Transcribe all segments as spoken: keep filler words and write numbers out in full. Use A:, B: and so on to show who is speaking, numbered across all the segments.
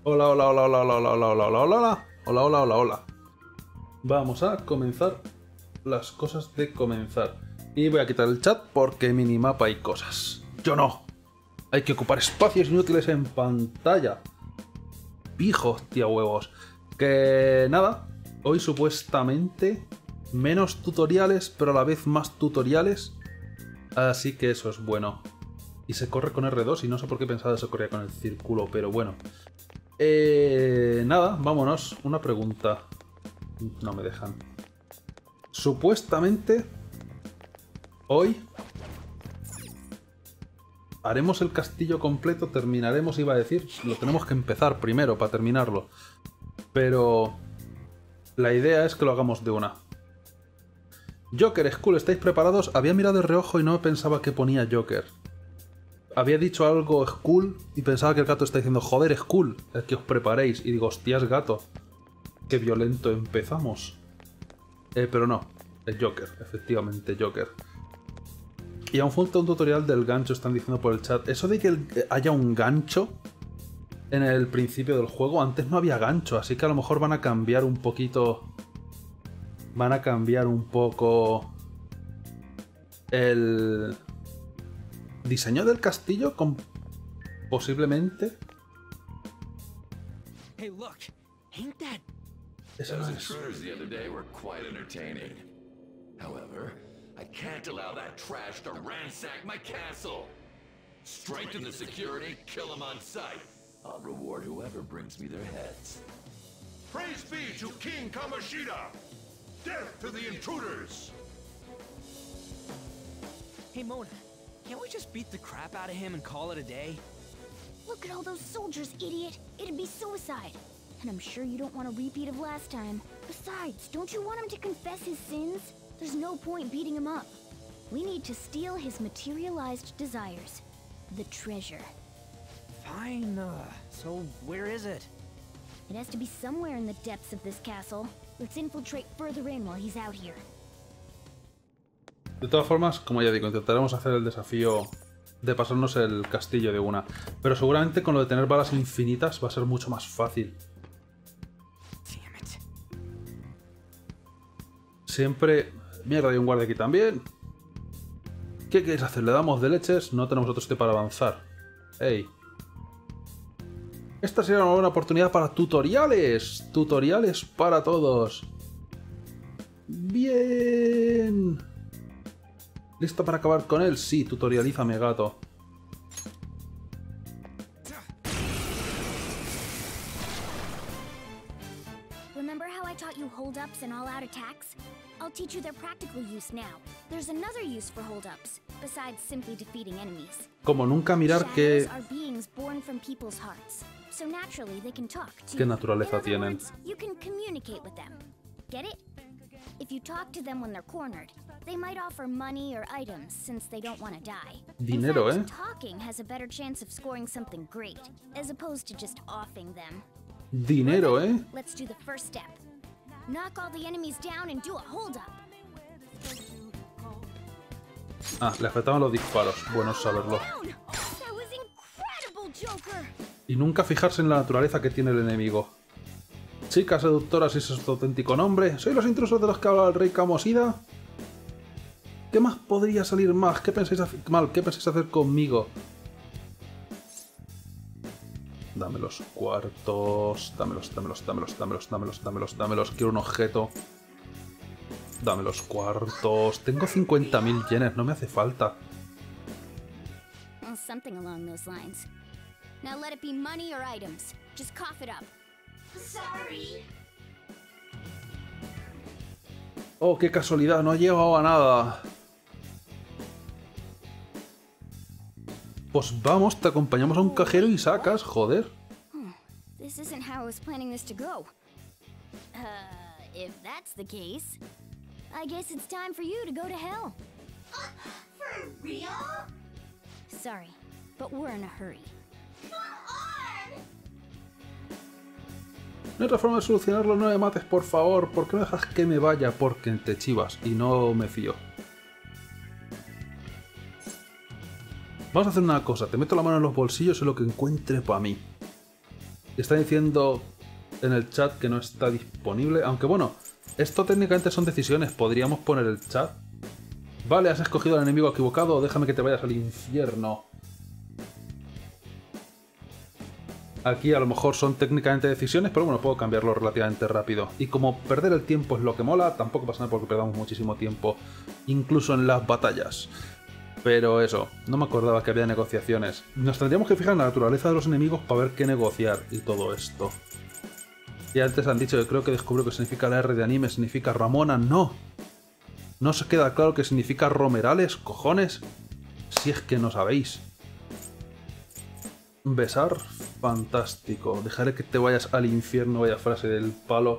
A: Hola, hola, hola, hola, hola, hola, hola, hola, hola, hola, hola, hola, hola, hola. Vamos a comenzar las cosas de comenzar. Y voy a quitar el chat porque en minimapa hay cosas. Yo no. Hay que ocupar espacios inútiles en pantalla. Pijos, tía huevos. Que nada, hoy supuestamente menos tutoriales, pero a la vez más tutoriales. Así que eso es bueno. Y se corre con erre dos y no sé por qué pensaba que se corría con el círculo, pero bueno. Eh, nada, vámonos. Una pregunta. No me dejan. Supuestamente hoy haremos el castillo completo, terminaremos, iba a decir, lo tenemos que empezar primero para terminarlo. Pero la idea es que lo hagamos de una. Joker, Skull, ¿estáis preparados? Había mirado de reojo y no pensaba que ponía Joker. Había dicho algo Skull y pensaba que el gato está diciendo joder, Skull, es que os preparéis. Y digo, hostias, gato. Qué violento empezamos. Eh, pero no, el Joker, efectivamente Joker. Y aún falta un tutorial del gancho, están diciendo por el chat. Eso de que haya un gancho en el principio del juego, antes no había gancho, así que a lo mejor van a cambiar un poquito... Van a cambiar un poco... el... diseño del castillo con... posiblemente...
B: Hey, look, ain't that...
A: Eso no
C: Those
A: es.
C: intruders the other day were quite entertaining. However, I can't allow that trash to ransack my castle. Strengthen the security, kill them on sight. I'll reward whoever brings me their heads.
D: Praise be to King Kamoshida! Death to the intruders!
B: Hey, Mona, can't we just beat the crap out of him and call it a day?
E: Look at all those soldiers, idiot! It'd be suicide. And I'm sure you don't want a repeat of last time. Besides, don't you want him to confess his sins? There's no point beating him up. We need to steal his materialized desires. The treasure.
B: Fine, uh, so where is it?
E: It has to be somewhere in the depths of this castle. Let's infiltrate further in while he's out here.
A: De todas formas, como ya digo, intentaremos hacer el desafío de pasarnos el castillo de una. Pero seguramente con lo de tener balas infinitas va a ser mucho más fácil.
B: Damn it.
A: Siempre... Mierda, hay un guardia aquí también. ¿Qué queréis hacer? ¿Le damos de leches? No tenemos otro sitio para avanzar. ¡Ey! Esta sería una buena oportunidad para tutoriales. Tutoriales para todos. Bien. ¿Listo para acabar con él? Sí, tutorialízame, gato.
E: Remember how I taught you hold-ups and all-out attacks? I'll teach you their practical use now. There's another use for hold-ups, besides simply defeating enemies.
A: Como nunca mirar qué...
E: Shadows are beings born from people's hearts, so naturally they can talk too.
A: ¿Qué naturaleza
E: In other
A: tienen?
E: words, you can communicate with them. Get it? If you talk to them when they're cornered, they might offer money or items since they don't want to die.
A: Dinero,
E: In
A: eh?
E: fact, talking has a better chance of scoring something great, as opposed to just offing them.
A: Dinero, ¿eh?
E: Let's do the first step. Knock all the enemies down and do a hold-up.
A: Ah, le afectaban los disparos. Bueno saberlo.
E: Down! That was incredible, Joker!
A: Y nunca fijarse en la naturaleza que tiene el enemigo. Chica seductora, si ese es tu auténtico nombre. ¿Soy los intrusos de los que habla el rey Kamoshida? ¿Qué más podría salir más? ¿Qué pensáis hacer mal? ¿Qué pensáis hacer conmigo? Dame los cuartos. Dámelos, dámelos, dámelos, dámelos, dámelos, dámelos, dámelos. Quiero un objeto. Dame los cuartos. Tengo cincuenta mil yenes, no me hace falta.
E: Well, something along those lines. Now let it be money or items. Just cough it up. Sorry.
A: Oh, qué casualidad, no ha llegado a nada. Pues vamos, te acompañamos a un cajero y sacas, joder.
E: This isn't how I was planning this to go. Uh, if that's the case, I guess it's time for you to go to hell.
F: For real?
E: Sorry, but we're in a hurry.
F: Come on!
A: No hay otra forma de solucionarlo, no me mates, por favor. ¿Por qué no dejas que me vaya? Porque te chivas y no me fío. Vamos a hacer una cosa. Te meto la mano en los bolsillos y lo que encuentre para mí. Está diciendo en el chat que no está disponible. Aunque bueno, esto técnicamente son decisiones. Podríamos poner el chat. Vale, has escogido al enemigo equivocado. Déjame que te vayas al infierno. Aquí a lo mejor son técnicamente decisiones, pero bueno, puedo cambiarlo relativamente rápido. Y como perder el tiempo es lo que mola, tampoco pasa nada porque perdamos muchísimo tiempo, incluso en las batallas. Pero eso, no me acordaba que había negociaciones. Nos tendríamos que fijar en la naturaleza de los enemigos para ver qué negociar y todo esto. Y antes han dicho que creo que descubro que significa la R de anime, significa Ramona. ¡No! ¿No se queda claro que significa Romerales? ¿Cojones? Si es que no sabéis. Besar, fantástico. Dejaré que te vayas al infierno, vaya frase del palo.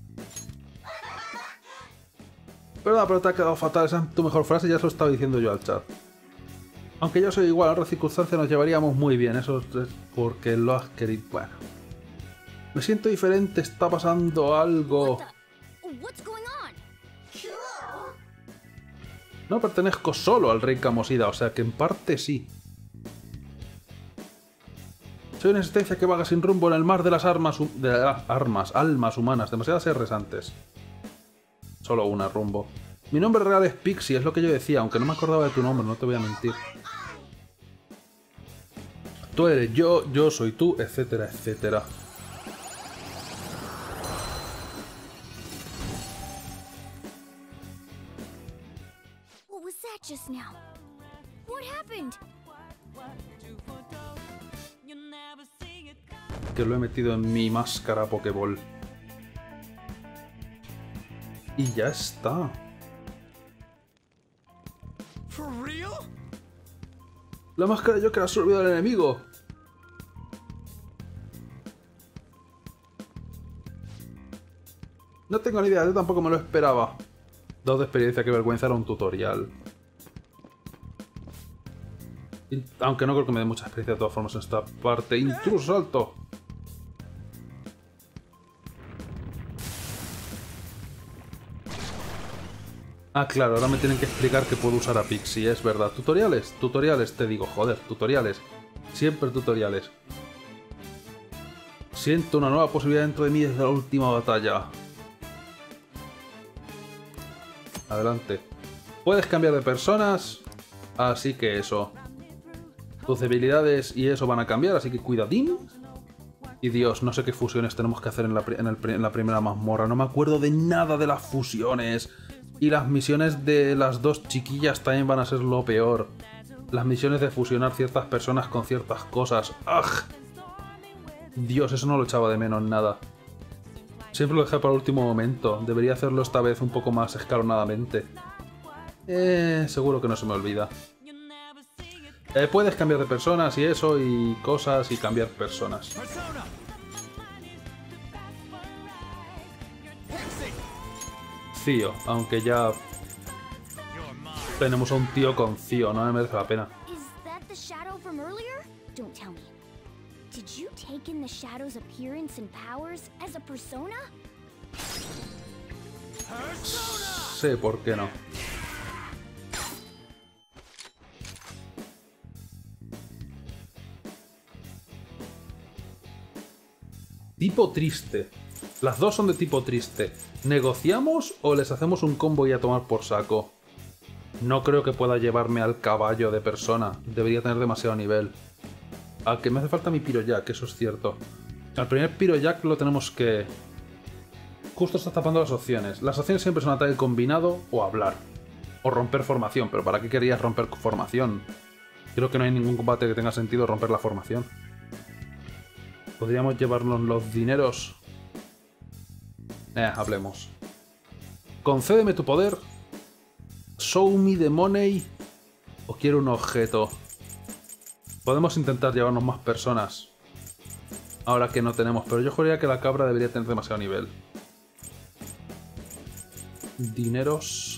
A: Perdón, pero te ha quedado fatal. Esa es tu mejor frase, ya se lo estaba diciendo yo al chat. Aunque yo soy igual, en otras circunstancias nos llevaríamos muy bien. Eso es porque lo has querido. Bueno. Me siento diferente, está pasando algo.
E: What's going on?
A: No pertenezco solo al rey Kamoshida, o sea que en parte sí. Soy una existencia que vaga sin rumbo en el mar de las armas, de las armas, almas humanas, demasiadas R's antes. Solo una rumbo. Mi nombre real es Pixie, es lo que yo decía, aunque no me acordaba de tu nombre, no te voy a mentir. Tú eres yo, yo soy tú, etcétera, etcétera.
E: What was that just now? What happened?
A: Que lo he metido en mi máscara Pokéball. Y ya está.
B: For real?
A: La máscara de Joker ha absorbido al enemigo. No tengo ni idea, yo tampoco me lo esperaba. Dado de experiencia, qué vergüenza, era un tutorial. Y, aunque no creo que me dé mucha experiencia de todas formas en esta parte. ¡Intruso, salto! Ah, claro, ahora me tienen que explicar que puedo usar a Pixie, es verdad. ¿Tutoriales? Tutoriales, te digo, joder, tutoriales. Siempre tutoriales. Siento una nueva posibilidad dentro de mí desde la última batalla. Adelante. Puedes cambiar de personas, así que eso. Tus debilidades y eso van a cambiar, así que cuidadín. Y Dios, no sé qué fusiones tenemos que hacer en la, en el, en la primera mazmorra. No me acuerdo de nada de las fusiones. Y las misiones de las dos chiquillas también van a ser lo peor. Las misiones de fusionar ciertas personas con ciertas cosas. ¡Ugh! Dios, eso no lo echaba de menos nada. Siempre lo dejé para el último momento. Debería hacerlo esta vez un poco más escalonadamente. Eh, seguro que no se me olvida. Eh, puedes cambiar de personas y eso, y cosas, y cambiar personas.
B: Persona!
A: Cío, aunque ya tenemos a un tío con Cío, no me merece la pena.
E: Is that the shadow from earlier? Don't tell me. Did you take in the shadow's appearance and powers as a persona?
A: Sé por qué no. Tipo triste. Las dos son de tipo triste. ¿Negociamos o les hacemos un combo y a tomar por saco? No creo que pueda llevarme al caballo de persona. Debería tener demasiado nivel. Ah, que me hace falta mi Pyrojack, eso es cierto. Al primer Pyrojack lo tenemos que... Justo está tapando las opciones. Las opciones siempre son ataque combinado o hablar. O romper formación. Pero ¿para qué querías romper formación? Creo que no hay ningún combate que tenga sentido romper la formación. Podríamos llevarnos los dineros... Eh, hablemos. Concédeme tu poder. Show me the money. O quiero un objeto. Podemos intentar llevarnos más personas. Ahora que no tenemos. Pero yo juraría que la cabra debería tener demasiado nivel. Dineros.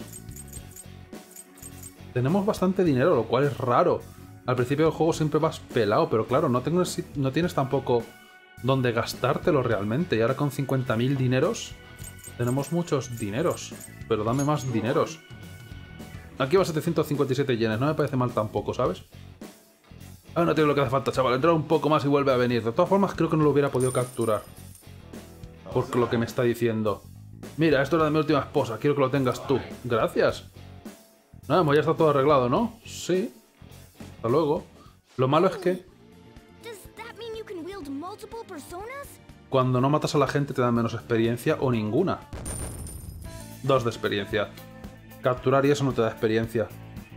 A: Tenemos bastante dinero, lo cual es raro. Al principio del juego siempre vas pelado. Pero claro, no, tengo, no tienes tampoco donde gastártelo realmente. Y ahora con cincuenta mil dineros... Tenemos muchos dineros, pero dame más dineros. Aquí va setecientos cincuenta y siete yenes, no me parece mal tampoco, ¿sabes? Ah, no tiene lo que hace falta, chaval. Entra un poco más y vuelve a venir. De todas formas, creo que no lo hubiera podido capturar. Por lo que me está diciendo. Mira, esto era de mi última esposa. Quiero que lo tengas tú. Gracias. Nada, pues ya está todo arreglado, ¿no? Sí. Hasta luego. Lo malo es que...
E: Does that mean you can wield multiple personas?
A: Cuando no matas a la gente te dan menos experiencia o ninguna. Dos de experiencia. Capturar y eso no te da experiencia.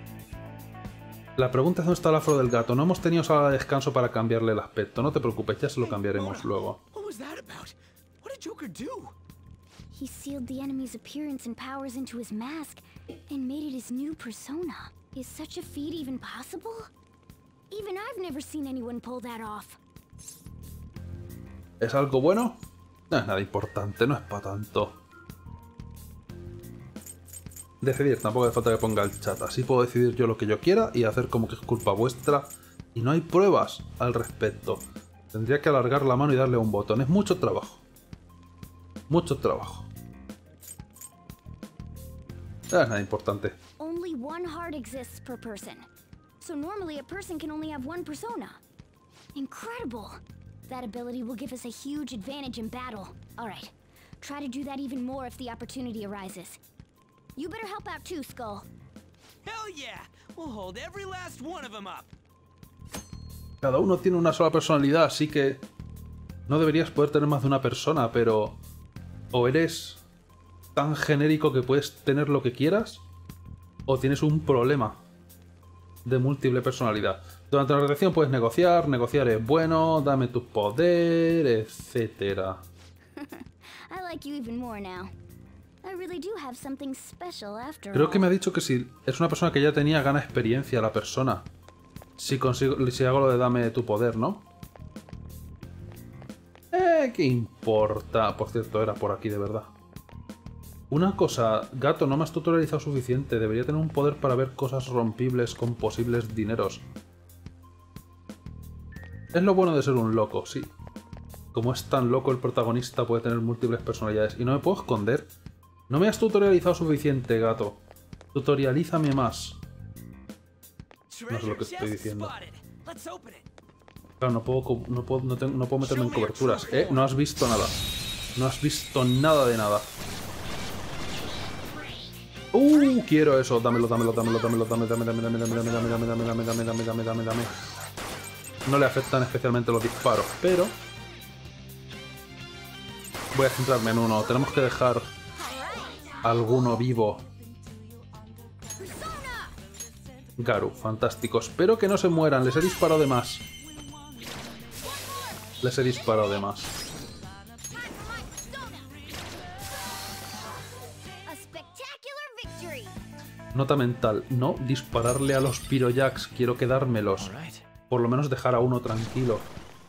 A: La pregunta es dónde está el afro del gato. No hemos tenido sala de descanso para cambiarle el aspecto. No te preocupes, ya se lo cambiaremos luego.
B: What was that about? What did Joker do?
E: He sealed the enemy's appearance and powers into his mask and made it his new persona. Is such a feat even possible? Even I've never seen anyone pull that off.
A: ¿Es algo bueno? No es nada importante, no es para tanto. Decidir, tampoco hace falta que ponga el chat. Así puedo decidir yo lo que yo quiera y hacer como que es culpa vuestra. Y no hay pruebas al respecto. Tendría que alargar la mano y darle un botón. Es mucho trabajo. Mucho trabajo. No es nada importante.
E: Only one heart exists per person. So normally a person can only have one persona. Incredible! That ability will give us a huge advantage in battle. Alright, try to do that even more if the opportunity arises. You better help out too, Skull.
B: Hell yeah! We'll hold every last one of them up.
A: Cada uno tiene una sola personalidad, así que... No deberías poder tener más de una persona, pero... O eres tan genérico que puedes tener lo que quieras, o tienes un problema de múltiple personalidad. Durante la redacción puedes negociar, negociar es bueno, dame tu poder, etcétera.
E: I like you even more now. I really do have something special after
A: Creo
E: all.
A: que me ha dicho que si es una persona que ya tenía, gana experiencia la persona. Si consigo, si hago lo de dame tu poder, ¿no? Eh, ¿qué importa? Por cierto, era por aquí de verdad. Una cosa, gato, no me has tutorializado suficiente. Debería tener un poder para ver cosas rompibles con posibles dineros. Es lo bueno de ser un loco, sí. Como es tan loco el protagonista, puede tener múltiples personalidades. Y no me puedo esconder. No me has tutorializado suficiente, gato. Tutorialízame más. No sé lo que estoy diciendo.
B: Let's open it.
A: Claro, no puedo, no puedo, no tengo- no puedo meterme en coberturas. Eh, no has visto nada. No has visto nada de nada. Uh, quiero eso. Dámelo, dámelo, dámelo, dámelo, dame, dame, dame, dame, dame, dame, dame, dame, dame, dame, dame, dame, dame, dame, dame. No le afectan especialmente los disparos, pero voy a centrarme en uno. Tenemos que dejar alguno vivo. Garu, fantástico. Espero que no se mueran. Les he disparado de más. Les he disparado de más.
E: A spectacular victory!
A: Nota mental. No dispararle a los pirojacks. Quiero quedármelos. Por lo menos dejar a uno tranquilo.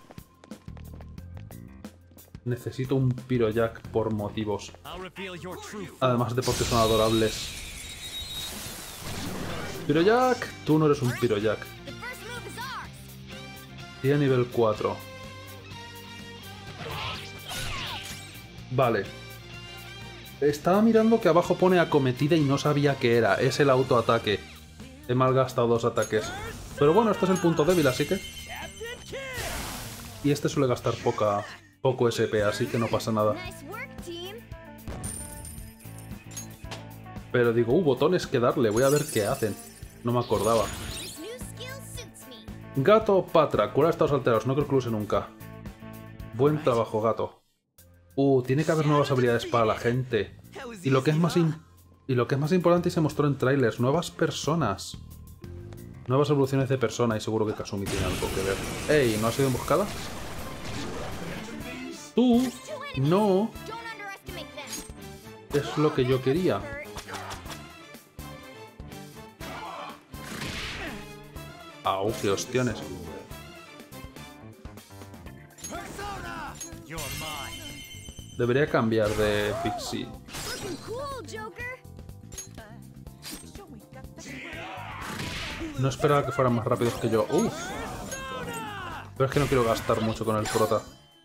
A: Necesito un pirojack por motivos.
B: I'll reveal your true
A: Además de porque son adorables. Pirojack, tú no eres un pirojack.
E: The first move is ours!
A: Tiene nivel cuatro. Vale. Estaba mirando que abajo pone acometida y no sabía qué era. Es el autoataque. He malgastado dos ataques. Pero bueno, este es el punto débil, así que... Y este suele gastar poca, poco S P, así que no pasa nada.
E: Nice work, team!
A: Pero digo, uh, botones que darle, voy a ver qué hacen. No me acordaba.
E: This new skill suits me.
A: Gato Patra, cura estados alterados, no creo que lo use nunca. Buen trabajo, gato. Uh, tiene que haber nuevas habilidades para la gente. Y lo que es más im- y lo que es más importante y se mostró en trailers, nuevas personas. Nuevas evoluciones de persona y seguro que Kasumi tiene algo que ver. ¡Ey! ¿No has sido emboscada? Tú, no,
E: Don't underestimate them.
A: es lo que yo quería.
E: Hurt.
A: Au, qué ostiones.
B: You're mine.
A: Debería cambiar de Pixie.
E: Looking cool, Joker!
A: No esperaba que fueran más rápidos que yo. Uf. Pero es que no quiero gastar mucho con el prota.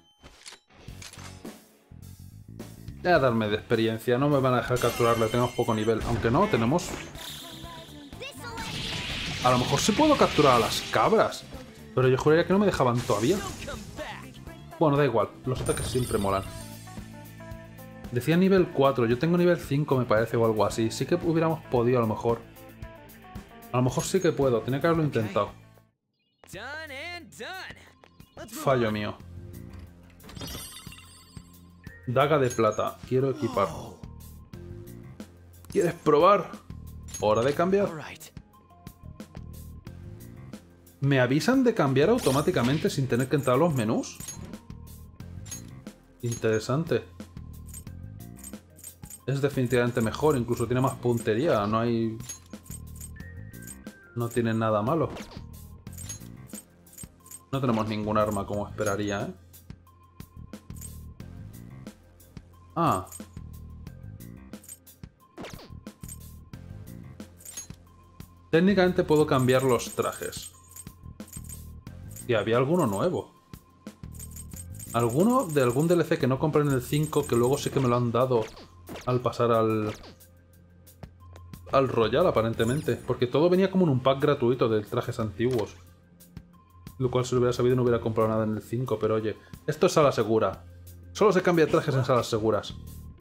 A: Voy a darme de experiencia. No me van a dejar capturarle. Tenemos poco nivel. Aunque no, tenemos... A lo mejor sí puedo capturar a las cabras. Pero yo juraría que no me dejaban todavía.
B: Don't come back.
A: Bueno, da igual. Los ataques siempre molan. Decía nivel cuatro. Yo tengo nivel cinco, me parece, o algo así. Sí que hubiéramos podido, a lo mejor. A lo mejor sí que puedo. Tenía que haberlo intentado.
B: Done and done. Let's move
A: Fallo
B: on.
A: mío. Daga de plata. Quiero equipar. ¿Quieres probar? Hora de cambiar.
B: All right.
A: ¿Me avisan de cambiar automáticamente sin tener que entrar a los menús? Interesante. Es definitivamente mejor, incluso tiene más puntería, no hay... No tiene nada malo. No tenemos ningún arma como esperaría, ¿eh? Ah. Técnicamente puedo cambiar los trajes. Y había alguno nuevo. Alguno de algún D L C que no compré en el cinco, que luego sí que me lo han dado al pasar al... al Royal, aparentemente. Porque todo venía como en un pack gratuito de trajes antiguos. Lo cual, si lo hubiera sabido, no hubiera comprado nada en el cinco. Pero oye, esto es sala segura. Solo se cambia trajes en salas seguras.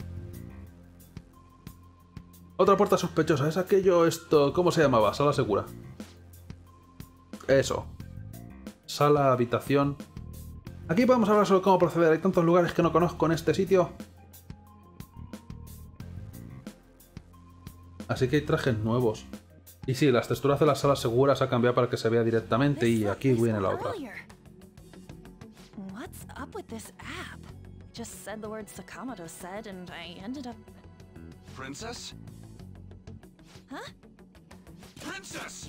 A: Otra puerta sospechosa. Es aquello, esto... ¿Cómo se llamaba? Sala segura. Eso. Sala, habitación... Aquí podemos hablar sobre cómo proceder. Hay tantos lugares que no conozco en este sitio. Así que hay trajes nuevos. Y sí, las texturas de las salas seguras ha cambiado para que se vea directamente. Y aquí viene la otra.
G: What's up with this app? Just said the word Sakamoto said and I ended up...
D: Princess?
G: Huh?
D: Princess!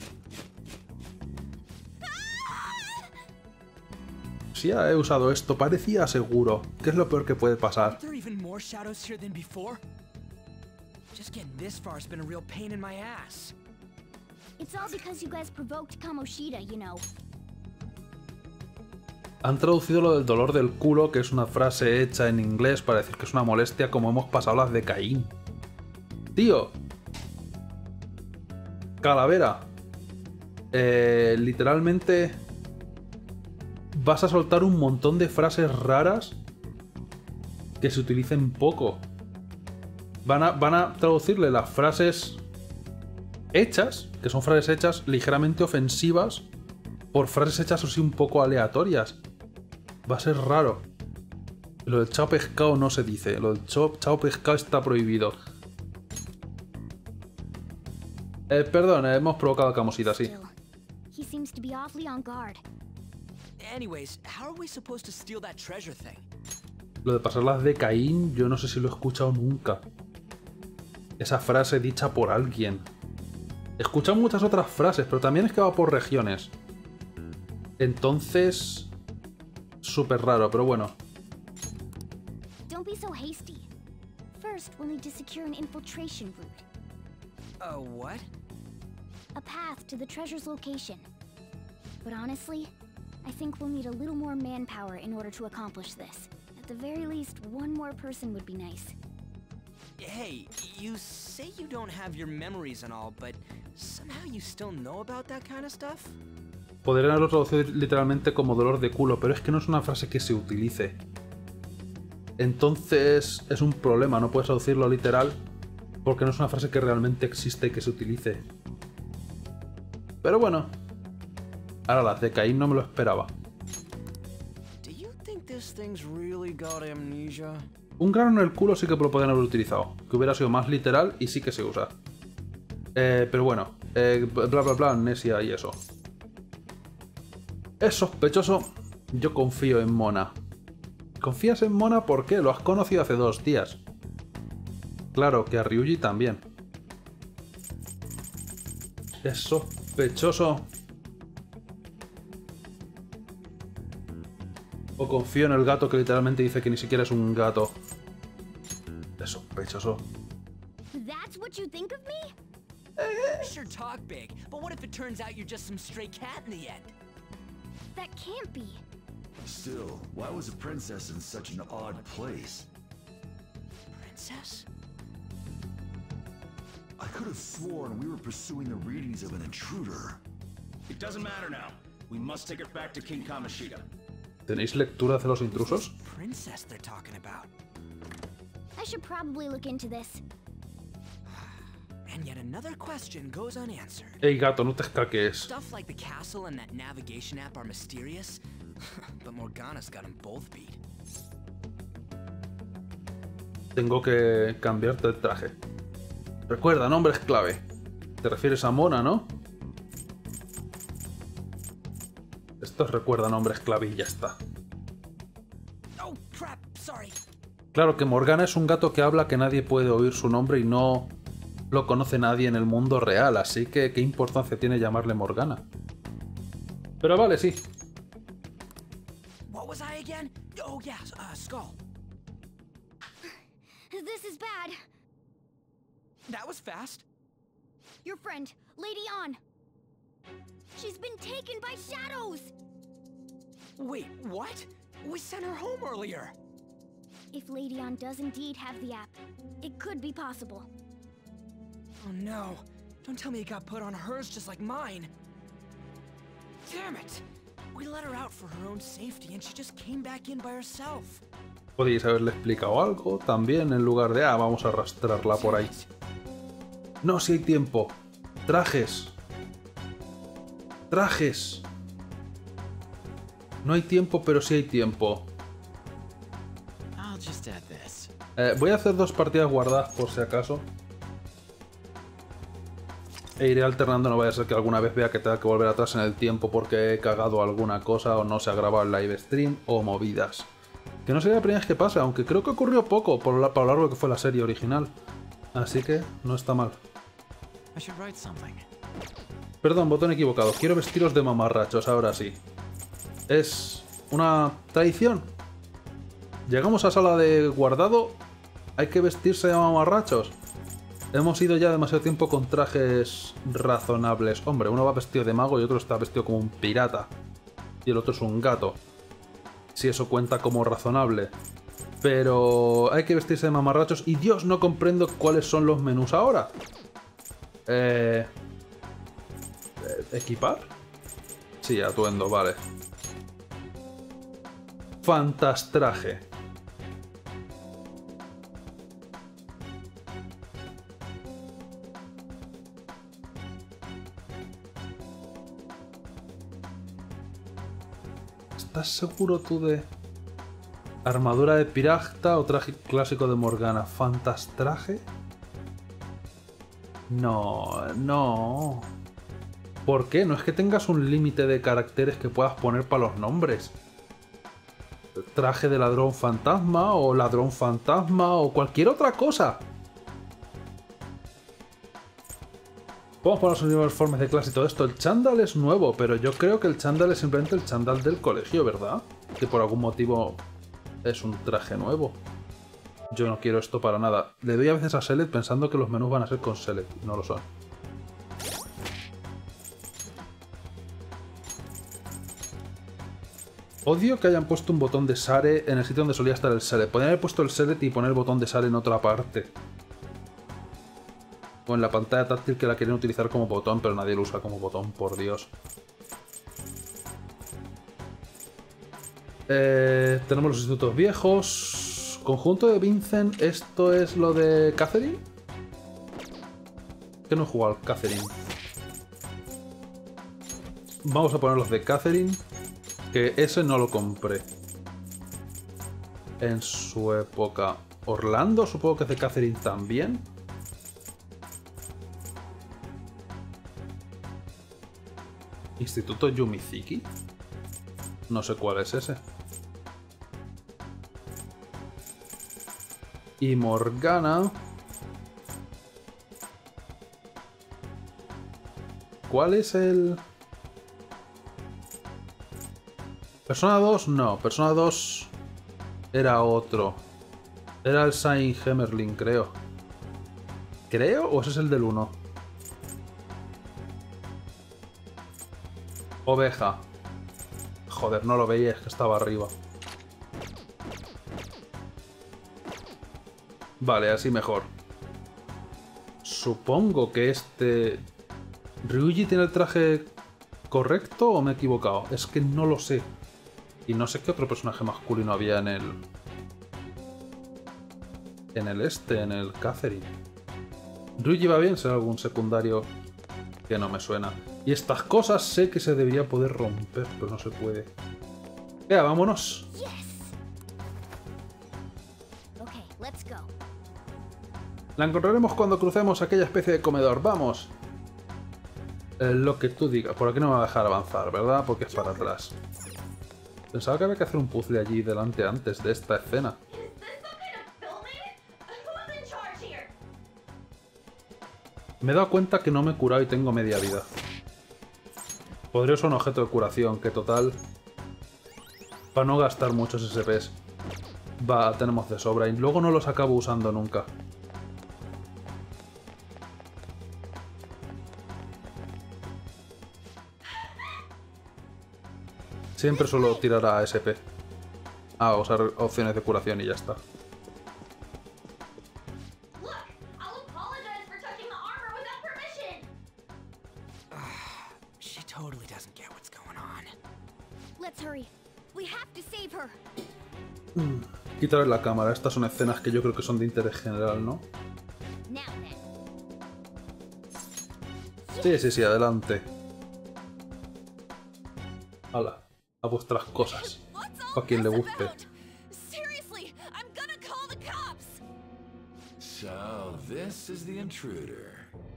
A: Si ya he usado esto, parecía seguro. ¿Qué es lo peor que puede pasar?
B: Are there even more shadows here than before? Just getting this far has been a real pain in my ass.
E: It's all because you guys provoked Kamoshida, you know.
A: Han traducido lo del dolor del culo, que es una frase hecha en inglés para decir que es una molestia, como hemos pasado las de Caín. Tío. Calavera. Eh, literalmente... Vas a soltar un montón de frases raras que se utilicen poco. Van a, van a traducirle las frases hechas, que son frases hechas ligeramente ofensivas, por frases hechas así un poco aleatorias. Va a ser raro. Lo del chao pescado no se dice. Lo del chao, chao pescado está prohibido. Eh, perdón, eh, hemos provocado a Kamoshida, sí.
E: Still, he seems to be awfully on guard.
B: Anyways, how are we supposed to steal that treasure thing?
A: Lo de pasar las de Caín, yo no sé si lo he escuchado nunca. Esa frase dicha por alguien. He escuchado muchas otras frases, pero también es que va por regiones. Entonces... súper raro, pero bueno.
E: Don't be so hasty. First, we'll need to secure an infiltration route.
B: Uh, what?
E: A path to the treasure's location. But honestly, I think we'll need a little more manpower in order to accomplish this. At the very least, one more person would be nice.
B: Hey, you say you don't have your memories and all, but somehow you still know about that kind of stuff?
A: Podrían haberlo traducido literalmente como dolor de culo, pero es que no es una frase que se utilice. Entonces es un problema, no puedes traducirlo literal porque no es una frase que realmente existe y que se utilice. Pero bueno. Ahora las de Caín no me lo esperaba.
B: Do you think this thing's really got amnesia?
A: Un grano en el culo sí que lo podrían haber utilizado, que hubiera sido más literal y sí que se usa. Eh, pero bueno, eh, bla bla bla, amnesia y eso. Es sospechoso. Yo confío en Mona. ¿Confías en Mona? ¿Por qué? Lo has conocido hace dos días. Claro, que a Ryuji también. Es sospechoso. O confío en el gato que literalmente dice que ni siquiera es un gato. Es sospechoso.
E: That's what you think of me?
B: You sure talk big, but what if it turns out you're just some stray cat in the end?
E: That can't be.
C: Still, why was a princess in such an odd place?
B: Princess?
C: I could have sworn we were pursuing the readings of an intruder.
D: It doesn't matter now.
H: We must take it back to King Kamoshida.
A: ¿Tenéis lectura de los intrusos?
B: Princess they're talking about.
E: I should probably look into this.
B: And yet another question goes unanswered.
A: Ey, gato, no te escaques.
B: Stuff like the castle and that navigation app are mysterious, but Morgana's got them both beat.
A: Tengo que cambiarte el traje. Recuerda, nombres clave. Te refieres a Mona, ¿no? Esto recuerda nombres clave y ya está.
B: Oh, crap, sorry.
A: Claro que Morgana es un gato que habla que nadie puede oír su nombre y no lo conoce nadie en el mundo real, así que ¿qué importancia tiene llamarle Morgana? Pero vale, sí.
B: What was I again? Oh yeah, uh, Skull.
E: This is bad.
B: That was fast.
E: Your friend, Lady Ann. She's been taken by shadows.
B: Wait, what? We sent her home earlier.
E: If Lady Ann does indeed have the app, it could be possible.
B: Oh no. Don't tell me it got put on hers just like mine. Damn it. We let her out for her own safety and she just came back in by herself.
A: Podéis haberle explicado algo también en lugar de, ah, vamos a arrastrarla por ahí. No, si hay tiempo. Trajes. Trajes. No hay tiempo, pero sí hay tiempo.
I: I'll just add this.
A: Eh, voy a hacer dos partidas guardadas por si acaso. E iré alternando, no vaya a ser que alguna vez vea que tenga que volver atrás en el tiempo porque he cagado alguna cosa o no se ha grabado el live stream o movidas. Que no sería la primera vez que pasa, aunque creo que ocurrió poco por, la, por lo largo que fue la serie original. Así que no está mal.
I: I should write something.
A: Perdón, botón equivocado. Quiero vestiros de mamarrachos, ahora sí. Es una tradición. Llegamos a sala de guardado. Hay que vestirse de mamarrachos. Hemos ido ya demasiado tiempo con trajes razonables. Hombre, uno va vestido de mago y otro está vestido como un pirata. Y el otro es un gato. Si eso cuenta como razonable. Pero hay que vestirse de mamarrachos. Y Dios, no comprendo cuáles son los menús ahora. Eh... ¿Equipar? Sí, atuendo, vale. Fantastraje. ¿Estás seguro tú de armadura de pirata o traje clásico de Morgana? ¿Fantastraje? No, no. ¿Por qué? No es que tengas un límite de caracteres que puedas poner para los nombres. Traje de ladrón fantasma o ladrón fantasma o cualquier otra cosa. Vamos a poner los uniformes de clase y todo esto. El chándal es nuevo, pero yo creo que el chándal es simplemente el chándal del colegio, ¿verdad? Que por algún motivo es un traje nuevo. Yo no quiero esto para nada. Le doy a veces a Select pensando que los menús van a ser con Select. No lo son. Odio que hayan puesto un botón de Sare en el sitio donde solía estar el Select. Podrían haber puesto el Select y poner el botón de Sare en otra parte. O en la pantalla táctil que la quieren utilizar como botón, pero nadie lo usa como botón, por Dios. Eh, tenemos los institutos viejos. Conjunto de Vincent, ¿esto es lo de Catherine? Que no he jugado al Catherine. Vamos a poner los de Catherine. Que ese no lo compré en su época. Orlando, supongo que es de Catherine también. Instituto Yumiziki. No sé cuál es ese. Y Morgana. ¿Cuál es el...? Persona dos, no. Persona dos era otro. Era el Saint Hemerling, creo. ¿Creo? ¿O ese es el del uno? Oveja. Joder, no lo veía, es que estaba arriba. Vale, así mejor. Supongo que este... Ryuji tiene el traje correcto o me he equivocado? Es que no lo sé. Y no sé qué otro personaje masculino había en el... En el este, en el Catherine. Ryuji va bien, será algún secundario que no me suena. Y estas cosas sé que se debería poder romper, pero no se puede. Ya, vámonos. La encontraremos cuando crucemos aquella especie de comedor. ¡Vamos! Eh, lo que tú digas. Por aquí no me va a dejar avanzar, ¿verdad? Porque es para atrás. Pensaba que había que hacer un puzzle allí delante antes de esta escena. Me he dado cuenta que no me he curado y tengo media vida. Podría usar un objeto de curación, que total... Para no gastar muchos S Ps. Va, tenemos de sobra y luego no los acabo usando nunca. Siempre suelo tirar a S P. A usar opciones de curación y ya está. Quitarle la cámara. Estas son escenas que yo creo que son de interés general, ¿no? Sí, sí, sí, adelante. Hala, a vuestras cosas. A quien le guste.
C: So, this is the intruder.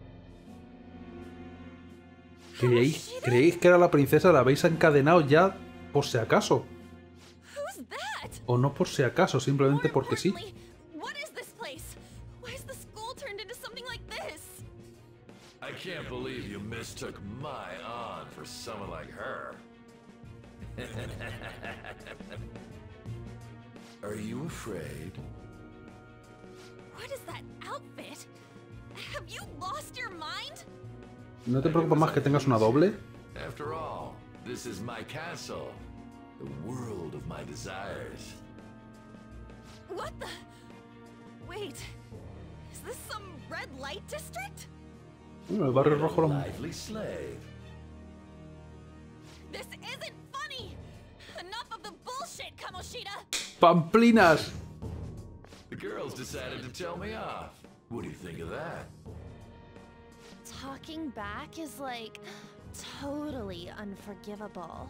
A: ¿Creéis, ¿Creéis que era la princesa? ¿La habéis encadenado ya por si acaso? O no por si acaso, simplemente porque sí.
C: I can't believe you mistook my aunt for someone like her. Are you afraid?
G: What is that outfit? Have you lost your mind?
A: ¿No te preocupa más que tengas una doble?
C: After all, this is my castle. The world of my desires.
G: What the? Wait. Is this some red light district?
A: Bueno, el barrio rojo lo...
C: Lively slave.
G: This isn't funny. Enough of the bullshit, Kamoshida.
A: ¡Pamplinas!
C: The girls decided to tell me off. What do you think of that?
G: Talking back is like totally unforgivable.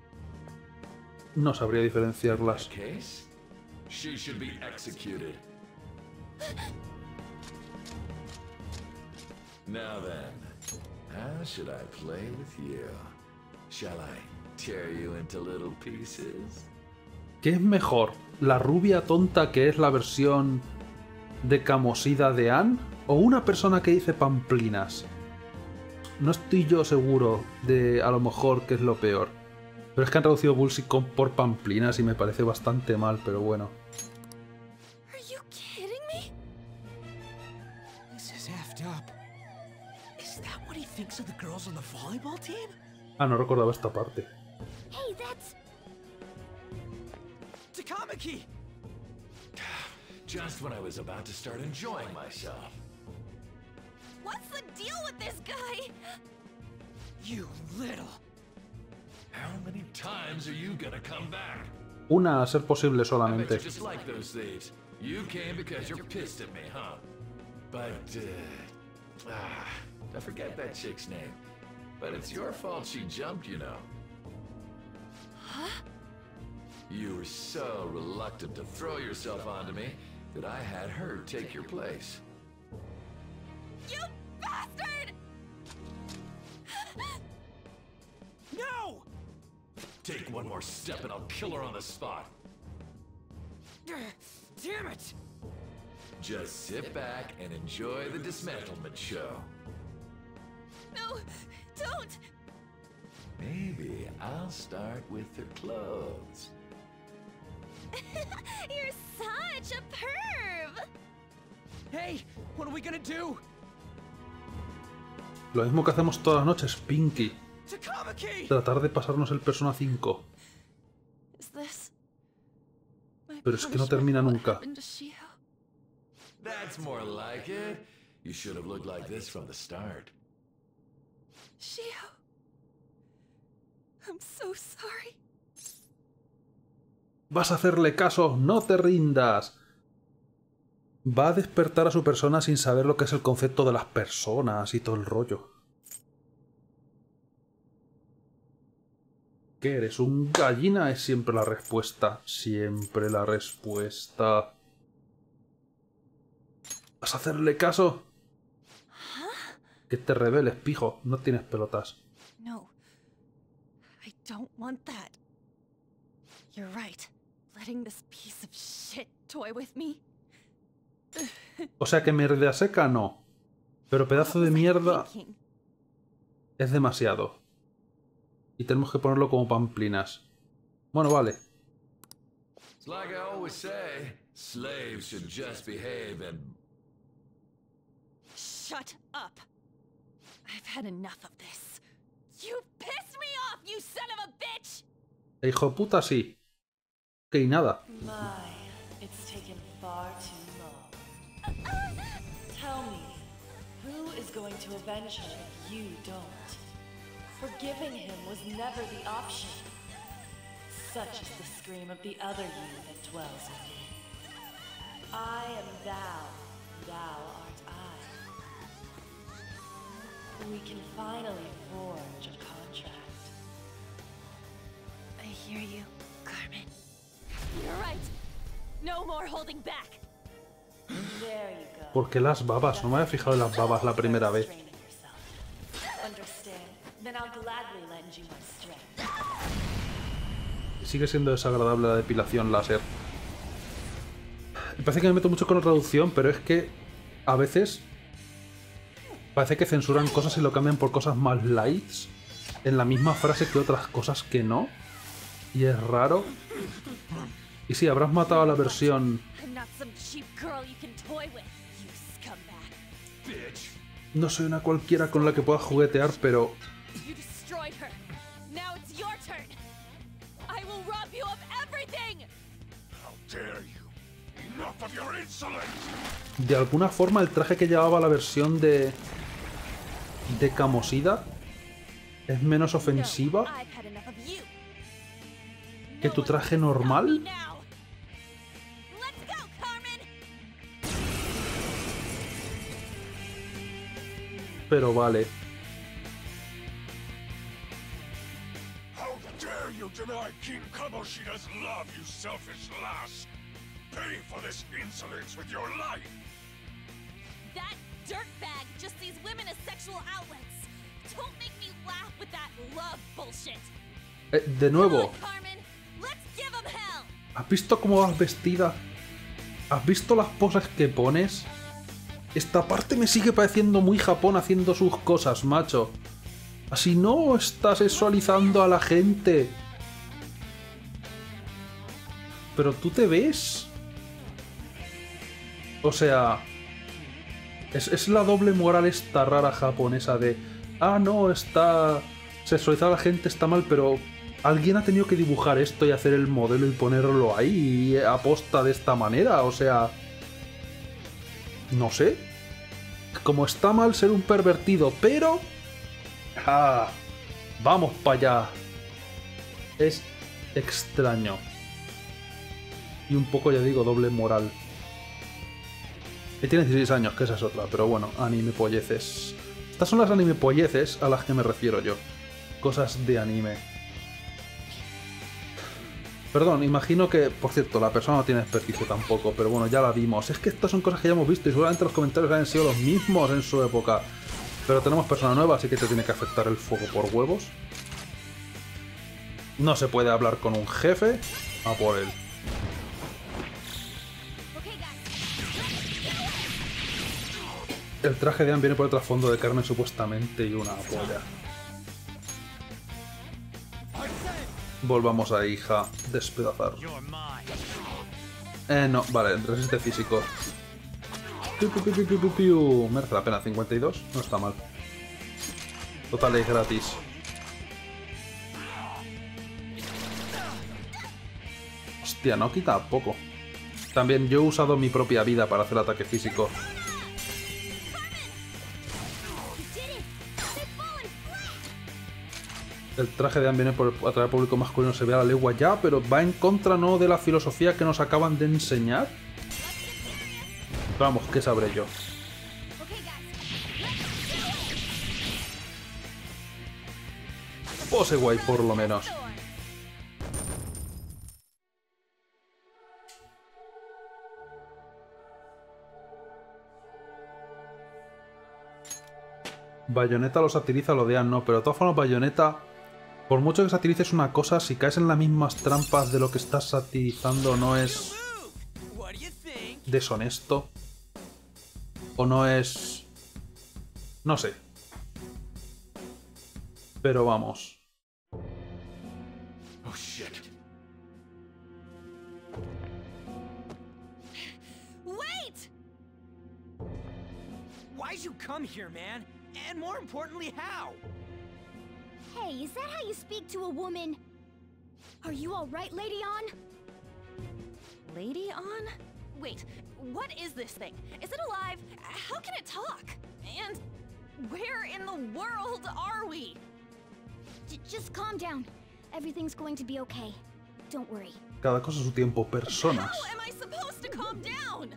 A: No sabría diferenciarlas.
C: Case? She should be executed. Now then, how should I play with you? Shall I tear you into little pieces?
A: ¿Qué es mejor? ¿La rubia tonta que es la versión de Kamoshida de Anne? ¿O una persona que dice pamplinas? No estoy yo seguro de a lo mejor qué es lo peor. Pero es que han traducido Bullshit por pamplinas y me parece bastante mal, pero bueno.
G: Are you kidding me?
B: This is effed up. Is that what he thinks of the girls on the volleyball team?
A: Ah, no recordaba esta parte.
E: Hey, that's...
B: Takamaki!
C: Just when I was about to start enjoying myself.
G: What's the deal with this guy?
B: You little...
C: How many times are you gonna come back?
A: Una a ser posible
C: I bet
A: solamente.
C: you just like those thieves. You came because you're pissed at me, huh? But, uh... Ah, I forget that chick's name. But it's your fault she jumped, you know.
G: Huh?
C: You were so reluctant to throw yourself onto me that I had her take your place.
G: You bastard!
B: No!
C: Take one more step and I'll kill her on the spot.
B: Damn it!
C: Just sit back and enjoy the dismantlement show.
G: No, don't!
C: Maybe I'll start with her clothes.
G: You're such a perv!
B: Hey, what are we gonna do?
A: Lo mismo que hacemos todas las noches, Pinky.
B: Takamaki!
A: Tratar de pasarnos el Persona cinco.
G: Is this my
A: Pero es que no
G: punishment
A: termina
G: for what
A: nunca.
G: happened to Shio?
C: That's more like it. You should have looked like this from the start.
G: Shio, I'm so sorry.
A: Vas a hacerle caso, no te rindas. Va a despertar a su persona sin saber lo que es el concepto de las personas y todo el rollo. ¿Qué eres? ¿Un gallina? Es siempre la respuesta. Siempre la respuesta. ¿Vas a hacerle caso? Que te rebeles, pijo. No tienes pelotas.
G: No. I don't want that. You're right. Letting this piece of shit toy with me.
A: O sea que mierda seca no. Pero pedazo de mierda es demasiado. Y tenemos que ponerlo como pamplinas. Bueno, vale.
C: It's like I always say, slaves should just behave and...
G: Shut up. I've had enough of this. You pissed me off, you son of a bitch.
A: Hijo de puta, sí. Que y nada.
J: My, it's taken far too long. Tell me, who is going to avenge her if you don't? Forgiving him was never the option. Such is the scream of the other you that dwells within. I am thou, thou art I. We can finally forge a contract.
G: I hear you, Carmen. You're right. No more holding back.
J: There you go.
A: ¿Por qué las babas? No me había fijado en las babas la primera vez.
J: Understand? Then I'll gladly lend you my strength.
A: Sigue siendo desagradable la depilación láser. Me parece que me meto mucho con la traducción, pero es que a veces parece que censuran cosas y lo cambian por cosas más lights en la misma frase que otras cosas que no. Y es raro. Y sí, habrás matado a la versión... No soy una cualquiera con la que pueda juguetear, pero... De alguna forma el traje que llevaba la versión de... de Kamosida es menos ofensiva que tu traje normal. Pero vale.
D: How dare you deny King Kamoshida's love, you selfish lass! Pay for this insolence with your life!
G: That dirtbag just sees women as sexual outlets. Don't make me laugh with that love bullshit.
A: Eh, de nuevo.
G: Carmen, let's give him hell.
A: ¿Has visto cómo vas vestida? ¿Has visto las poses que pones? Esta parte me sigue pareciendo muy Japón haciendo sus cosas, macho. Así no está sexualizando a la gente. Pero tú te ves. O sea... Es, es la doble moral esta rara japonesa de... Ah, no, está... Sexualizar a la gente está mal, pero... Alguien ha tenido que dibujar esto y hacer el modelo y ponerlo ahí aposta de esta manera, o sea... No sé. Como está mal ser un pervertido, pero... ¡Ah! Vamos para allá. Es extraño. Y un poco, ya digo, doble moral. Y tiene dieciséis años, que esa es otra, pero bueno, anime polleces. Estas son las anime polleces a las que me refiero yo. Cosas de anime. Perdón, imagino que, por cierto, la persona no tiene experticia tampoco, pero bueno, ya la vimos. Es que estas son cosas que ya hemos visto y seguramente los comentarios han sido los mismos en su época. Pero tenemos persona nueva, así que te tiene que afectar el fuego por huevos. No se puede hablar con un jefe. A por él. El traje de Anne viene por el trasfondo de Carmen supuestamente y una polla. Volvamos a hija. Despedazar. Eh, no, vale, resiste físico. Piu, piu, piu, piu, piu, piu. Merece la pena, cincuenta y dos, no está mal. Total, es gratis. Hostia, no quita poco. También yo he usado mi propia vida para hacer ataque físico. El traje de Anne viene por atraer público masculino, se ve a la legua ya, pero va en contra, ¿no?, de la filosofía que nos acaban de enseñar. Vamos, ¿qué sabré yo? Pose guay, por lo menos. Bayonetta lo satiriza, lo de Anne no, pero de todas formas Bayonetta, por mucho que satirices una cosa, si caes en las mismas trampas de lo que estás satirizando, no es deshonesto. O no es... no sé. Pero vamos.
C: Oh shit.
B: Wait! Why'd you come here, man? And more importantly, how?
E: Hey, is that how you speak to a woman? Are you alright, Lady Ann?
G: Lady On? Wait, what is this thing? Is it alive? How can it talk? And where in the world are we?
E: J just calm down. Everything's going to be okay. Don't worry.
A: Cada cosa a su tiempo, personas.
G: How am I supposed to calm down?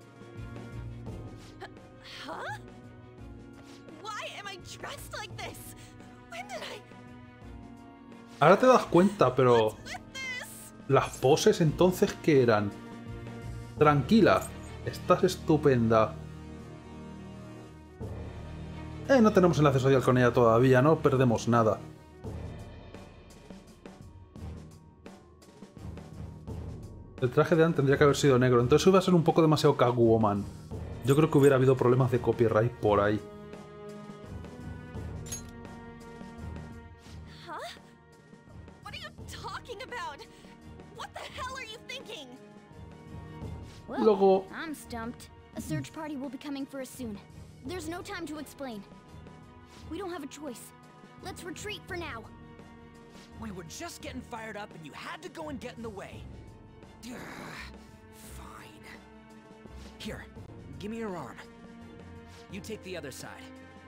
G: Huh? Why am I dressed like this? When did I...
A: Ahora te das cuenta, pero... las poses entonces, ¿qué eran? Tranquila, estás estupenda. Eh, no tenemos enlace social con ella todavía, no perdemos nada. El traje de Anne tendría que haber sido negro, entonces iba a ser un poco demasiado Catwoman. Yo creo que hubiera habido problemas de copyright por ahí.
E: Well,
A: Luego...
E: I'm stumped. A search party will be coming for us soon. There's no time to explain. We don't have a choice. Let's retreat for now.
B: We were just getting fired up and you had to go and get in the way. Fine. Here, give me your arm. You take the other side.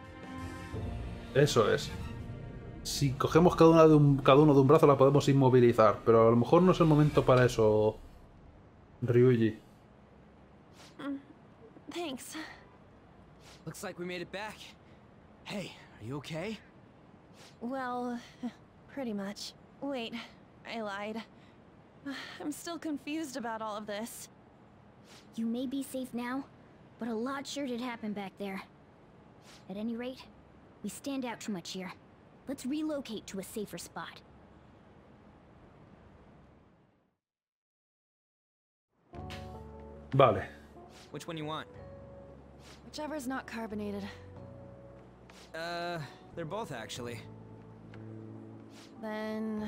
A: Eso es. Si cogemos cada, una de un, cada uno de un brazo la podemos inmovilizar, pero a lo mejor no es el momento para eso, Ryuji.
G: Mm, thanks.
B: Looks like we made it back. Hey, are you okay?
G: Well, pretty much. Wait, I lied. I'm still confused about all of this.
E: You may be safe now, but a lot sure did happen back there. At any rate, we stand out too much here. Let's relocate to a safer spot.
A: Vale.
B: Which one you want?
G: Whichever's not carbonated.
B: Uh, they're both actually.
G: Then...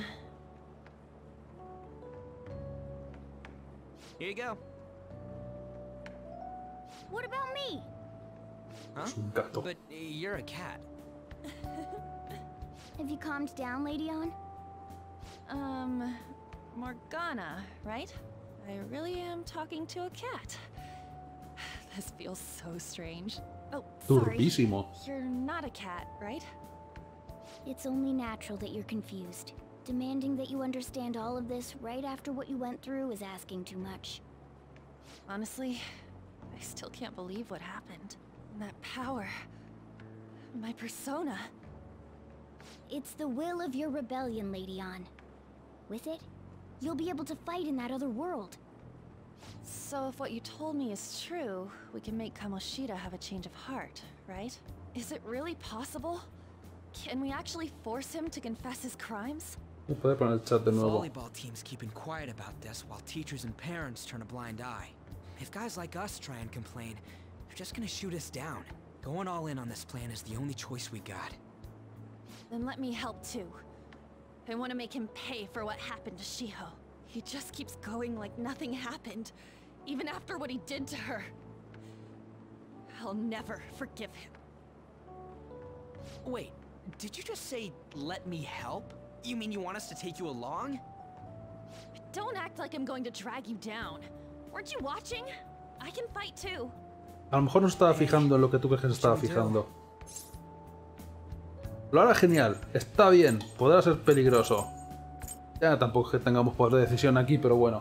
B: here you go.
E: What about me?
B: Huh?
A: Gato.
B: But uh, you're a cat.
E: Have you calmed down, Lady Ann?
G: Um, Morgana, right? I really am talking to a cat. This feels so strange. Oh, sorry.
A: Turbísimo.
G: You're not a cat, right?
E: It's only natural that you're confused. Demanding that you understand all of this right after what you went through is asking too much.
G: Honestly, I still can't believe what happened. That power... my persona...
E: It's the will of your rebellion, Lady Ann. With it, you'll be able to fight in that other world.
G: So if what you told me is true, we can make Kamoshida have a change of heart, right? Is it really possible? Can we actually force him to confess his crimes?
A: Puede poner el chat de nuevo.
B: Volleyball team's keeping quiet about this while teachers and parents turn a blind eye. If guys like us try and complain, they're just gonna shoot us down. Going all in on this plan is the only choice we got.
G: Then let me help too. I want to make him pay for what happened to Shiho. He just keeps going like nothing happened, even after what he did to her. I'll never forgive him.
B: Wait, did you just say, let me help? You mean you want us to take you along?
G: Don't act like I'm going to drag you down. Weren't you watching? I can fight too.
A: A lo mejor no estaba fijando en lo que tú crees que se estaba fijando. Lo hará genial, está bien, podrá ser peligroso. Ya tampoco es que tengamos poder de decisión aquí, pero bueno.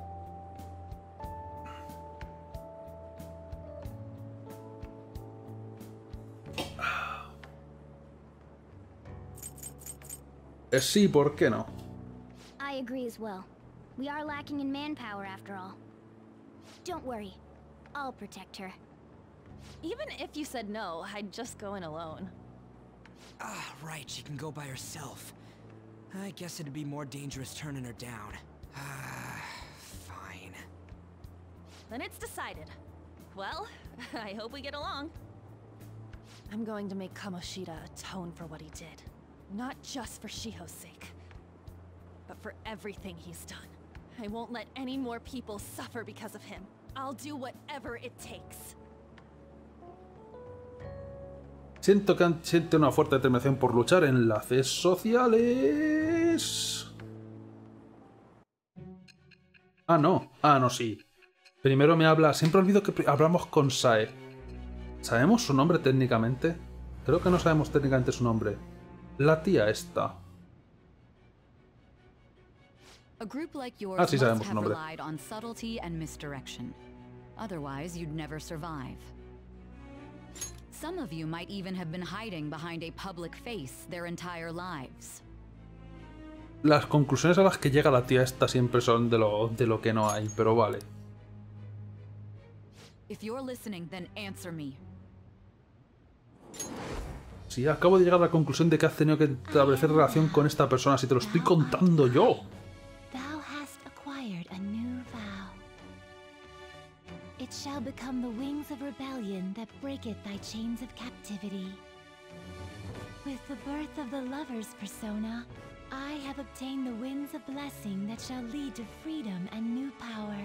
A: Eh, sí, ¿por qué no?
E: I agree as well. We are lacking in manpower after all. Don't worry. I'll protect her.
G: Even if you said no, I'd just go in alone.
B: Ah, right, she can go by herself. I guess it'd be more dangerous turning her down. Ah, fine.
G: Then it's decided. Well, I hope we get along. I'm going to make Kamoshida atone for what he did. Not just for Shiho's sake, but for everything he's done. I won't let any more people suffer because of him. I'll do whatever it takes.
A: Siento que siente una fuerte determinación por luchar. Enlaces sociales. Ah, no. Ah, no, sí. Primero me habla... Siempre olvido que hablamos con Sae. ¿Sabemos su nombre técnicamente? Creo que no sabemos técnicamente su nombre. La tía esta. Ah, sí sabemos su nombre.
K: Some of you might even have been hiding behind a public face their entire lives.
A: Las conclusiones a las que llega la tía esta siempre son de lo, de lo que no hay, pero vale.
K: If you're listening, then answer me.
A: Sí, acabo de llegar a la conclusión de que has tenido que establecer relación con esta persona, si te lo estoy contando yo.
E: Thou hast acquired a new vow. It shall become the wings of rebellion that breaketh thy chains of captivity. With the birth of the lover's persona, I have obtained the winds of blessing that shall lead to freedom and new power.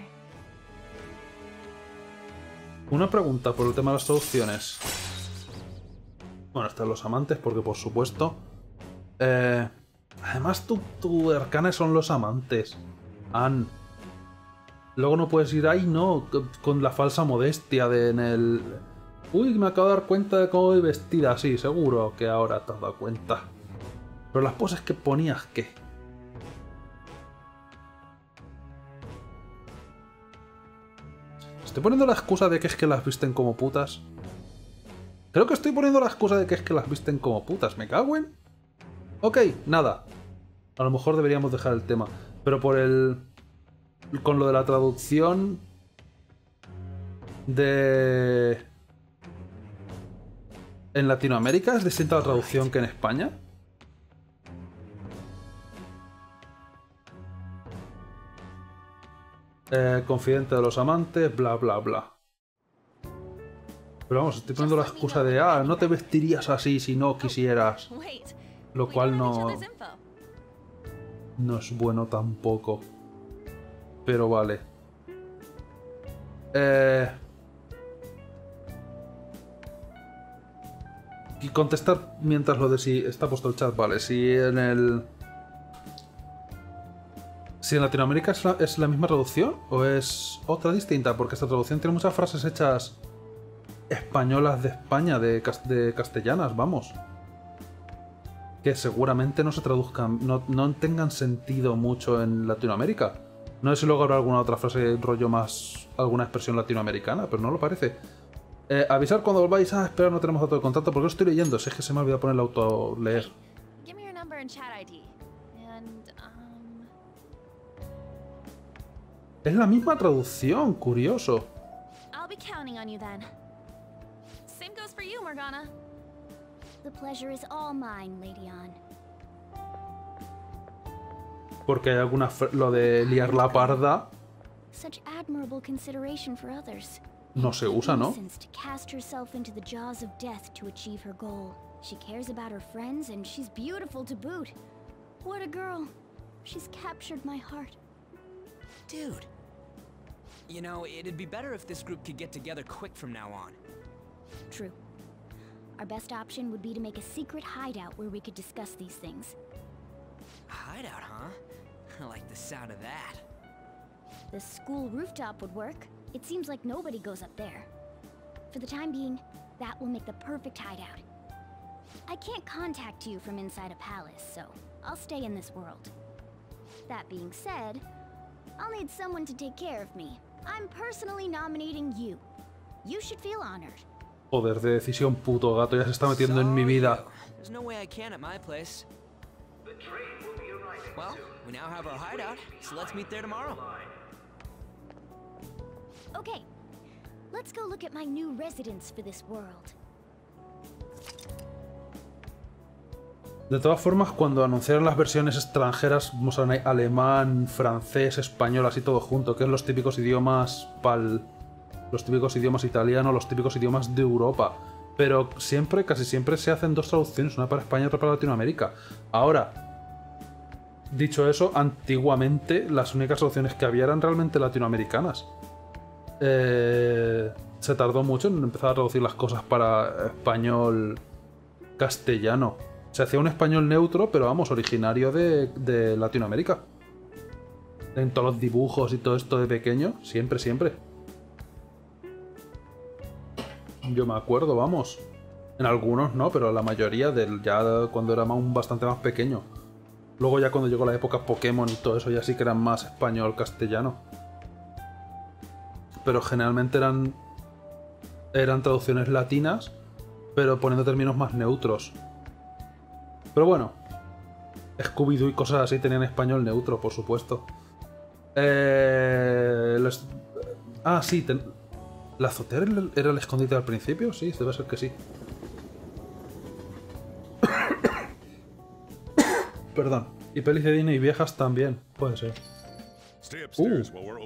A: Una pregunta por el tema de las traducciones. Bueno, están los amantes, porque por supuesto. Eh, además, tu, tu arcana son los amantes. Anne. Luego no puedes ir ahí, no, con la falsa modestia de en el... Uy, me acabo de dar cuenta de cómo voy vestida. Sí, seguro que ahora te has dado cuenta. Pero las poses que ponías, ¿qué? ¿Estoy poniendo la excusa de que es que las visten como putas? Creo que estoy poniendo la excusa de que es que las visten como putas. ¿Me cago en? Ok, nada. A lo mejor deberíamos dejar el tema. Pero por el... Con lo de la traducción... De... ¿En Latinoamérica es distinta la traducción que en España? Eh, confidente de los amantes, bla bla bla. Pero vamos, estoy poniendo la excusa de ah, no te vestirías así si no quisieras. Lo cual no... No es bueno tampoco. Pero vale. Eh... Y contestar mientras lo de si está puesto el chat, vale. Si en el... Si en Latinoamérica es la, es la misma traducción o es otra distinta, porque esta traducción tiene muchas frases hechas españolas de España, de, de castellanas, vamos. Que seguramente no se traduzcan, no, no tengan sentido mucho en Latinoamérica. No sé si luego habrá alguna otra frase, rollo más, alguna expresión latinoamericana, pero no lo parece. Eh, avisar cuando volváis. Ah, espera, no tenemos auto de contacto porque lo estoy leyendo. Si es que se me ha olvidado poner el auto leer. Es la misma traducción, curioso.
G: I'll be counting on you then. Same goes for you, Morgana.
E: The pleasure is all mine, Lady Anne.
A: Porque hay alguna lo de liar la parda.
E: Such admirable consideration for others.
A: No se usa, ¿no?
E: To cast herself into the jaws of death to achieve her goal. She cares about her friends and she's beautiful to boot. What a girl. She's captured my heart.
B: Dude. You know, it'd be better if this group could get together quick from now on.
E: True. Our best option would be to make a secret hideout where we could discuss these things.
B: A hideout, huh? I like the sound of that.
E: The school rooftop would work. It seems like nobody goes up there. For the time being, that will make the perfect hideout. I can't contact you from inside a palace, so I'll stay in this world. That being said, I'll need someone to take care of me. I'm personally nominating you. You should feel honored.
A: Poder de decisión, puto gato, ya se está metiendo en mi vida.
B: There's no way I can at my place. Well, we now have our hideout, so let's meet there tomorrow.
E: Okay, let's go look at my new residence for this world.
A: De todas formas, cuando anunciaron las versiones extranjeras, mostraron alemán, francés, español, así todo junto, que es los típicos idiomas pal... los típicos idiomas italianos, los típicos idiomas de Europa. Pero siempre, casi siempre se hacen dos traducciones, una para España y otra para Latinoamérica. Ahora, dicho eso, antiguamente las únicas traducciones que había eran realmente latinoamericanas. Eh, se tardó mucho en empezar a traducir las cosas para español castellano. Se hacía un español neutro, pero vamos, originario de, de Latinoamérica. En todos los dibujos y todo esto de pequeño, siempre, siempre. Yo me acuerdo, vamos. En algunos no, pero la mayoría del ya cuando era más, bastante más pequeño. Luego ya cuando llegó la época Pokémon y todo eso, ya sí que eran más español castellano. Pero generalmente eran eran traducciones latinas, pero poniendo términos más neutros. Pero bueno, Scooby-Doo y cosas así tenían español neutro, por supuesto. Eh, les... Ah, sí, ten... ¿la azotea era el escondite al principio? Sí, debe ser que sí. Perdón. Y pelis de Disney viejas también, puede ser. Uh.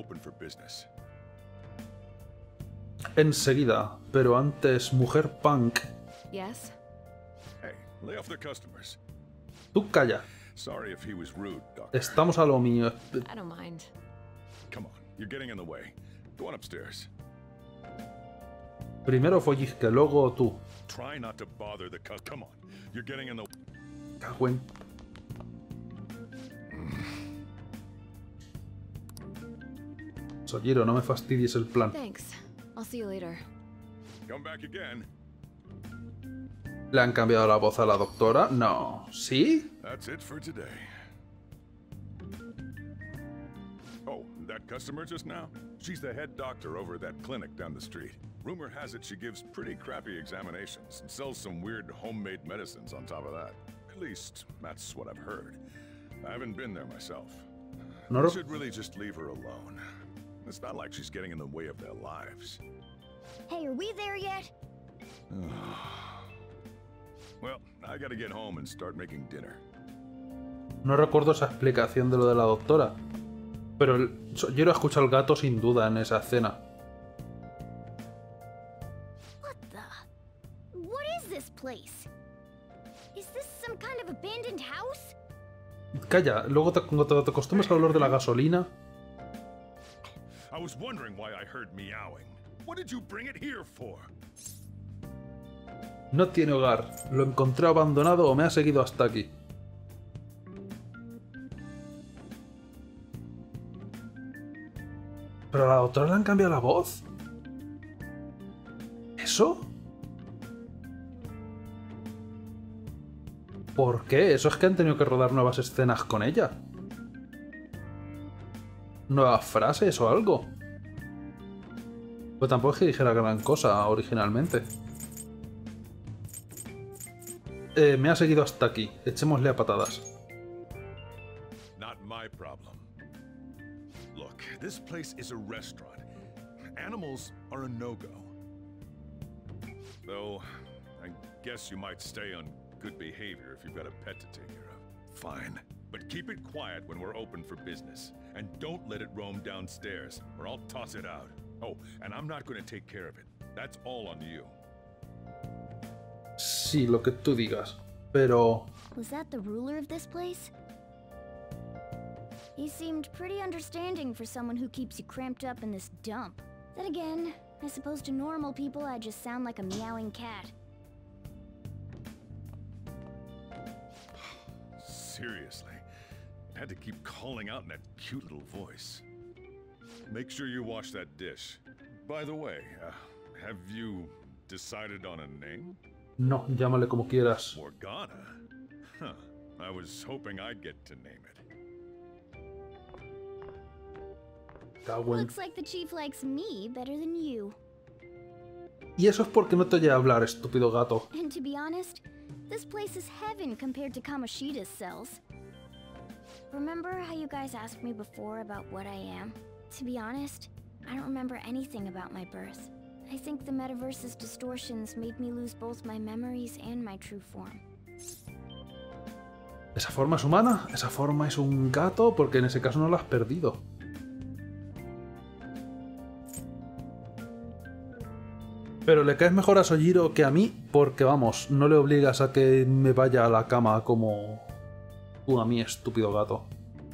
A: Enseguida, pero antes, mujer punk.
G: Yes.
D: Hey, lay off the customers.
A: Tú calla.
D: Sorry if he was rude, Doctor.
A: Estamos a lo mío.
G: I don't mind.
D: Come on, you're getting in the way. Go on upstairs.
A: Primero Follisque, luego tú.
D: Try not to bother the cus- Come on, you're getting in the.
A: Cago en... Sojiro, no me fastidies el plan.
G: Thanks. I'll see you later.
D: Come back again.
A: ¿Le han cambiado la voz a la doctora? No. ¿Sí?
D: That's it for today. Oh, that customer just now? She's the head doctor over at that clinic down the street. Rumor has it she gives pretty crappy examinations and sells some weird homemade medicines on top of that. At least, that's what I've heard. I haven't been there myself.
A: No.
D: I should really just leave her alone. It's not like she's getting in the way of their lives.
E: Hey, are we there yet?
D: Well, I gotta get home and start making dinner.
A: No recuerdo esa explicación de lo de la doctora. Pero el... yo he escuchado al gato sin duda en esa escena.
E: What the? What is this place? Is this some kind of abandoned house?
A: Calla, luego te, cuando te, te acostumbras al olor de la gasolina.
D: I was wondering why I heard meowing. What did you bring it here for?
A: No tiene hogar. Lo encontré abandonado o me ha seguido hasta aquí. ¿Pero a la doctora le han cambiado la voz? ¿Eso? ¿Por qué? ¿Eso es que han tenido que rodar nuevas escenas con ella? ¿Nuevas frases o algo? Pues tampoco es que dijera gran cosa originalmente. Eh, me ha seguido hasta aquí. Echémosle a patadas.
D: Not my problem. Look, this place is a restaurant. Animals are a no-go. Though, I guess you might stay on good behavior if you've got a pet to take care of. Fine. But keep it quiet when we're open for business. And don't let it roam downstairs, or I'll toss it out. Oh, and I'm not going to take care of it. That's all on you.
A: Sí, lo que tú digas. Pero...
E: Was that the ruler of this place? He seemed pretty understanding for someone who keeps you cramped up in this dump. Then again, I suppose to normal people I just sound like a meowing cat.
D: Seriously. I had to keep calling out in that cute little voice. Make sure you wash that dish. By the way, uh, have you decided on a name?
A: No, llámale como quieras.
D: Morgana? Huh. I was hoping I'd get to name it.
A: Cago en-
E: Looks like the chief likes me better than you.
A: Y eso es porque no te oye hablar, estúpido gato.
E: And to be honest, this place is heaven compared to Kamoshida's cells. Remember how you guys asked me before about what I am? To be honest, I don't remember anything about my birth. I think the metaverse's distortions made me lose both my memories and my true form.
A: ¿Esa forma es humana? ¿Esa forma es un gato? Porque en ese caso no la has perdido. Pero le caes mejor a Sojiro que a mí, porque vamos, no le obligas a que me vaya a la cama como tú a mí, estúpido gato.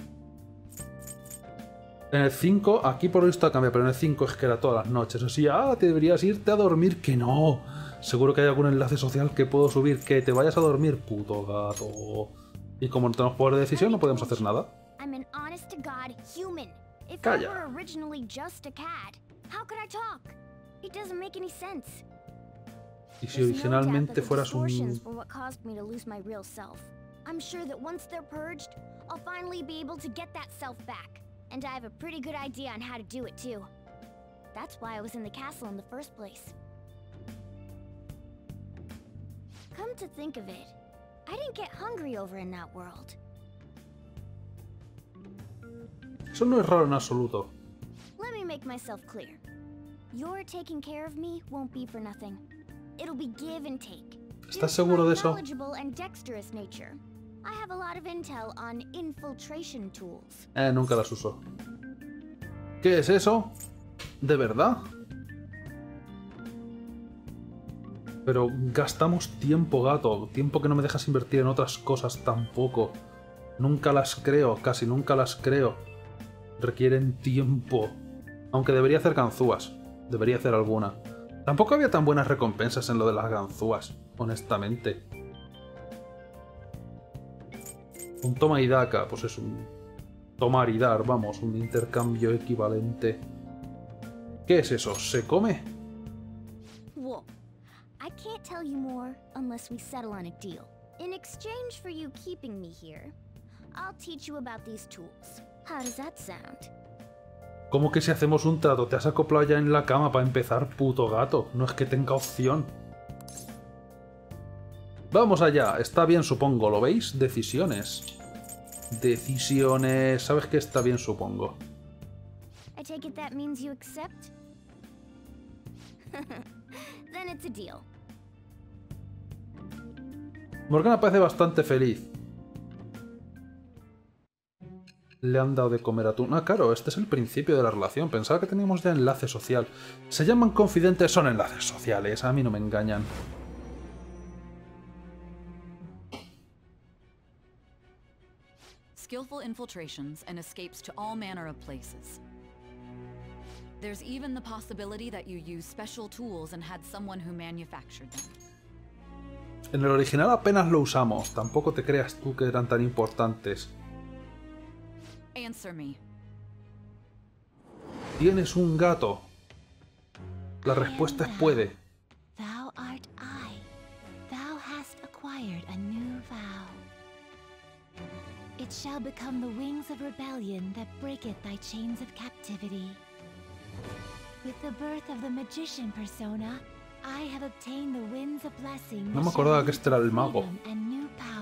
A: En el cinco, aquí por lo visto cambia, pero en el cinco es que era todas las noches. Así, ah, te deberías irte a dormir, que no. Seguro que hay algún enlace social que puedo subir, que te vayas a dormir, puto gato. Y como no tenemos poder de decisión, no podemos hacer nada.
E: I'm an honest to God human. If I
A: Calla.
E: were originally just a cat, how could I talk? It doesn't make any sense.
A: Y si
E: There's no doubt that
A: originalmente
E: the
A: fueras
E: distortions
A: un...
E: were what caused me to lose my real self. I'm sure that once they're purged, I'll finally be able to get that self back. And I have a pretty good idea on how to do it too. That's why I was in the castle in the first place. Come to think of it, I didn't get hungry over in that world.
A: Eso no es raro en absoluto.
E: Let me make myself clear. Your taking care of me won't be for nothing. It'll be give and take.
A: ¿Estás seguro de eso?
E: Knowledgeable and dexterous nature. I have a lot of intel on infiltration tools.
A: Eh, nunca las uso. ¿Qué es eso? ¿De verdad? Pero gastamos tiempo, gato. Tiempo que no me dejas invertir en otras cosas tampoco. Nunca las creo, casi nunca las creo. Requieren tiempo. Aunque debería hacer ganzúas. Debería hacer alguna. Tampoco había tan buenas recompensas en lo de las ganzúas, honestamente. Un toma y daca, pues es un tomar y dar, vamos, un intercambio equivalente. ¿Qué es eso? ¿Se come?
E: Well, I can't tell you more unless we settle on a deal. In exchange for you keeping me here, I'll teach you about these tools. How does that sound?
A: ¿Cómo que si hacemos un trato? Te has acoplado ya en la cama para empezar, puto gato. No es que tenga opción. Vamos allá. Está bien, supongo. ¿Lo veis? Decisiones. Decisiones... ¿Sabes qué está bien, supongo?
E: I take it that means you accept? Then it's a deal.
A: Morgana parece bastante feliz. Le han dado de comer atún. Ah, claro, este es el principio de la relación. Pensaba que teníamos ya enlace social. Se llaman confidentes, son enlaces sociales. A mí no me engañan.
K: Skillful infiltrations and escapes to all manner of places. There's even the possibility that you use special tools and had someone who manufactured them.
A: En el original apenas lo usamos. Tampoco te creas tú que eran tan importantes.
K: Answer me.
A: ¿Tienes un gato? La respuesta es puede.
L: Thou art I. Thou hast acquired a new vow. It shall become the wings of rebellion that breaketh thy chains of captivity. With the birth of the magician persona, I have obtained the winds of blessing.
A: No me acordaba que este era el mago.
L: And new power.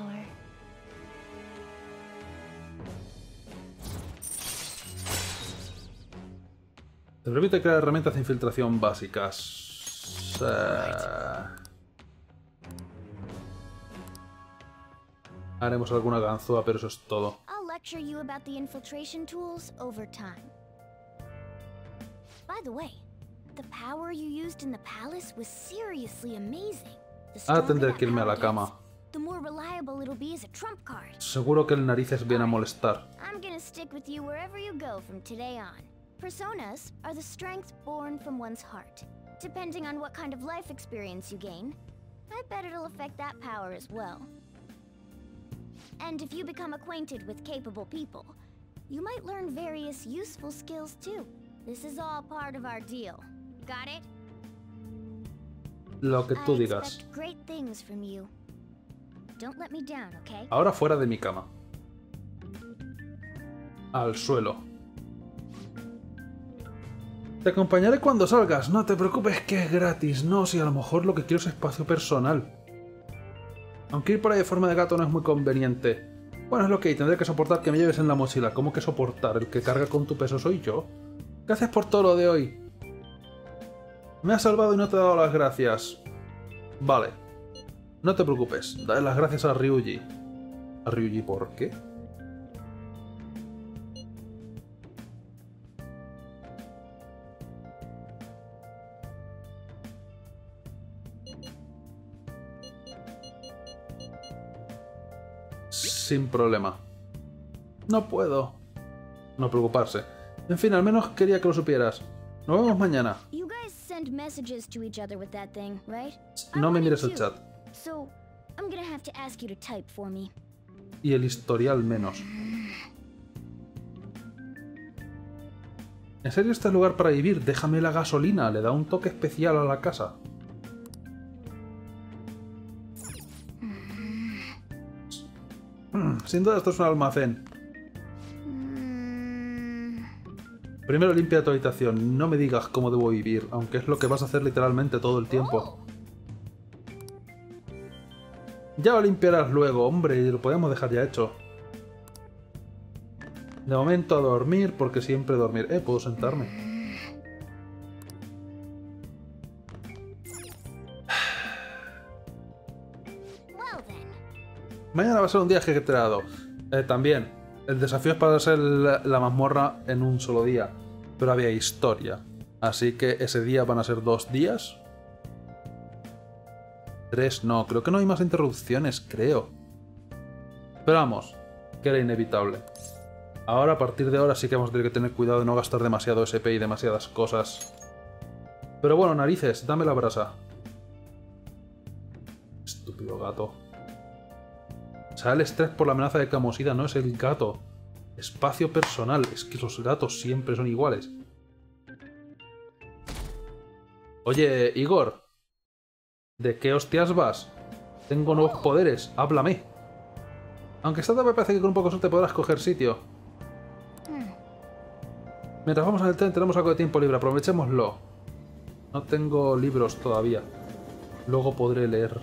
A: Te permite crear herramientas de infiltración básicas. Uh... Haremos alguna ganzúa, pero eso es todo.
E: I'll lecture you about the infiltration tools over time. By the way, the power you used in the palace was seriously amazing. The
A: Ah,
E: stronger
A: tendré
E: that
A: que irme a la
E: power
A: cama.
E: gets, the more reliable it'll be as a trump card.
A: Seguro que el narices viene a molestar.
E: I'm gonna stick with you wherever you go from today on. Personas are the strength born from one's heart. Depending on what kind of life experience you gain, I bet it'll affect that power as well. And if you become acquainted with capable people, you might learn various useful skills too. This is all part of our deal. Got it?
A: Lo que tú
E: I
A: digas.
E: expect great things from you. Don't let me down, okay?
A: Ahora fuera de mi cama. Al suelo. Te acompañaré cuando salgas. No te preocupes que es gratis. No, si a lo mejor lo que quiero es espacio personal. Aunque ir por ahí de forma de gato no es muy conveniente. Bueno, es lo que hay. Tendré que soportar que me lleves en la mochila. ¿Cómo que soportar? ¿El que carga con tu peso soy yo? Gracias por todo lo de hoy. Me has salvado y no te he dado las gracias. Vale. No te preocupes. Dale las gracias a Ryuji. ¿A Ryuji por qué? Sin problema. No puedo. No preocuparse. En fin, al menos quería que lo supieras. Nos vemos mañana.
E: You guys send messages to each other with that thing, right?
A: No me mires el chat.
E: So, I'm gonna have to ask you to type for me.
A: Y el historial menos. ¿En serio este es lugar para vivir? Déjame la gasolina. Le da un toque especial a la casa. Sin duda esto es un almacén. Primero limpia tu habitación. No me digas cómo debo vivir, aunque es lo que vas a hacer literalmente todo el tiempo. Ya lo limpiarás luego, hombre, y lo podemos dejar ya hecho. De momento a dormir, porque siempre dormir. Eh, puedo sentarme. Mañana va a ser un día ajetreado. Eh, también, el desafío es para hacer la, la mazmorra en un solo día. Pero había historia. Así que ese día van a ser dos días. Tres, no. Creo que no hay más interrupciones, creo. Pero vamos, que era inevitable. Ahora, a partir de ahora, sí que vamos a tener que tener cuidado de no gastar demasiado S P y demasiadas cosas. Pero bueno, narices, dame la brasa. Estúpido gato. O sea, el estrés por la amenaza de Kamosida no es el gato. Espacio personal. Es que los gatos siempre son iguales. Oye, Igor. ¿De qué hostias vas? Tengo nuevos poderes. Háblame. Aunque esta tarde me parece que con un poco de suerte podrás coger sitio. Mientras vamos en el tren tenemos algo de tiempo libre. Aprovechémoslo. No tengo libros todavía. Luego podré leer.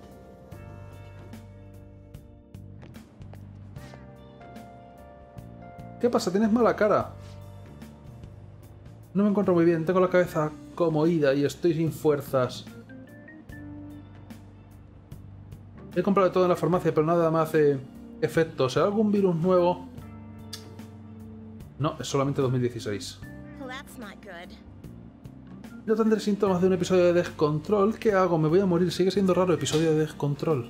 A: ¿Qué pasa? ¿Tienes mala cara? No me encuentro muy bien. Tengo la cabeza como ida y estoy sin fuerzas. He comprado todo en la farmacia, pero nada me hace efecto. ¿Será algún virus nuevo? No, es solamente dos mil dieciséis. Yo tendré síntomas de un episodio de descontrol. ¿Qué hago? Me voy a morir. Sigue siendo raro episodio de descontrol.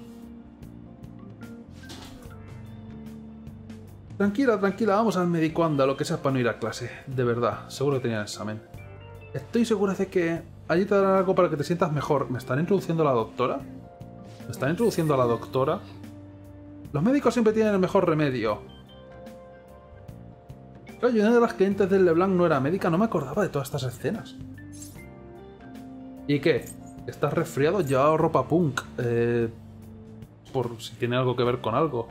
A: Tranquila, tranquila, vamos al médico, anda, lo que sea para no ir a clase. De verdad, seguro que tenían examen. Estoy segura de que allí te darán algo para que te sientas mejor. ¿Me están introduciendo a la doctora? ¿Me están introduciendo a la doctora? Los médicos siempre tienen el mejor remedio. Oye, una de las clientes del LeBlanc no era médica, no me acordaba de todas estas escenas. ¿Y qué? ¿Estás resfriado? Llevaba ropa punk. Eh, por si tiene algo que ver con algo.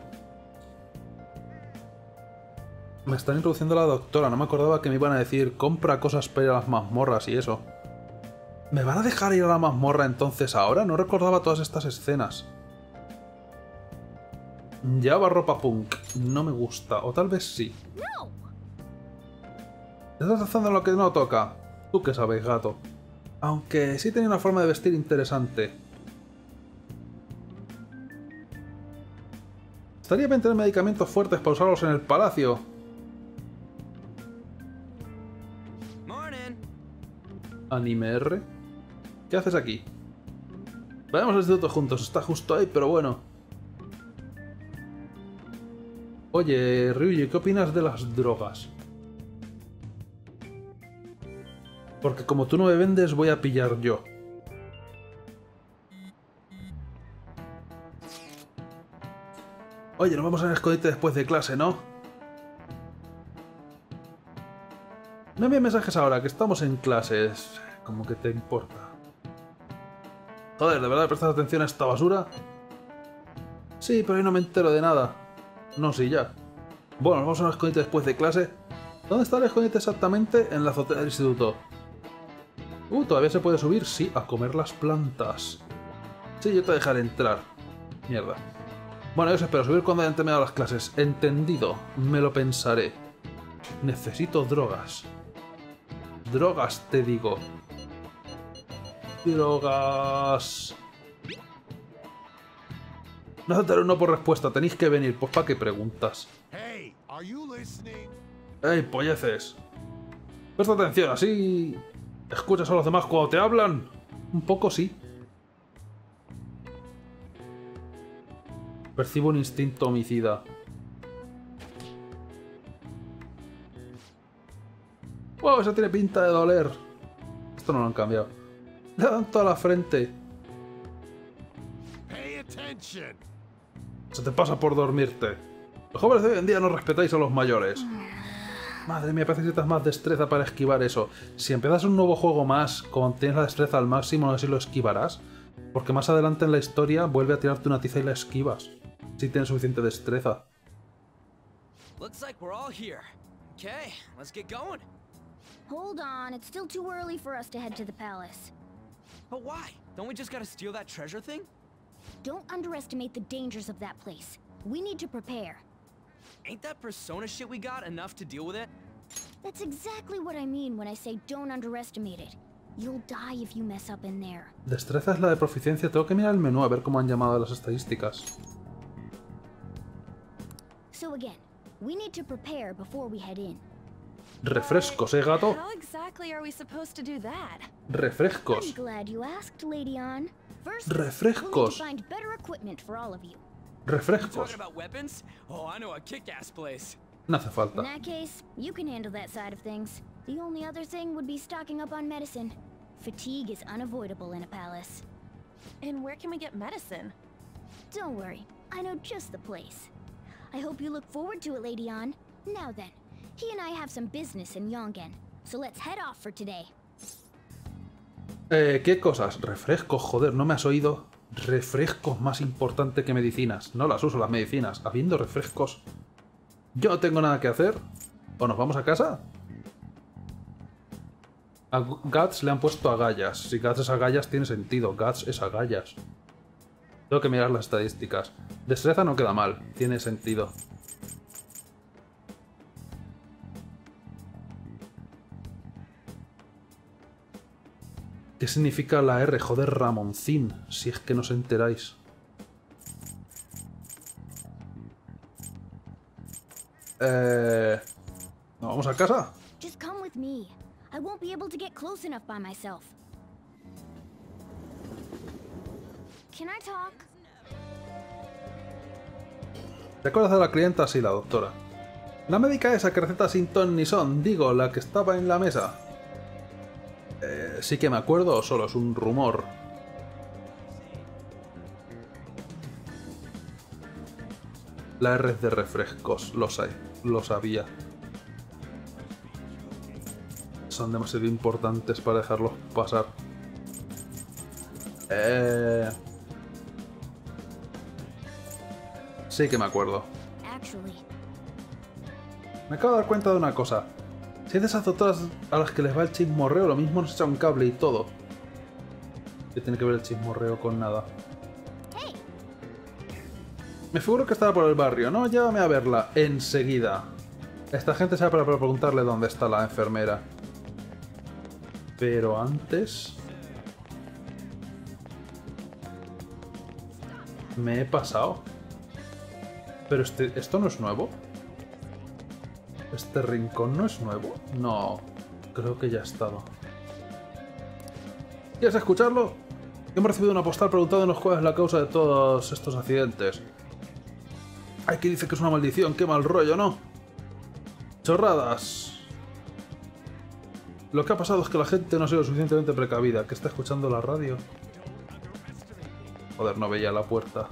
A: Me están introduciendo a la doctora, no me acordaba que me iban a decir compra cosas para ir a las mazmorras y eso. ¿Me van a dejar ir a la mazmorra entonces ahora? No recordaba todas estas escenas. Llevaba ropa punk, no me gusta, o tal vez sí. ¿Estás haciendo lo que no toca? Tú que sabes, gato. Aunque sí tenía una forma de vestir interesante. Estaría bien tener medicamentos fuertes para usarlos en el palacio. Anime R. ¿Qué haces aquí? Vayamos al instituto juntos, está justo ahí, pero bueno. Oye, Ryuji, ¿qué opinas de las drogas? Porque como tú no me vendes, voy a pillar yo. Oye, nos vamos al escondite después de clase, ¿no? No envíes mensajes ahora, que estamos en clases. Como que te importa. Joder, ¿de verdad prestas atención a esta basura? Sí, pero ahí no me entero de nada. No, sí, ya. Bueno, nos vamos a un escondite después de clase. ¿Dónde está el escondite exactamente? En la azotea del instituto. Uh, ¿todavía se puede subir? Sí, a comer las plantas. Sí, yo te dejaré entrar. Mierda. Bueno, yo os espero subir cuando hayan terminado las clases. Entendido. Me lo pensaré. Necesito drogas. Drogas, te digo. Drogas. No aceptaré un no por respuesta. Tenéis que venir. Pues ¿para qué preguntas?
M: Hey, are you listening?
A: ¡Ey, polleces! Presta atención, así... ¿Escuchas a los demás cuando te hablan? Un poco sí. Percibo un instinto homicida. ¡Wow! Eso tiene pinta de doler. Esto no lo han cambiado. Le dan toda la frente.
M: Pay attention.
A: Se te pasa por dormirte. Los jóvenes de hoy en día no respetáis a los mayores. Madre mía, parece que necesitas más destreza para esquivar eso. Si empiezas un nuevo juego más, cuando tienes la destreza al máximo, no sé si lo esquivarás. Porque más adelante en la historia vuelve a tirarte una tiza y la esquivas. Si tienes suficiente destreza.
B: Looks like we're all here. Okay, let's get going.
E: Hold on, it's still too early for us to head to the palace.
B: But why? Don't we just gotta steal that treasure thing?
E: Don't underestimate the dangers of that place. We need to prepare.
B: Ain't that persona shit we got enough to deal with it?
E: That's exactly what I mean when I say don't underestimate it. You'll die if you mess up in there.
A: Destreza es la de proficiencia. Tengo que mirar el menú a ver cómo han llamado las estadísticas.
E: So again, we need to prepare before we head in.
A: Refrescos, ¿eh, gato?
G: How exactly are we supposed to do that?
A: Refrescos.
E: I'm glad you asked, Lady Ann. First,
A: Refrescos.
E: we'll need to find better equipment for all of you.
A: Refrescos.
B: Talking about weapons? Oh, I know a kick-ass place.
A: No hace falta.
E: In that case, you can handle that side of things. The only other thing would be stocking up on medicine. Fatigue is unavoidable in a palace.
G: And where can we get medicine?
E: Don't worry, I know just the place. I hope you look forward to it, Lady Ann. Now then, he and I have some business in Yongen, so let's head off for today.
A: Eh, ¿qué cosas? Refrescos, joder, ¿no me has oído? Refrescos más importante que medicinas. No las uso las medicinas. Habiendo refrescos... Yo no tengo nada que hacer. ¿O nos vamos a casa? A Guts le han puesto agallas. Si Guts es agallas tiene sentido. Guts es agallas. Tengo que mirar las estadísticas. Destreza no queda mal. Tiene sentido. ¿Qué significa la R? Joder, Ramoncín. Si es que no os enteráis. Eh... ¿Nos vamos a casa?
E: Just come with me. I won't be able to get close enough by myself. Can I talk?
A: ¿Te acuerdas de la clienta? Sí, la doctora. La médica esa que receta sin ton ni son. Digo, la que estaba en la mesa. Eh, sí que me acuerdo o solo es un rumor. La R de refrescos, lo sé, lo sabía. Son demasiado importantes para dejarlos pasar. Eh... Sí que me acuerdo. Me acabo de dar cuenta de una cosa. Si hay de esas doctoras a las que les va el chismorreo, lo mismo nos echa un cable y todo. ¿Qué tiene que ver el chismorreo con nada? Me figuro que estará por el barrio, ¿no? Llévame a verla, enseguida. Esta gente se va para preguntarle dónde está la enfermera. Pero antes... Me he pasado. Pero este, ¿esto no es nuevo? ¿Este rincón no es nuevo? No, creo que ya ha estado. ¿Quieres escucharlo? Hemos recibido una postal preguntándonos cuál es la causa de todos estos accidentes. Aquí dice que es una maldición, qué mal rollo, ¿no? Chorradas. Lo que ha pasado es que la gente no ha sido suficientemente precavida. ¿Que está escuchando la radio? Joder, no veía la puerta.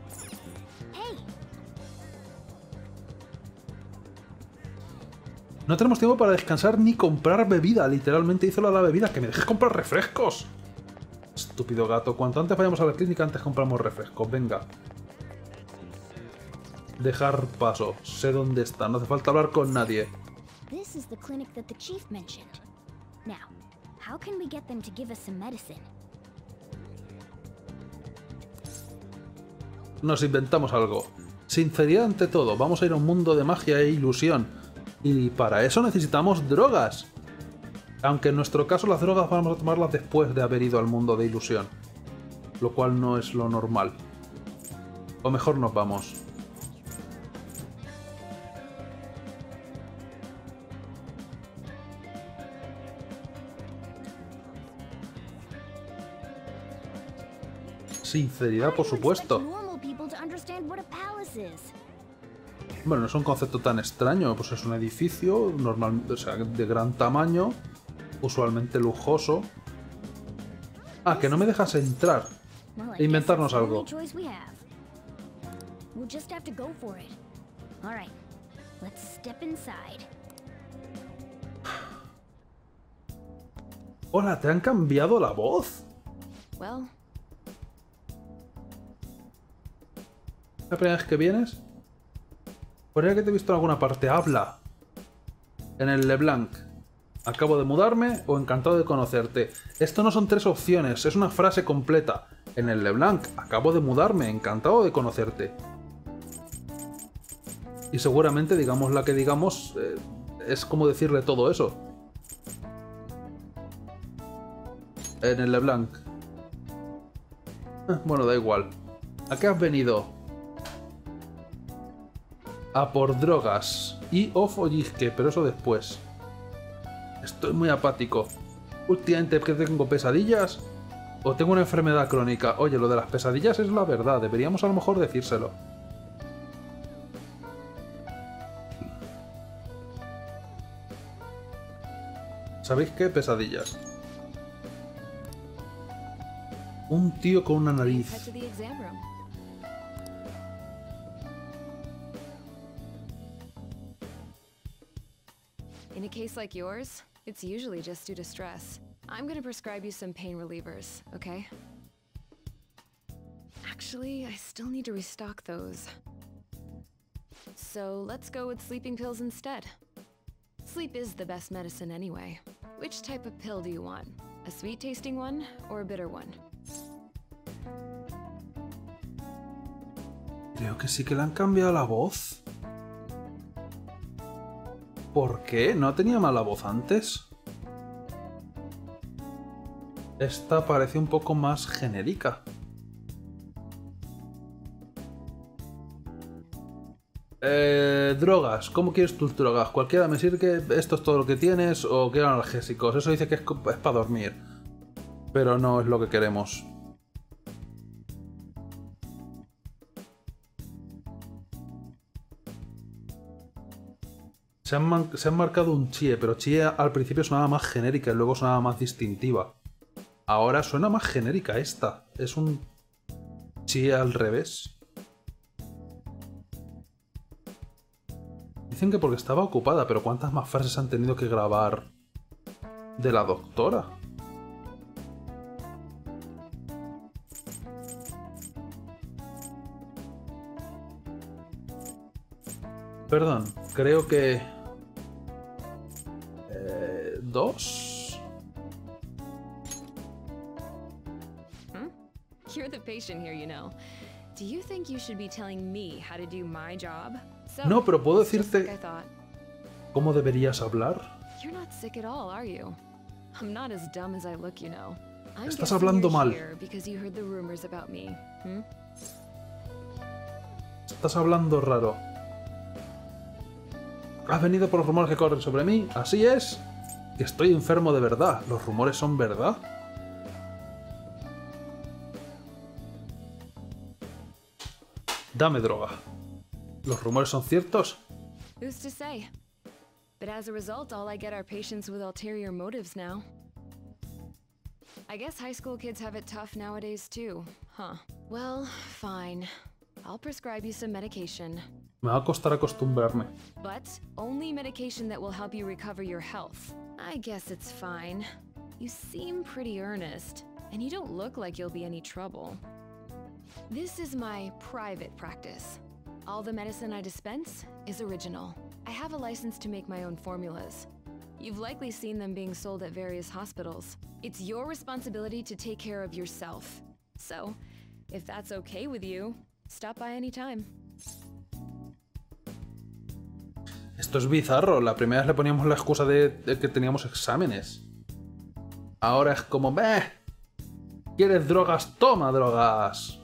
A: No tenemos tiempo para descansar ni comprar bebida. Literalmente hizo la bebida. ¡Que me dejes comprar refrescos! Estúpido gato. Cuanto antes vayamos a la clínica, antes compramos refrescos. Venga. Dejar paso. Sé dónde está. No hace falta hablar con nadie.
E: This is the clinic that the chief mentioned. Now, how can we get them to give us some medicine?
A: Nos inventamos algo. Sinceridad ante todo. Vamos a ir a un mundo de magia e ilusión. Y para eso necesitamos drogas. Aunque en nuestro caso las drogas vamos a tomarlas después de haber ido al mundo de ilusión. Lo cual no es lo normal. O mejor nos vamos. Sinceridad, por supuesto. Bueno, no es un concepto tan extraño, pues es un edificio normal, o sea, de gran tamaño, usualmente lujoso. Ah, que no me dejas entrar e inventarnos algo. Hola, ¿te han cambiado la voz?
G: Well.
A: ¿La primera vez que vienes? Por ahí que te he visto en alguna parte. Habla. En el LeBlanc. Acabo de mudarme o encantado de conocerte. Esto no son tres opciones, es una frase completa. En el LeBlanc. Acabo de mudarme, encantado de conocerte. Y seguramente, digamos la que digamos, eh, es como decirle todo eso. En el LeBlanc. Eh, bueno, da igual. ¿A qué has venido? A por drogas. Y o follisque, pero eso después. Estoy muy apático. Últimamente que tengo pesadillas. O tengo una enfermedad crónica. Oye, lo de las pesadillas es la verdad. Deberíamos a lo mejor decírselo. ¿Sabéis qué? Pesadillas. Un tío con una nariz.
N: In a case like yours, it's usually just due to stress. I'm gonna prescribe you some pain relievers, okay? Actually, I still need to restock those. So let's go with sleeping pills instead. Sleep is the best medicine anyway. Which type of pill do you want? A sweet-tasting one or a bitter one?
A: Creo que sí que le han cambiado la voz. ¿Por qué? ¿No tenía mala voz antes? Esta parece un poco más genérica. Eh, drogas. ¿Cómo quieres tus drogas? Cualquiera me sirve. Esto es todo lo que tienes. O quiero analgésicos. Eso dice que es, es para dormir. Pero no es lo que queremos. Se han, man se han marcado un chie, pero chie al principio sonaba más genérica y luego sonaba más distintiva. Ahora suena más genérica esta. Es un chie al revés. Dicen que porque estaba ocupada, pero ¿cuántas más frases han tenido que grabar de la doctora? Perdón, creo que... Eh, ¿Dos?
N: Hmm? You're the patient here, you know. Do you think you should be telling me how to do my job? So,
A: no, pero puedo decirte
N: like
A: cómo deberías hablar.
N: You're not sick at all, are you? I'm not as dumb as I look, you know. I'm
A: Estás hablando mal.
N: Because you heard the rumors about me. Hmm?
A: Estás hablando raro. ¿Has venido por los rumores que corren sobre mí? Así es. Que estoy enfermo de verdad. ¿Los rumores son verdad? Dame droga. ¿Los rumores son ciertos?
N: Who's to say? But as a result, all I get are patients with ulterior motives now. I guess high school kids have it tough nowadays too, huh? Well, fine. I'll prescribe you some medication.
A: Me va a costar acostumbrarme.
N: But only medication that will help you recover your health. I guess it's fine. You seem pretty earnest. and you don't look like you'll be any trouble. This is my private practice. All the medicine I dispense is original. I have a license to make my own formulas. You've likely seen them being sold at various hospitals. It's your responsibility to take care of yourself. So, if that's okay with you, stop by anytime.
A: Esto es bizarro. La primera vez le poníamos la excusa de, de que teníamos exámenes. Ahora es como, ¡beh! ¿Quieres drogas? ¡Toma drogas!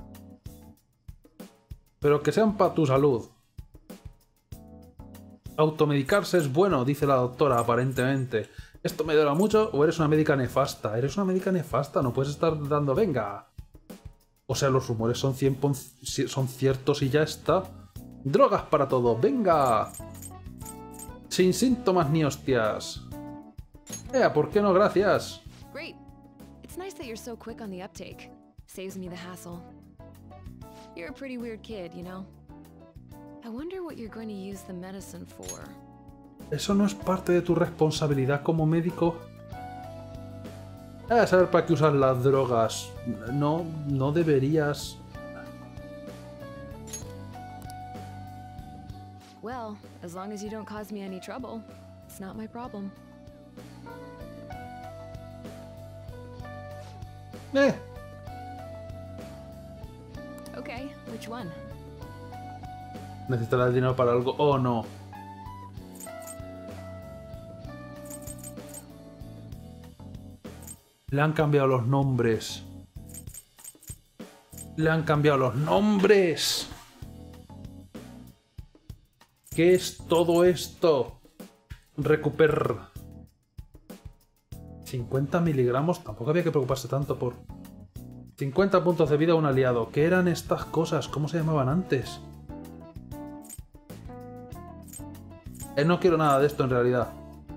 A: Pero que sean para tu salud. Automedicarse es bueno, dice la doctora, aparentemente. ¿Esto me duele mucho o eres una médica nefasta? Eres una médica nefasta, no puedes estar dando venga. O sea, los rumores son, cien son ciertos y ya está. Drogas para todo, venga. Sin síntomas ni hostias. Eh, ¿por qué no? Gracias.
N: Great. It's nice that you're so quick on the uptake. Saves me the hassle. You're a pretty weird kid, you know. I wonder what you're going to use the medicine for.
A: ¿Eso no es parte de tu responsabilidad como médico? Eh, saber para qué usas las drogas. No, no deberías.
N: Well, as long as you don't cause me any trouble, it's not my problem.
A: Eh.
N: Okay, which one?
A: ¿Necesitarás dinero para algo? Oh, no. Le han cambiado los nombres. Le han cambiado los nombres. ¿Qué es todo esto? Recuper. cincuenta miligramos. Tampoco había que preocuparse tanto por... cincuenta puntos de vida a un aliado. ¿Qué eran estas cosas? ¿Cómo se llamaban antes? Eh, no quiero nada de esto en realidad.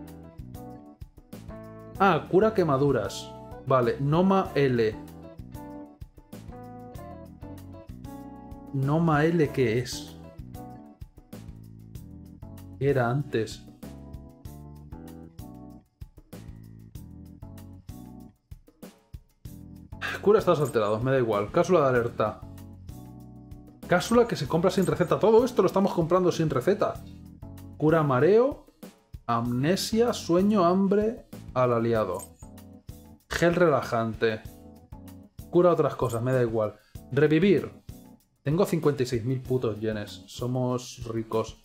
A: Ah, cura quemaduras. Vale, Noma L. Noma L, ¿qué es? ¿Qué era antes? Cura estados alterados, me da igual. Cápsula de alerta. Cápsula que se compra sin receta. Todo esto lo estamos comprando sin receta. Cura mareo, amnesia, sueño, hambre al aliado. Gel relajante. Cura otras cosas, me da igual. Revivir. Tengo cincuenta y seis mil putos yenes. Somos ricos.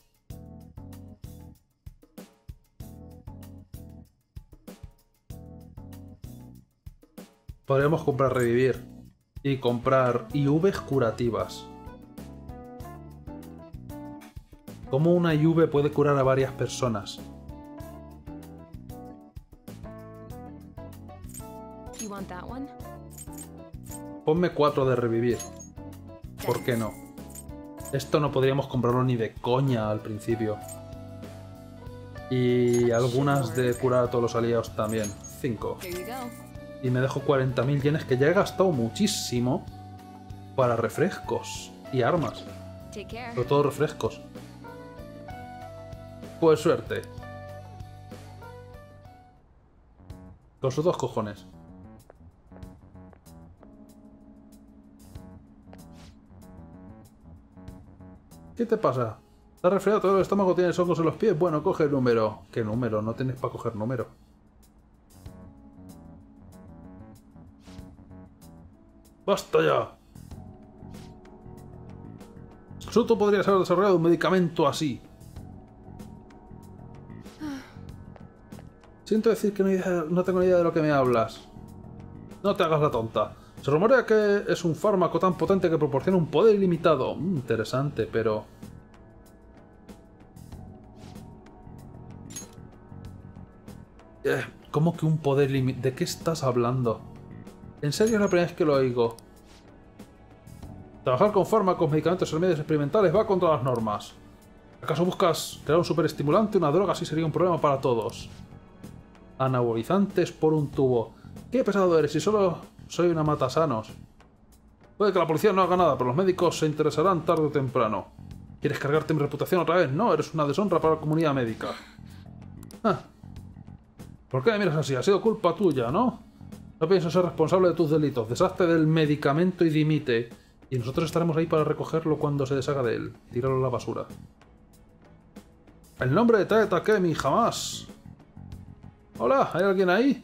A: Podríamos comprar revivir. Y comprar I Vs curativas. ¿Cómo una I V puede curar a varias personas?
N: You want that one?
A: Ponme cuatro de revivir. ¿Por qué no? Esto no podríamos comprarlo ni de coña al principio. Y algunas de curar a todos los aliados también. cinco. Y me dejo cuarenta mil yenes que ya he gastado muchísimo para refrescos y armas. Pero todo refrescos. Pues suerte. Con sus dos cojones. ¿Qué te pasa? ¿Estás resfriado? Todo el estómago, tienes hongos en los pies. Bueno, coge el número. ¿Qué número? No tienes para coger número. ¡Basta ya! Solo podrías haber desarrollado un medicamento así. Siento decir que no, idea, no tengo ni idea de lo que me hablas. No te hagas la tonta. Se rumorea que es un fármaco tan potente que proporciona un poder ilimitado. Mm, interesante, pero... Eh, ¿Cómo que un poder ilimitado? ¿De qué estás hablando? ¿En serio es la primera vez que lo oigo? Trabajar con fármacos, medicamentos y remedios experimentales va contra las normas. ¿Acaso buscas crear un superestimulante? Una droga así sería un problema para todos. Anabolizantes por un tubo. ¿Qué pesado eres? Si solo soy una matasanos. Puede que la policía no haga nada, pero los médicos se interesarán tarde o temprano. ¿Quieres cargarte mi reputación otra vez? No, eres una deshonra para la comunidad médica. Ah. ¿Por qué me miras así? Ha sido culpa tuya, ¿no? No pienso ser responsable de tus delitos. Deshazte del medicamento y dimite. Y nosotros estaremos ahí para recogerlo cuando se deshaga de él. Tíralo a la basura. El nombre de Tae Takemi, jamás. Hola, ¿hay alguien ahí?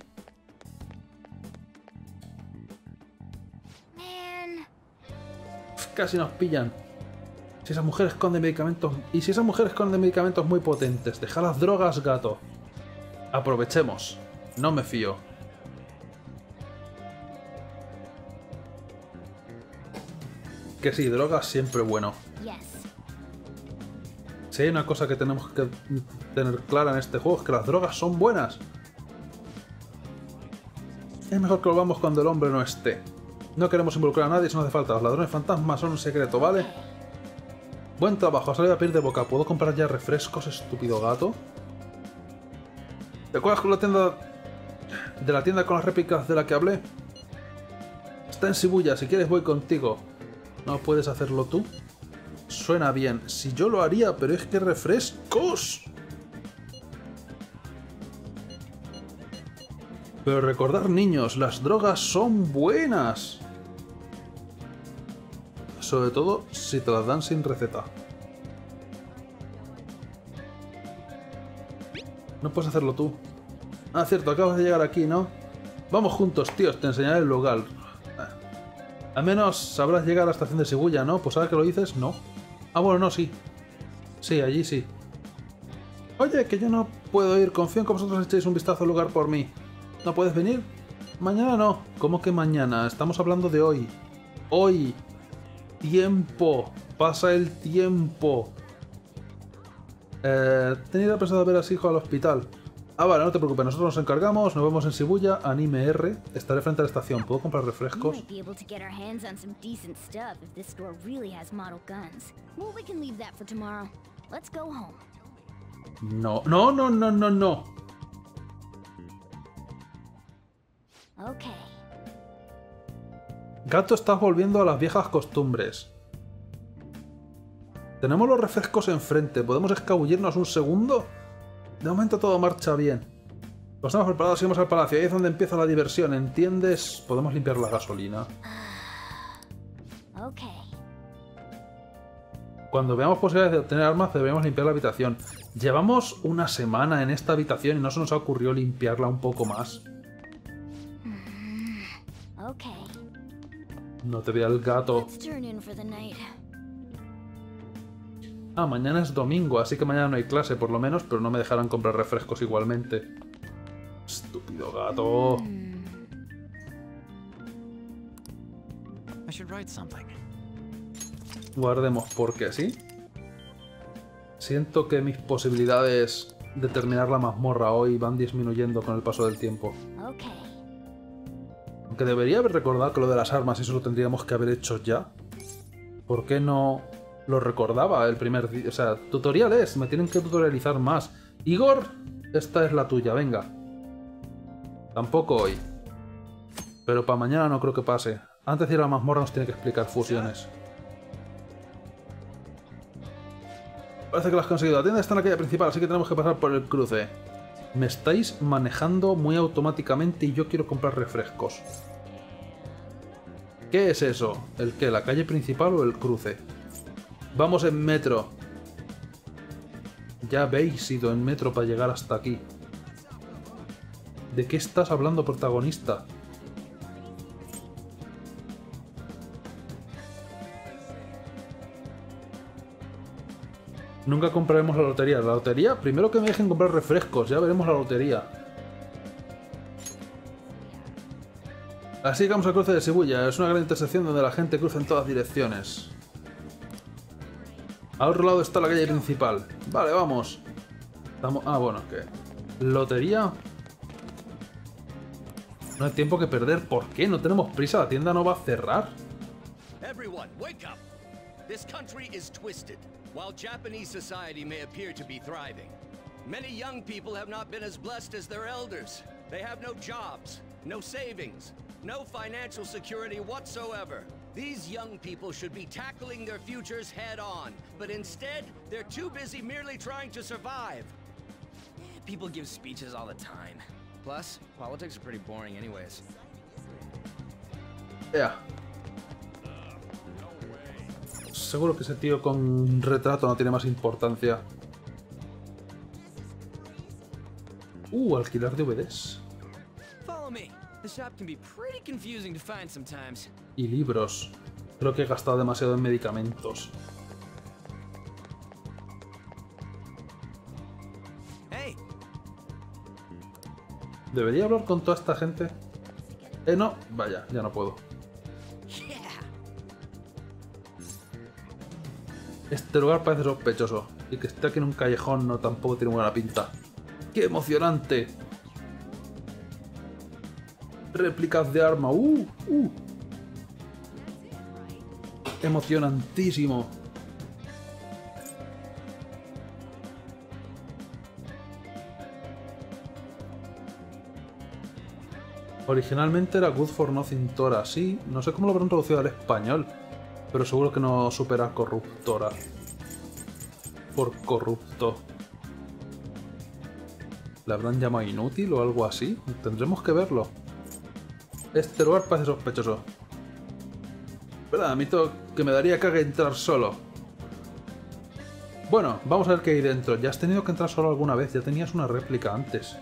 E: Man.
A: Casi nos pillan. Si esa mujer esconde medicamentos... Y si esa mujer esconde medicamentos muy potentes, deja las drogas, gato. Aprovechemos. No me fío. Que sí, drogas siempre bueno. Si hay una cosa que tenemos que tener clara en este juego es que las drogas son buenas. Es mejor que lo hagamos cuando el hombre no esté. No queremos involucrar a nadie si no hace falta. Los ladrones fantasmas son un secreto, ¿vale? Buen trabajo, has salido a pedir de boca. ¿Puedo comprar ya refrescos, estúpido gato? ¿Te acuerdas con la tienda... de la tienda con las réplicas de la que hablé? Está en Shibuya, si quieres voy contigo. ¿No puedes hacerlo tú? Suena bien. Si yo lo haría, pero es que refrescos. Pero recordad, niños, las drogas son buenas. Sobre todo si te las dan sin receta. No puedes hacerlo tú. Ah, cierto, acabas de llegar aquí, ¿no? Vamos juntos, tíos, te enseñaré el lugar. Al menos sabrás llegar a la estación de Shibuya, ¿no? Pues ahora que lo dices, no. Ah, bueno, no, sí. Sí, allí sí. Oye, que yo no puedo ir. Confío en que vosotros echéis un vistazo al lugar por mí. ¿No puedes venir? Mañana no. ¿Cómo que mañana? Estamos hablando de hoy. Hoy. Tiempo. Pasa el tiempo. Eh, tenía pensado ver a su hijo al hospital. Ah, vale, no te preocupes, nosotros nos encargamos, nos vemos en Shibuya, Anime R. Estaré frente a la estación, ¿puedo comprar refrescos? No, no, no, no, no, no.
E: Okay.
A: Gato, estás volviendo a las viejas costumbres. Tenemos los refrescos enfrente, ¿podemos escabullirnos un segundo? De momento todo marcha bien. Lo estamos preparados y vamos al palacio. Ahí es donde empieza la diversión, ¿entiendes? Podemos limpiar la gasolina.
E: Ok.
A: Cuando veamos posibilidades de obtener armas, deberíamos limpiar la habitación. Llevamos una semana en esta habitación y no se nos ha ocurrido limpiarla un poco más.
E: Ok.
A: No te vea el gato. Ah, mañana es domingo, así que mañana no hay clase por lo menos, pero no me dejarán comprar refrescos igualmente. Estúpido gato.
I: I should write something.
A: Guardemos porque sí. Siento que mis posibilidades de terminar la mazmorra hoy van disminuyendo con el paso del tiempo. Aunque debería haber recordado que lo de las armas eso lo tendríamos que haber hecho ya. ¿Por qué no lo recordaba el primer día? O sea, tutoriales, me tienen que tutorializar más. Igor, esta es la tuya, venga. Tampoco hoy. Pero para mañana no creo que pase. Antes de ir a la mazmorra nos tiene que explicar fusiones. Parece que lo has conseguido. La tienda está en la calle principal, así que tenemos que pasar por el cruce. Me estáis manejando muy automáticamente y yo quiero comprar refrescos. ¿Qué es eso? ¿El qué? ¿La calle principal o el cruce? Vamos en metro. Ya habéis ido en metro para llegar hasta aquí. ¿De qué estás hablando, protagonista? Nunca compraremos la lotería. La lotería, primero que me dejen comprar refrescos, ya veremos la lotería. Así llegamos al cruce de Shibuya. Es una gran intersección donde la gente cruza en todas direcciones. Al otro lado está la calle principal. Vale, vamos. Estamos... Ah, bueno, ¿qué? ¿Lotería? No hay tiempo que perder. ¿Por qué? No tenemos prisa. La tienda no va a cerrar.
O: Everyone, wake up. This country is twisted. While Japanese society may appear to be thriving, many young people have not been as blessed as their elders. They have no jobs, no savings, no financial security whatsoever. These young people should be tackling their futures head on, but instead, they're too busy merely trying to survive.
B: People give speeches all the time. Plus, politics are pretty boring anyways.
A: Ea. Seguro que ese tío con retrato no tiene más importancia. Uh, alquilar D V Ds.
B: Follow me. The shop can be pretty confusing to find sometimes.
A: Y libros. Creo que he gastado demasiado en medicamentos.
B: Hey.
A: ¿Debería hablar con toda esta gente? Eh, no. Vaya, ya no puedo. Este lugar parece sospechoso. Y que esté aquí en un callejón no tampoco tiene buena pinta. ¡Qué emocionante! Réplicas de arma. ¡Uh! ¡Uh! Emocionantísimo. Originalmente era Good for Nothing Tora, sí. No sé cómo lo habrán traducido al español. Pero seguro que no supera Corruptora. Por corrupto. ¿Le habrán llamado inútil o algo así? Tendremos que verlo. Este lugar parece sospechoso. Verdad, admito que me daría caga entrar solo. Bueno, vamos a ver qué hay dentro. Ya has tenido que entrar solo alguna vez. Ya tenías una réplica antes.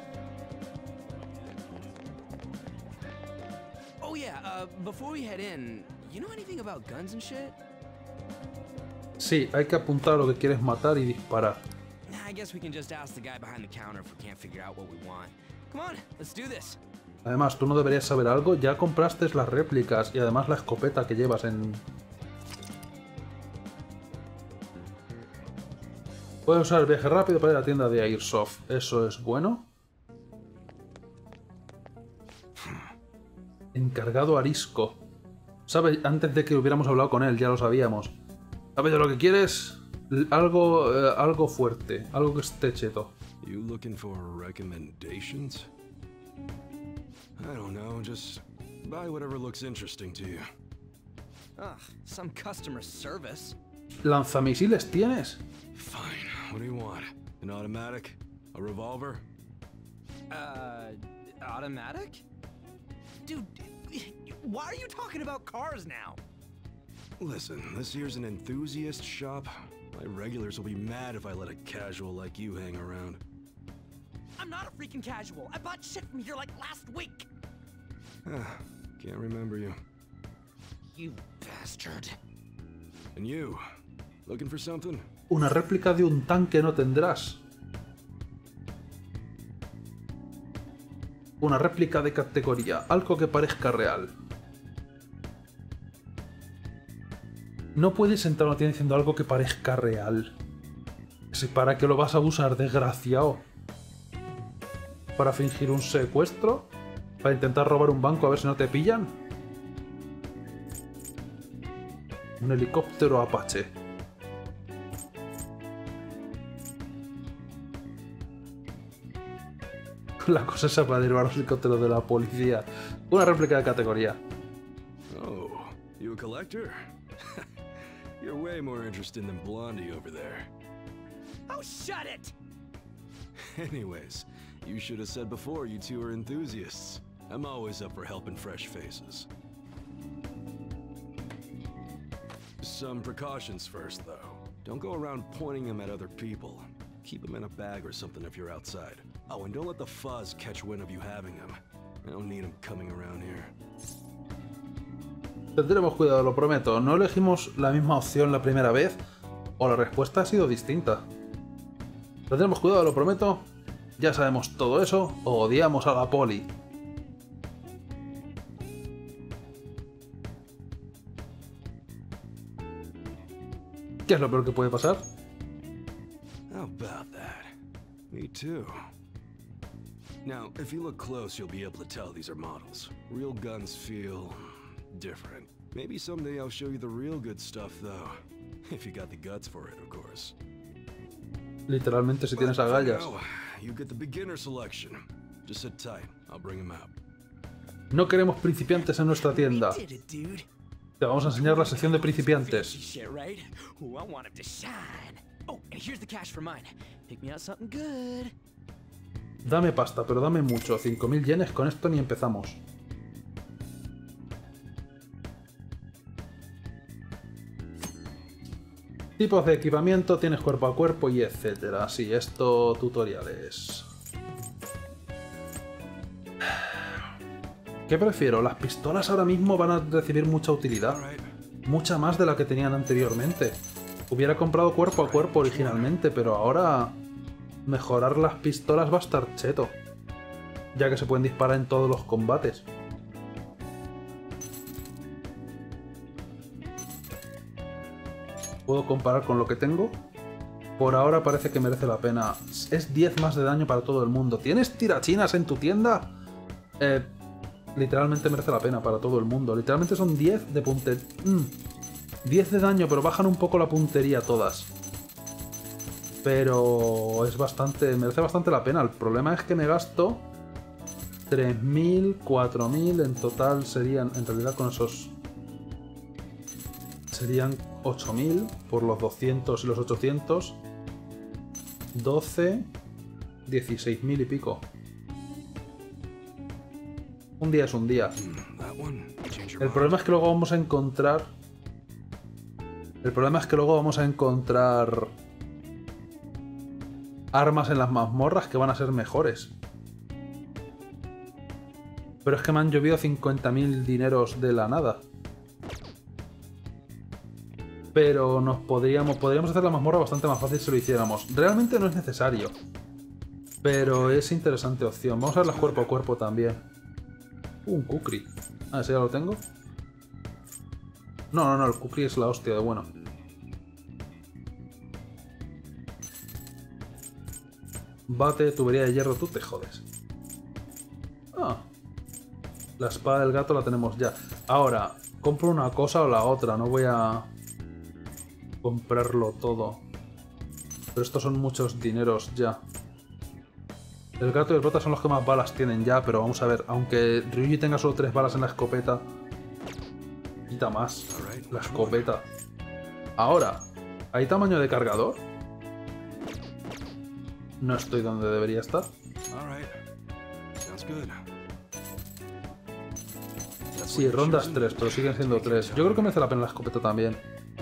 B: Oh yeah, uh, before we head in, you know anything about guns and shit?
A: Sí, hay que apuntar a lo que quieres matar y disparar.
B: I guess we can just ask the guy behind the counter if we can't figure out what we want. Come on, let's do this.
A: Además, tú no deberías saber algo. Ya compraste las réplicas y además la escopeta que llevas en... Puedes usar el viaje rápido para ir a la tienda de Airsoft. Eso es bueno. Encargado Arisco. ¿Sabes? Antes de que hubiéramos hablado con él, ya lo sabíamos. ¿Sabes de lo que quieres? Algo, eh, algo fuerte. Algo que esté cheto.
P: You looking for recommendations? I don't know, just buy whatever looks interesting to you.
B: Ugh, some customer service.
A: ¿Lanzamisiles tienes?
P: Fine. What do you want? An automatic? A revolver?
B: Uh, automatic? Dude, why are you talking about cars now?
P: Listen, this here's an enthusiast shop. My regulars will be mad if I let a casual like you hang around.
B: I'm not a freaking casual. I bought shit from here like last week.
P: Can't remember you.
B: You bastard.
P: And you, looking for something?
A: Una réplica de un tanque no tendrás. Una réplica de categoría, algo que parezca real. No puedes entrar a una tienda diciendo algo que parezca real. ¿Para qué lo vas a usar, desgraciado? ¿Para fingir un secuestro? ¿Para intentar robar un banco a ver si no te pillan? Un helicóptero Apache. La cosa esa para derribar los helicópteros de la policía. Una réplica de categoría.
P: Oh, you a collector? You're way more interesting than Blondie over there.
B: Oh, shut it!
P: Anyways, you should have said before you two are enthusiasts. I'm always up for helping fresh faces. Some precautions first, though. Don't go around pointing them at other people. Keep them in a bag or something if you're outside. Oh, and don't let the fuzz catch wind of you having them. I don't need them coming around here.
A: Tendremos cuidado, lo prometo. No elegimos la misma opción la primera vez, o la respuesta ha sido distinta. Tendremos cuidado, lo prometo. Ya sabemos todo eso, o odiamos a la poli. ¿Qué es lo peor que puede pasar?
P: How about that? Me too. Now, if you look close, you'll be able to tell these are models. Real guns feel different. Maybe someday I'll show you the real good stuff, though. If you got the guts for it, of course.
A: Literalmente si tienes agallas.
P: Now, you get the beginner selection. Just sit tight. I'll bring them out.
A: No queremos principiantes en nuestra tienda. Te vamos a enseñar la sección de principiantes. Dame pasta, pero dame mucho. cinco mil yenes, con esto ni empezamos. Tipos de equipamiento, tienes cuerpo a cuerpo y etcétera. Sí, esto tutoriales. ¿Qué prefiero? Las pistolas ahora mismo van a recibir mucha utilidad. Mucha más de la que tenían anteriormente. Hubiera comprado cuerpo a cuerpo originalmente, pero ahora mejorar las pistolas va a estar cheto. Ya que se pueden disparar en todos los combates. Puedo comparar con lo que tengo. Por ahora parece que merece la pena. Es diez más de daño para todo el mundo. ¿Tienes tirachinas en tu tienda? Eh... Literalmente merece la pena para todo el mundo. Literalmente son diez de puntería. Mm. diez de daño, pero bajan un poco la puntería todas. Pero es bastante... merece bastante la pena. El problema es que me gasto tres mil, cuatro mil. En total serían... En realidad con esos... Serían ocho mil por los doscientos y los ochocientos. doce... dieciséis mil y pico. Un día es un día. El problema es que luego vamos a encontrar... El problema es que luego vamos a encontrar... armas en las mazmorras que van a ser mejores. Pero es que me han llovido cincuenta mil dineros de la nada. Pero nos podríamos... Podríamos hacer la mazmorra bastante más fácil si lo hiciéramos. Realmente no es necesario. Pero es interesante opción. Vamos a ver las cuerpo a cuerpo también. Uh, un Kukri. Ah, ¿ese ya lo tengo? No, no, no, el Kukri es la hostia de bueno. Bate, tubería de hierro, tú te jodes. Ah. La espada del gato la tenemos ya. Ahora, compro una cosa o la otra, no voy a comprarlo todo. Pero estos son muchos dineros ya. El gato y el prota son los que más balas tienen ya, pero vamos a ver, aunque Ryuji tenga solo tres balas en la escopeta, quita más la escopeta. Ahora, ¿hay tamaño de cargador? No estoy donde debería estar. Sí, rondas tres, pero siguen siendo tres. Yo creo que merece la pena la escopeta también.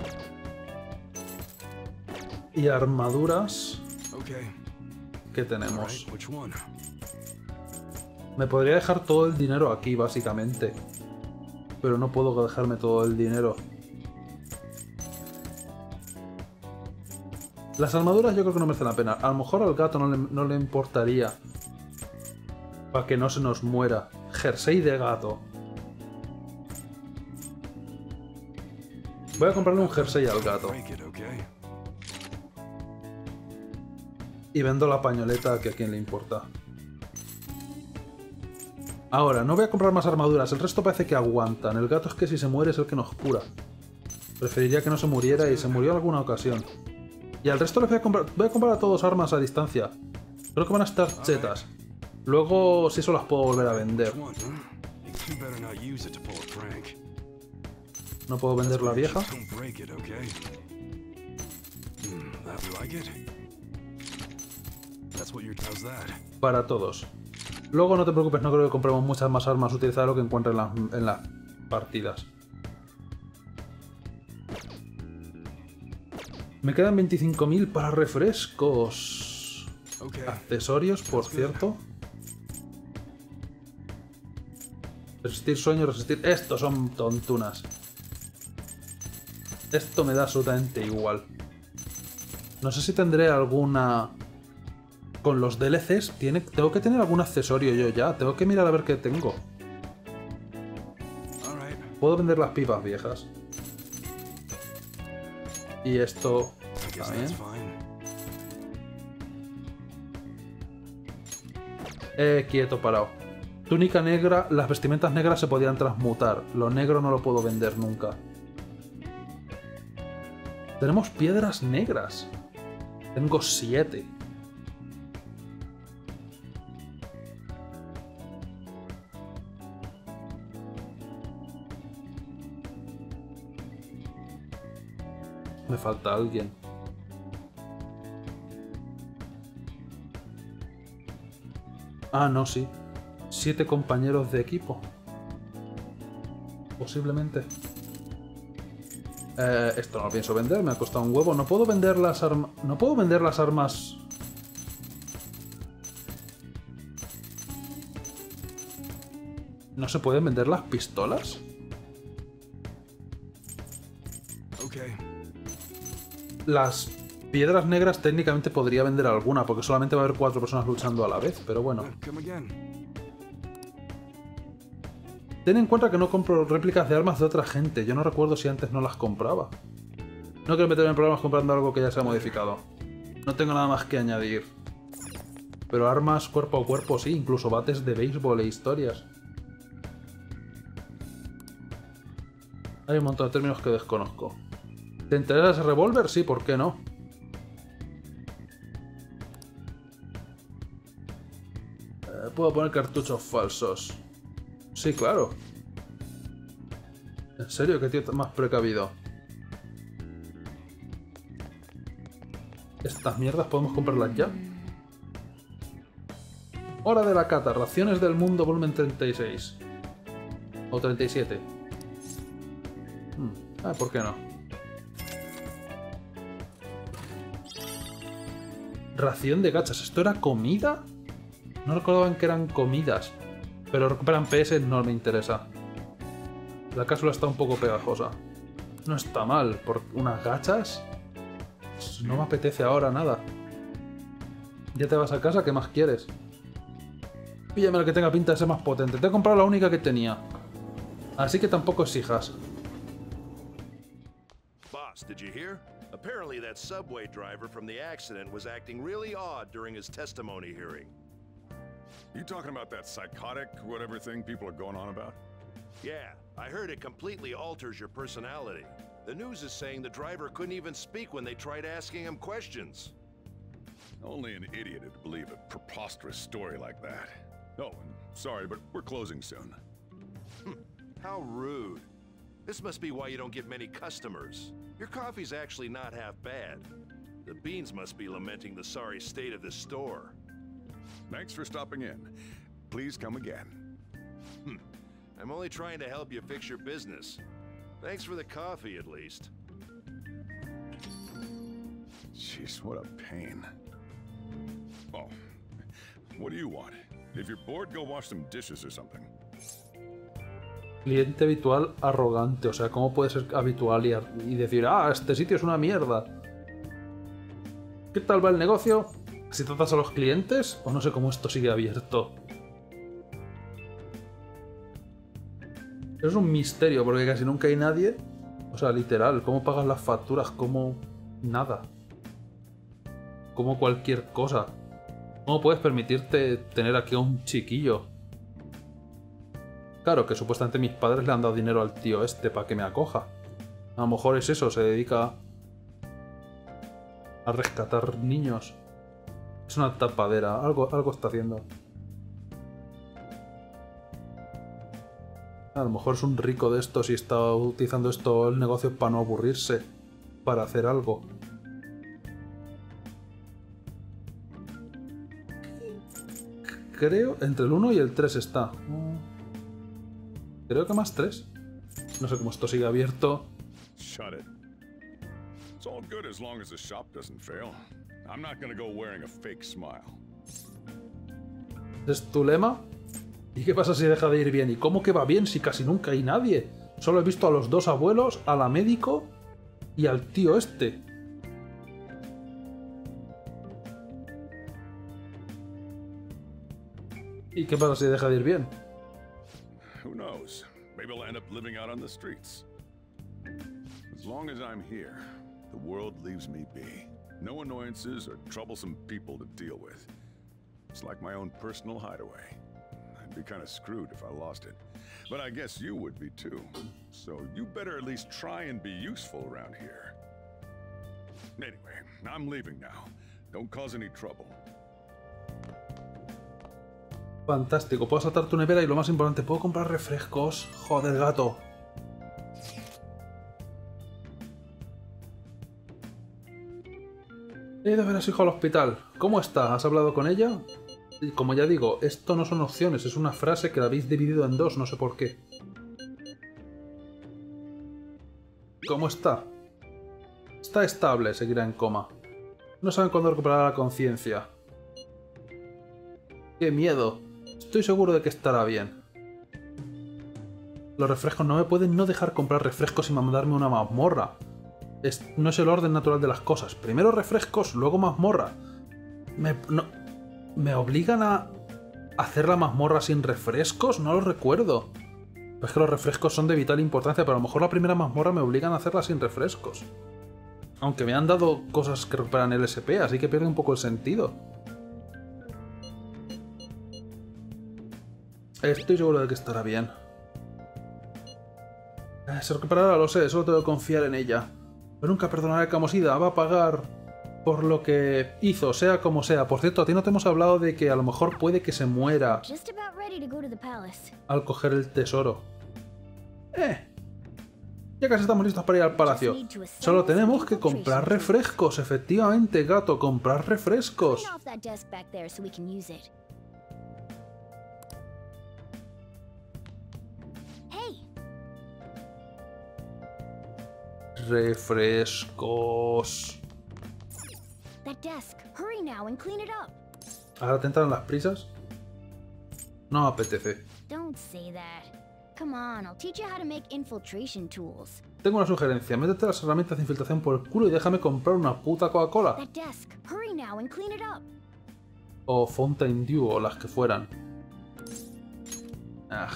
A: Y armaduras... ¿Qué tenemos? Me podría dejar todo el dinero aquí, básicamente. Pero no puedo dejarme todo el dinero. Las armaduras yo creo que no merecen la pena. A lo mejor al gato no le, no le importaría. Para que no se nos muera. Jersey de gato. Voy a comprarle un jersey al gato. Y vendo la pañoleta, que a quien le importa. Ahora, no voy a comprar más armaduras. El resto parece que aguantan. El gato es que si se muere es el que nos cura. Preferiría que no se muriera y se murió en alguna ocasión. Y al resto les voy a comprar... Voy a comprar a todos armas a distancia. Creo que van a estar chetas. Luego, si eso las puedo volver a vender. No puedo vender la vieja. Para todos. Luego no te preocupes, no creo que compremos muchas más armas. Utilizar lo que encuentre en las, en las partidas. Me quedan veinticinco mil para refrescos. Accesorios, por cierto. Resistir sueño, resistir... Estos son tontunas. Esto me da absolutamente igual. No sé si tendré alguna... Con los D L Cs tiene... tengo que tener algún accesorio yo ya. Tengo que mirar a ver qué tengo. Puedo vender las pipas viejas. Y esto también. Eh, quieto, parado. Túnica negra, las vestimentas negras se podían transmutar. Lo negro no lo puedo vender nunca. Tenemos piedras negras. Tengo siete. Me falta alguien. Ah, no, sí. Siete compañeros de equipo. Posiblemente. Eh, esto no lo pienso vender, me ha costado un huevo. No puedo vender las armas... No puedo vender las armas... ¿No se pueden vender las pistolas?
P: Okay.
A: Las piedras negras técnicamente podría vender alguna, porque solamente va a haber cuatro personas luchando a la vez, pero bueno. Ten en cuenta que no compro réplicas de armas de otra gente. Yo no recuerdo si antes no las compraba. No quiero meterme en problemas comprando algo que ya se ha modificado. No tengo nada más que añadir. Pero armas cuerpo a cuerpo sí, incluso bates de béisbol e historias. Hay un montón de términos que desconozco. ¿Te interesa ese revólver? Sí, ¿por qué no? Eh, Puedo poner cartuchos falsos. Sí, claro. ¿En serio? ¿Qué tío más precavido? Estas mierdas podemos comprarlas ya. Hora de la cata. Raciones del mundo volumen treinta y seis. O treinta y siete. Hmm. Ah, ¿por qué no? Ración de gachas. ¿Esto era comida? No recordaban que eran comidas. Pero recuperan P S, no me interesa. La cápsula está un poco pegajosa. No está mal. ¿Por unas gachas? No me apetece ahora nada. Ya te vas a casa, ¿qué más quieres? Píllame la que tenga pinta de ser más potente. Te he comprado la única que tenía. Así que tampoco exijas.
Q: Boss, did you hear? Apparently that subway driver from the accident was acting really odd during his testimony hearing.
D: You talking about that psychotic whatever thing people are going on about?
Q: Yeah, I heard it completely alters your personality. The news is saying the driver couldn't even speak when they tried asking him questions.
D: Only an idiot would believe a preposterous story like that. Oh, and sorry, but we're closing soon.
Q: How rude. This must be why you don't get many customers. Your coffee's actually not half bad. The beans must be lamenting the sorry state of this store.
D: Thanks for stopping in. Please come again.
Q: Hmm. I'm only trying to help you fix your business. Thanks for the coffee, at least.
D: Jeez, what a pain. Oh, what do you want? If you're bored, go wash some dishes or something.
A: Cliente habitual arrogante. O sea, ¿cómo puede ser habitual y, y decir, ah, este sitio es una mierda? ¿Qué tal va el negocio? Si tratas a los clientes, o no sé cómo esto sigue abierto. Es un misterio, porque casi nunca hay nadie. O sea, literal, ¿cómo pagas las facturas? Como nada. Como cualquier cosa. ¿Cómo puedes permitirte tener aquí a un chiquillo? Claro, que supuestamente mis padres le han dado dinero al tío este para que me acoja. A lo mejor es eso, se dedica a rescatar niños. Es una tapadera, algo, algo está haciendo. A lo mejor es un rico de estos y está utilizando esto el negocio para no aburrirse, para hacer algo. Creo, entre el uno y el tres está. Creo que más tres. No sé cómo esto sigue abierto.
D: Shut it. It's all good as long as the shop doesn't fail. I'm not gonna go wearing a fake smile.
A: ¿Es tu lema? ¿Y qué pasa si deja de ir bien? ¿Y cómo que va bien si casi nunca hay nadie? Solo he visto a los dos abuelos, a la médico y al tío este. ¿Y qué pasa si deja de ir bien?
D: Who knows? Maybe I'll end up living out on the streets. As long as I'm here, the world leaves me be. No annoyances or troublesome people to deal with. It's like my own personal hideaway. I'd be kind of screwed if I lost it. But I guess you would be too. So you better at least try and be useful around here. Anyway, I'm leaving now. Don't cause any trouble.
A: Fantástico, puedo saltar tu nevera y lo más importante, puedo comprar refrescos. Joder, gato. He ido a ver a su hijo al hospital. ¿Cómo está? ¿Has hablado con ella? Y como ya digo, esto no son opciones, es una frase que la habéis dividido en dos, no sé por qué. ¿Cómo está? Está estable, seguirá en coma. No saben cuándo recuperará la conciencia. ¡Qué miedo! Estoy seguro de que estará bien. Los refrescos no me pueden no dejar comprar refrescos y mandarme una mazmorra. Es, no es el orden natural de las cosas. Primero refrescos, luego mazmorra. Me, no, ¿me obligan a hacer la mazmorra sin refrescos? No lo recuerdo. Es que los refrescos son de vital importancia, pero a lo mejor la primera mazmorra me obligan a hacerla sin refrescos. Aunque me han dado cosas que recuperan el S P, así que pierde un poco el sentido. Estoy seguro de que estará bien. Se recuperará, lo sé, solo tengo que confiar en ella. Pero nunca perdonaré a Kamosida, va a pagar por lo que hizo, sea como sea. Por cierto, a ti no te hemos hablado de que a lo mejor puede que se muera al coger el tesoro. Eh, ya casi estamos listos para ir al palacio. Solo tenemos que comprar refrescos, efectivamente, gato, comprar refrescos. Refrescos. ¿Ahora te entran las prisas? No me apetece. Tengo una sugerencia. Métete las herramientas de infiltración por el culo y déjame comprar una puta Coca-Cola. O Fountain Dew o las que fueran. Ah.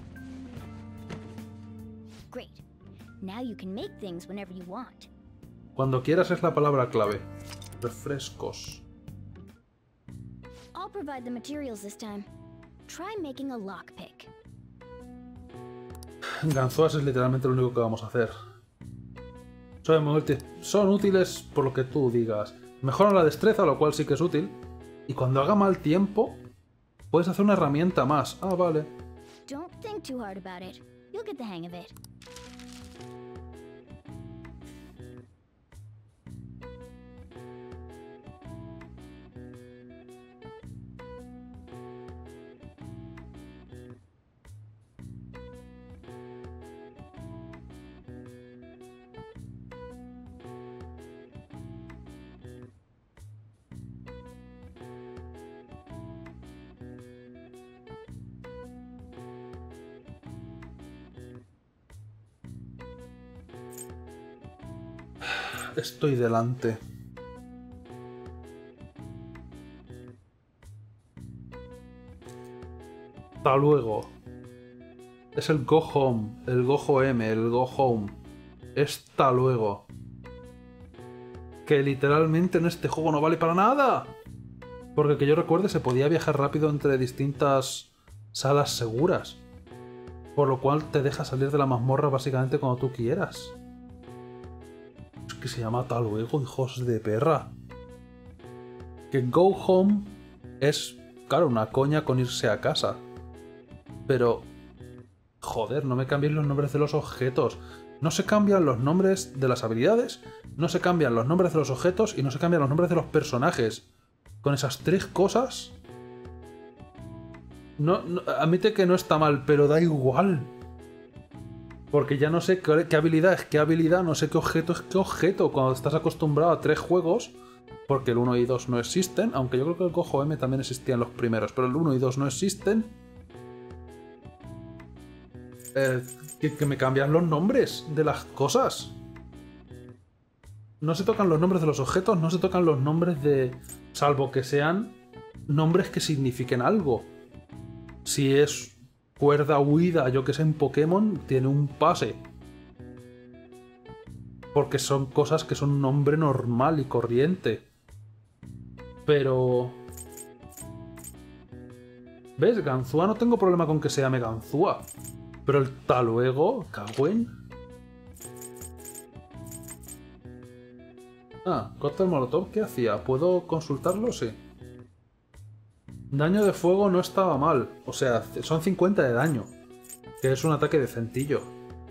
A: Cuando quieras es la palabra clave. Refrescos.
E: I'll provide the materials this time. Try making a lockpick.
A: Ganzúas es literalmente lo único que vamos a hacer. Son, útiles, son útiles por lo que tú digas. Mejoran la destreza, lo cual sí que es útil. Y cuando haga mal tiempo, puedes hacer una herramienta más. Ah, vale.
E: Don't think too hard about it. You'll get the hang of it.
A: Estoy delante. Hasta luego. Es el Go Home, el Go Home, el Go Home. Hasta luego. Que literalmente en este juego no vale para nada. Porque que yo recuerde se podía viajar rápido entre distintas salas seguras. Por lo cual te deja salir de la mazmorra básicamente cuando tú quieras. Que se llama hasta luego, hijos de perra. Que Go Home es, claro, una coña con irse a casa. Pero, joder, no me cambien los nombres de los objetos. No se cambian los nombres de las habilidades, no se cambian los nombres de los objetos y no se cambian los nombres de los personajes. Con esas tres cosas... No, no, admite que no está mal, pero da igual. Porque ya no sé qué, qué habilidad es qué habilidad, no sé qué objeto es qué objeto. Cuando estás acostumbrado a tres juegos, porque el uno y dos no existen, aunque yo creo que el Gojo M también existía en los primeros, pero el uno y dos no existen. Eh, que, que me cambian los nombres de las cosas. No se tocan los nombres de los objetos, no se tocan los nombres de... Salvo que sean nombres que signifiquen algo. Si es... Cuerda huida, yo que sé, en Pokémon, tiene un pase. Porque son cosas que son un nombre normal y corriente. Pero... ¿Ves? Ganzúa no tengo problema con que se llame Ganzúa. Pero el taluego, cagüen. Ah, cóctel molotov, ¿qué hacía? ¿Puedo consultarlo? Sí. Daño de fuego no estaba mal. O sea, son cincuenta de daño. Que es un ataque decentillo.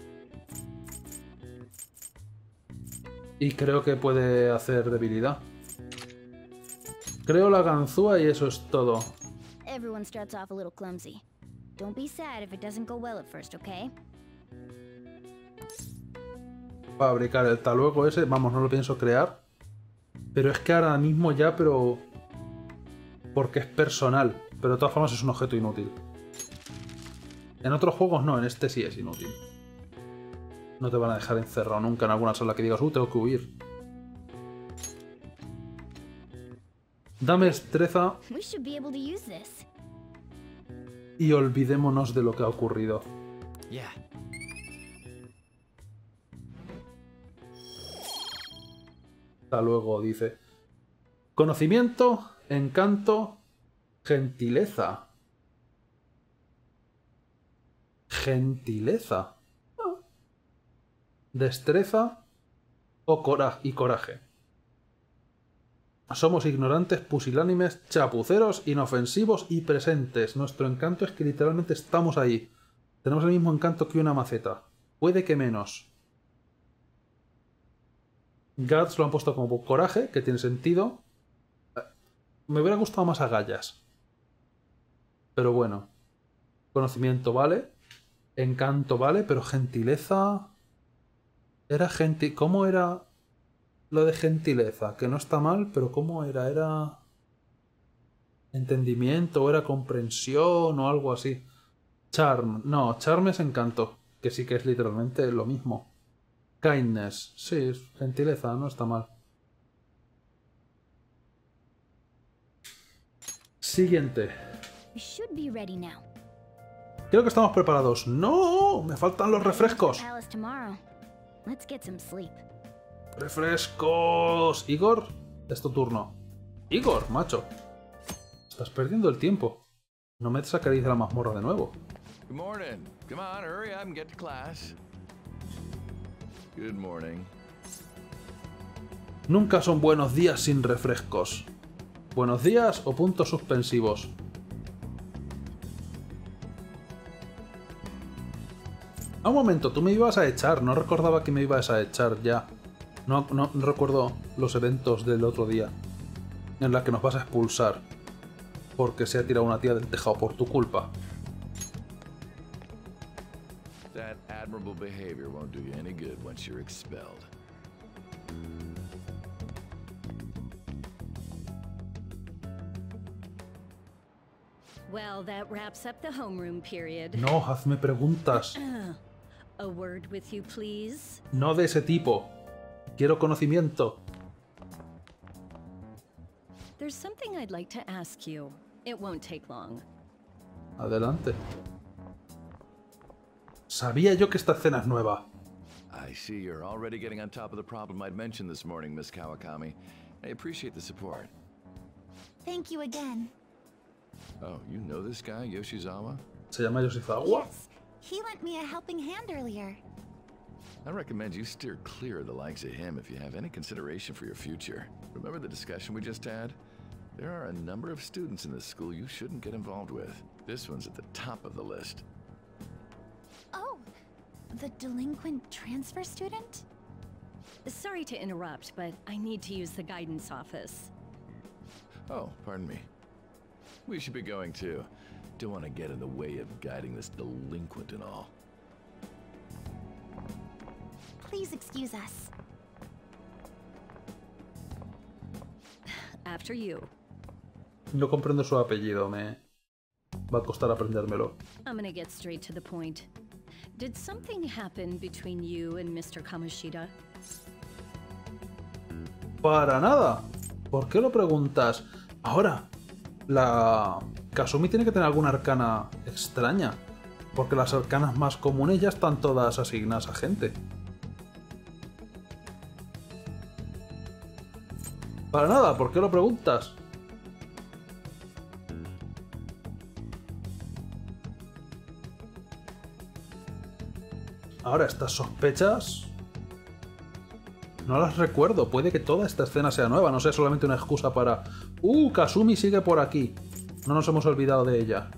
A: Y creo que puede hacer debilidad. Creo la ganzúa y eso es todo.
E: Everyone starts off a little clumsy. Don't be sad if it doesn't go well at first, okay?
A: fabricar el taluego ese. Vamos, no lo pienso crear. Pero es que ahora mismo ya, pero... porque es personal. Pero de todas formas es un objeto inútil. En otros juegos no, en este sí es inútil. No te van a dejar encerrado nunca en alguna sala que digas, uh, tengo que huir. Dame destreza
E: We should be able to use this.
A: y olvidémonos de lo que ha ocurrido.
I: Yeah.
A: Hasta luego, dice. Conocimiento, encanto, gentileza. Gentileza. Ah. Destreza o coraje y coraje. Somos ignorantes, pusilánimes, chapuceros, inofensivos y presentes. Nuestro encanto es que literalmente estamos ahí. Tenemos el mismo encanto que una maceta. Puede que menos. Guts lo han puesto como coraje, que tiene sentido. Me hubiera gustado más agallas. Pero bueno. Conocimiento vale. Encanto vale, pero gentileza... Era gentil... ¿Cómo era lo de gentileza? Que no está mal, pero ¿cómo era? Era... entendimiento, o era comprensión, o algo así. Charm. No, charm es encanto. Que sí que es literalmente lo mismo. Kindness. Sí, es gentileza, no está mal. Siguiente.
E: We should be ready now.
A: Creo que estamos preparados. ¡No! Me faltan los refrescos.
E: Palace tomorrow. Let's get some sleep.
A: ¡Refrescos! Igor, es tu turno. Igor, macho. Estás perdiendo el tiempo. No me sacaréis de la mazmorra de nuevo.
C: Good morning. Come on, hurry up and get to class. Good morning.
A: Nunca son buenos días sin refrescos. Buenos días o puntos suspensivos. A un momento, tú me ibas a echar. No recordaba que me ibas a echar ya. No, no, no recuerdo los eventos del otro día en la que nos vas a expulsar porque se ha tirado una tía del tejado por tu culpa.
C: That admirable behavior won't do you any good once you're expelled.
R: Well, that wraps up the homeroom period.
A: No, hazme preguntas.
R: A word with you, please.
A: No de ese tipo. Quiero conocimiento.
R: There's something I'd like to ask you. It won't take long.
A: Adelante. Sabía yo que esta escena es nueva.
C: I see you're already getting on top of the problem I'd mentioned this morning, Miss Kawakami. I appreciate the support.
F: Thank you again.
C: Oh, you know this guy, Yoshizawa?
A: Se llama Yoshizawa.
F: Yes, he lent me a helping hand earlier.
C: I recommend you steer clear of the likes of him if you have any consideration for your future. Remember the discussion we just had? There are a number of students in this school you shouldn't get involved with. This one's at the top of the list.
F: Oh, the delinquent transfer student?
R: Sorry to interrupt, but I need to use the guidance office.
C: Oh, pardon me. We should be going too. Don't want to get in the way of guiding this delinquent and all.
F: Please excuse us.
R: After you.
A: No comprendo su apellido, me va a costar aprendérmelo.
R: I'm gonna get straight to the point. Did something happen between you and Mister Kamoshida?
A: Para nada. ¿Por qué lo preguntas? Ahora, la Kasumi tiene que tener alguna arcana extraña, porque las arcanas más comunes ya están todas asignadas a gente. Para nada, ¿por qué lo preguntas? Ahora, estas sospechas... no las recuerdo. Puede que toda esta escena sea nueva, no sea solamente una excusa para... ¡Uh! Kasumi sigue por aquí. No nos hemos olvidado de ella.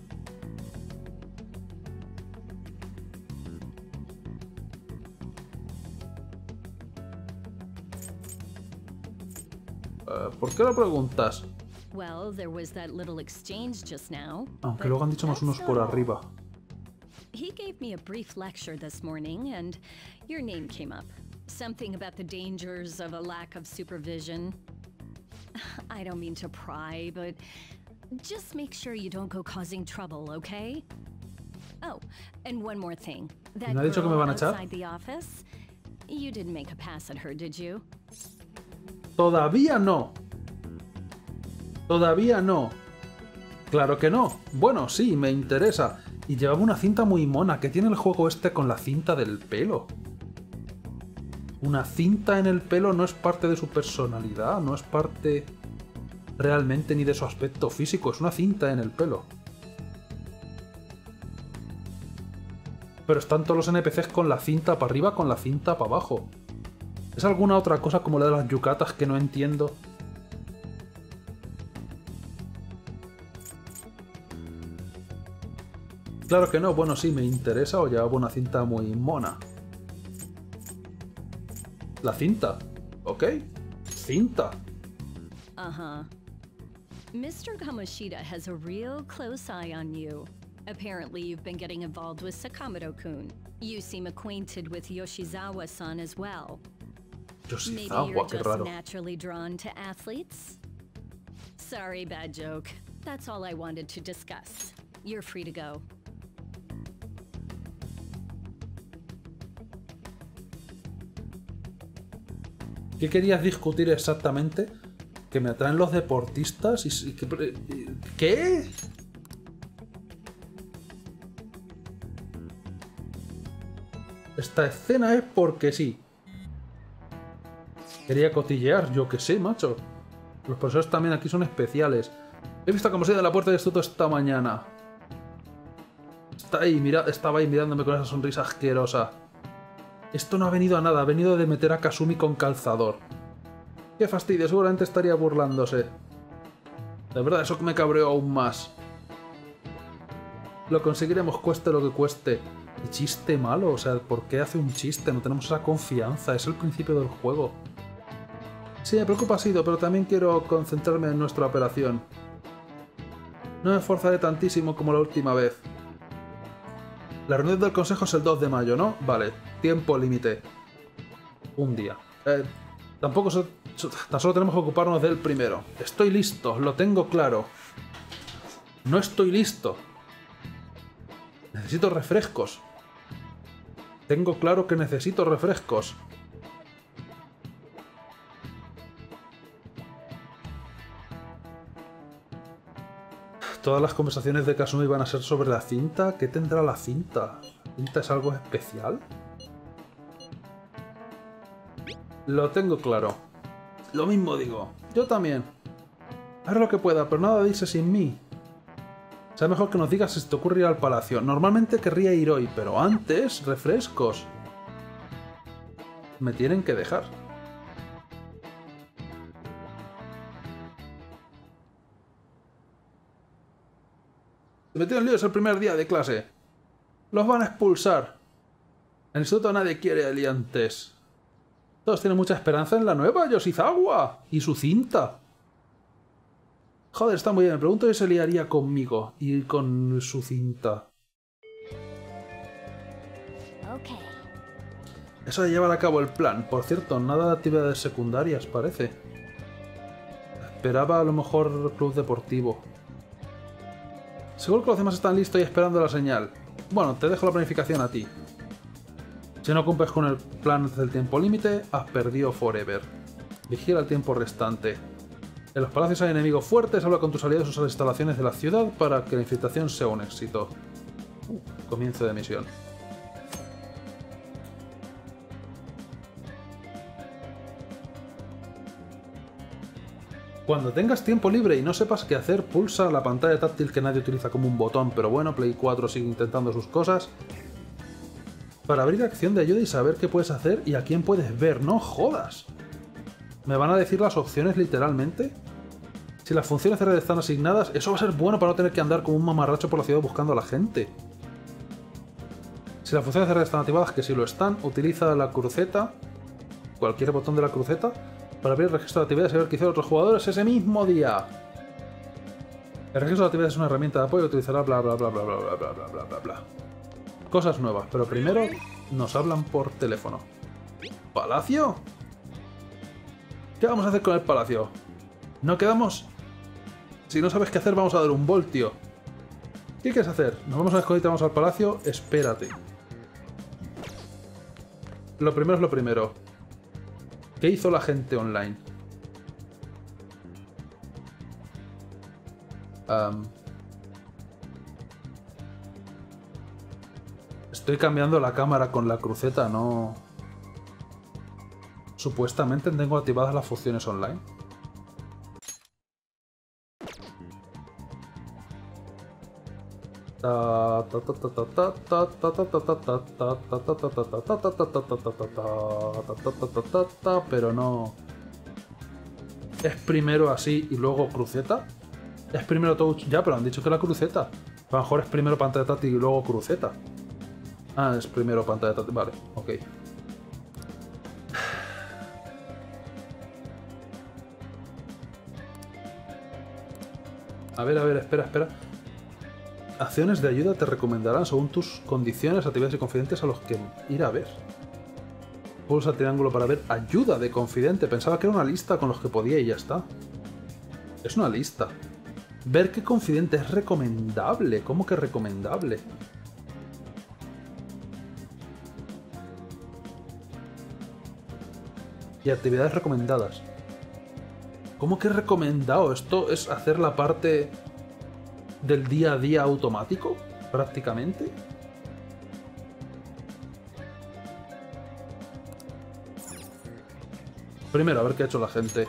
A: Uh, ¿Por qué lo preguntas?
R: Well, there was that little exchange just now.
A: Aunque luego han dicho más unos por arriba.
R: He gave me a brief lecture this morning, and your name came up. Something about the dangers of a lack of supervision. I don't mean to pry, but just make sure you don't go causing trouble, okay? Oh, and one more thing. That
A: ¿No ha dicho que me
R: girl
A: van a echar?
R: outside the office, you didn't make a pass at her, did you?
A: Todavía no. Todavía no. Claro que no. Bueno, sí, me interesa. Y llevaba una cinta muy mona. ¿Qué tiene el juego este con la cinta del pelo? Una cinta en el pelo no es parte de su personalidad, no es parte realmente ni de su aspecto físico, es una cinta en el pelo. Pero están todos los N P Cs con la cinta para arriba, con la cinta para abajo. ¿Es alguna otra cosa como la de las yucatas que no entiendo? Claro que no, bueno, sí, me interesa o llevaba una cinta muy mona. La cinta, ¿ok? Cinta.
R: Uh-huh. Mister Kamoshida has a real close eye on you. Apparently you've been getting involved with Sakamoto-kun. You seem acquainted with Yoshizawa-san as well. Maybe you're
A: Yoshizawa, qué
R: just
A: raro.
R: naturally drawn to athletes? Sorry, bad joke. That's all I wanted to discuss. You're free to go.
A: ¿Qué querías discutir exactamente? Que me atraen los deportistas y... y que- ¿Qué? Esta escena es porque sí. Quería cotillear, yo qué sé, macho. Los profesores también aquí son especiales. He visto cómo se de la puerta del instituto esta mañana. Está ahí, mira, estaba ahí mirándome con esa sonrisa asquerosa. Esto no ha venido a nada, ha venido de meter a Kasumi con calzador. Qué fastidio, seguramente estaría burlándose. De verdad, eso me cabreó aún más. Lo conseguiremos cueste lo que cueste. Y chiste malo, o sea, ¿por qué hace un chiste? No tenemos esa confianza, es el principio del juego. Sí, me preocupa Sido, pero también quiero concentrarme en nuestra operación. No me esforzaré tantísimo como la última vez. La reunión del consejo es el dos de mayo, ¿no? Vale, tiempo límite. Un día. Eh, tampoco so- so- tan solo tenemos que ocuparnos del primero. Estoy listo, lo tengo claro. No estoy listo. Necesito refrescos. Tengo claro que necesito refrescos. Todas las conversaciones de Kasumi van a ser sobre la cinta. ¿Qué tendrá la cinta? ¿La cinta es algo especial? Lo tengo claro. Lo mismo digo. Yo también. Haz lo que pueda, pero nada de irse sin mí. Será mejor que nos digas si te ocurre ir al palacio. Normalmente querría ir hoy, pero antes, refrescos. Me tienen que dejar. Se metió en lío, es el primer día de clase. Los van a expulsar. En el instituto nadie quiere aliantes. Todos tienen mucha esperanza en la nueva Yoshizawa y su cinta. Joder, está muy bien. Me pregunto si se liaría conmigo y con su cinta.
E: Okay.
A: Eso de llevar a cabo el plan. Por cierto, nada de actividades secundarias, parece. Esperaba a lo mejor club deportivo. Seguro que los demás están listos y esperando la señal. Bueno, te dejo la planificación a ti. Si no cumples con el plan antes del tiempo límite, has perdido forever. Vigila el tiempo restante. En los palacios hay enemigos fuertes, habla con tus aliados usar las instalaciones de la ciudad para que la infiltración sea un éxito. Uh, comienzo de misión. Cuando tengas tiempo libre y no sepas qué hacer, pulsa la pantalla táctil que nadie utiliza como un botón, pero bueno, Play cuatro sigue intentando sus cosas. Para abrir acción de ayuda y saber qué puedes hacer y a quién puedes ver, ¡no jodas! ¿Me van a decir las opciones literalmente? Si las funciones de red están asignadas, eso va a ser bueno para no tener que andar como un mamarracho por la ciudad buscando a la gente. Si las funciones de red están activadas, que si lo están, utiliza la cruceta, cualquier botón de la cruceta, para abrir el registro de actividades y ver qué hicieron otros jugadores ese mismo día. El registro de actividades es una herramienta de apoyo que utilizará bla bla bla bla bla bla bla bla bla bla bla. Cosas nuevas, pero primero nos hablan por teléfono. ¿Palacio? ¿Qué vamos a hacer con el palacio? ¿No quedamos? Si no sabes qué hacer, vamos a dar un voltio. ¿Qué quieres hacer? ¿Nos vamos a la escuela y vamos al palacio? Espérate. Lo primero es lo primero. ¿Qué hizo la gente online? Um, estoy cambiando la cámara con la cruceta, no... Supuestamente tengo activadas las funciones online. Pero no... ¿Es primero así y luego cruceta? ¿Es primero touch? Ya, pero han dicho que la cruceta. A lo mejor es primero pantalla táctil y luego cruceta. Ah, es primero pantalla táctil. Vale, ok. A ver, a ver, espera, espera. Acciones de ayuda te recomendarán según tus condiciones, actividades y confidentes a los que ir a ver. Pulsa triángulo para ver ayuda de confidente. Pensaba que era una lista con los que podía y ya está. Es una lista. Ver qué confidente es recomendable. ¿Cómo que recomendable? Y actividades recomendadas. ¿Cómo que recomendado? ¿Esto es hacer la parte del día a día automático? Prácticamente. Primero, a ver qué ha hecho la gente.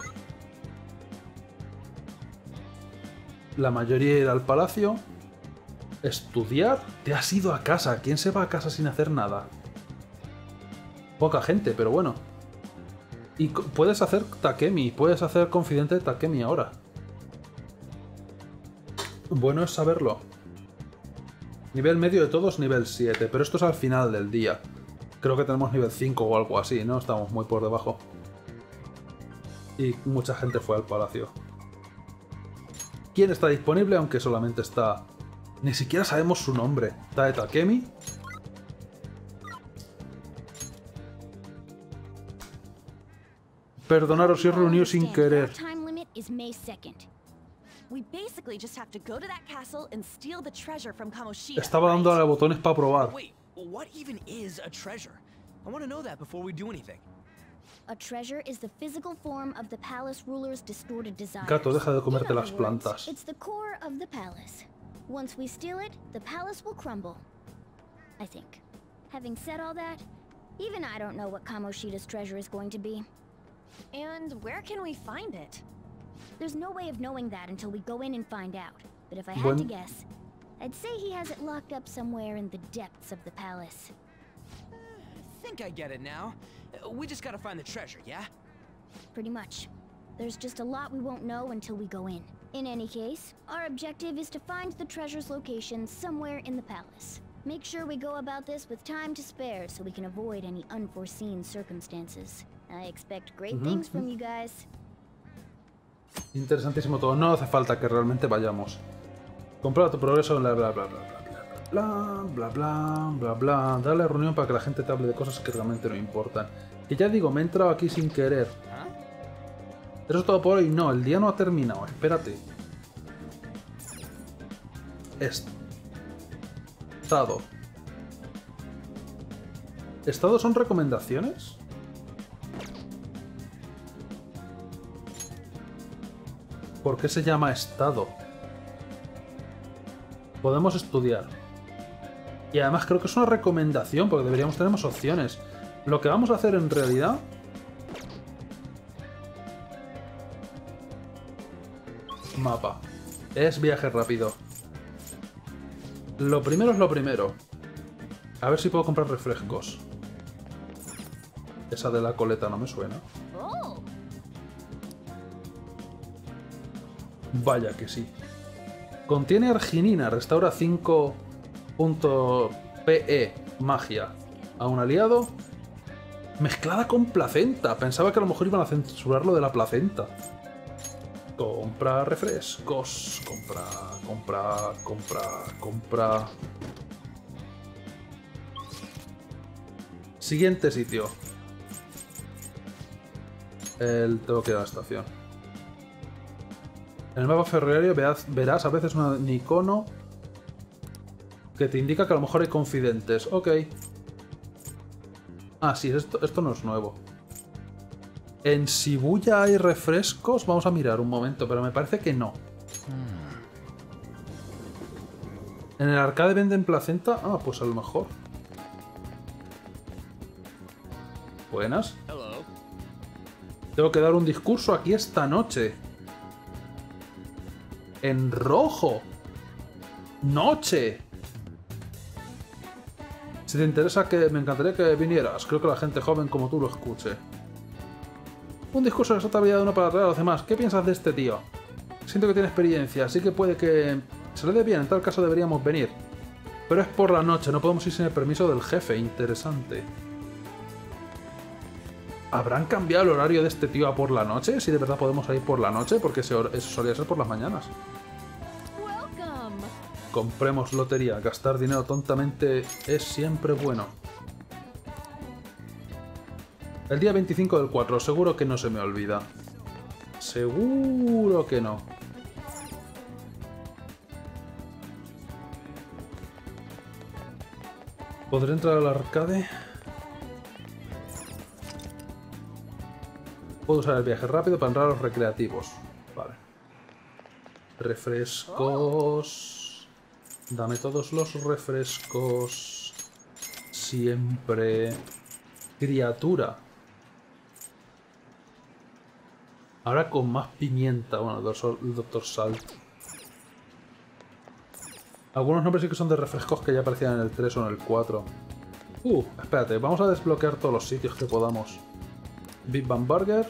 A: La mayoría ir al palacio. Estudiar. Te has ido a casa. ¿Quién se va a casa sin hacer nada? Poca gente, pero bueno. Y puedes hacer Takemi. Puedes hacer confidente de Takemi ahora. Bueno es saberlo. Nivel medio de todos, nivel siete. Pero esto es al final del día. Creo que tenemos nivel cinco o algo así, ¿no? Estamos muy por debajo. Y mucha gente fue al palacio. ¿Quién está disponible? Aunque solamente está... Ni siquiera sabemos su nombre. Tae Takemi. Perdonaros si os reunido sin querer. Estaba dando a botones para probar.
B: What even is a treasure? I want to know that before we do anything.
E: A treasure is the physical form of the palace ruler's distorted desires.
A: Gato, deja de comerte las plantas.
E: It's the core of the palace. Once we steal it, the palace will crumble. I think. Having said all that, even I don't know what Kamoshida's treasure is going to be.
G: And where can we find it?
E: There's no way of knowing that until we go in and find out. But if I had
A: Buen...
E: to guess, I'd say he has it locked up somewhere in the depths of the palace.
B: I think I get it now. We just gotta find the treasure, yeah?
E: Pretty much. There's just a lot we won't know until we go in. In any case, our objective is to find the treasure's location somewhere in the palace. Make sure we go about this with time to spare so we can avoid any unforeseen circumstances. I expect great uh-huh. things from you guys.
A: Interesantísimo todo. No hace falta que realmente vayamos. Comprueba tu progreso en la bla bla bla bla bla bla bla bla bla. Dale a la reunión para que la gente te hable de cosas que realmente no importan. Que ya digo, me he entrado aquí sin querer. Eso es todo por hoy. No, el día no ha terminado. Espérate. Estado. ¿Estado son recomendaciones? ¿Por qué se llama estado? Podemos estudiar. Y además creo que es una recomendación, porque deberíamos tener más opciones. Lo que vamos a hacer en realidad... Mapa. Es viaje rápido. Lo primero es lo primero. A ver si puedo comprar refrescos. Esa de la coleta no me suena. Vaya que sí. Contiene arginina, restaura cinco punto P E, magia. A un aliado. Mezclada con placenta. Pensaba que a lo mejor iban a censurar lo de la placenta. Compra refrescos. Compra, compra, compra, compra. Siguiente sitio. El tengo que ir a la estación. En el mapa ferroviario verás, verás a veces un icono que te indica que a lo mejor hay confidentes. Ok. Ah, sí, esto, esto no es nuevo. En Shibuya hay refrescos. Vamos a mirar un momento, pero me parece que no. En el arcade venden placenta. Ah, pues a lo mejor. Buenas. Tengo que dar un discurso aquí esta noche. En rojo. Noche. Si te interesa, que me encantaría que vinieras. Creo que la gente joven como tú lo escuche. Un discurso de esa vida de uno para atraer a los demás. ¿Qué piensas de este tío? Siento que tiene experiencia, así que puede que se le dé bien. En tal caso deberíamos venir. Pero es por la noche, no podemos ir sin el permiso del jefe. Interesante. ¿Habrán cambiado el horario de este tío a por la noche? Si de verdad podemos ir por la noche, porque eso solía ser por las mañanas. Compremos lotería. Gastar dinero tontamente es siempre bueno. El día veinticinco del cuatro, seguro que no se me olvida. Seguro que no. ¿Podré entrar al arcade? Puedo usar el viaje rápido para entrar a los recreativos. Vale. Refrescos. Dame todos los refrescos. Siempre. Criatura. Ahora con más pimienta. Bueno, el doctor Salt. Algunos nombres sí que son de refrescos que ya aparecían en el tres o en el cuatro. Uh, espérate. Vamos a desbloquear todos los sitios que podamos. Big Bang Burger.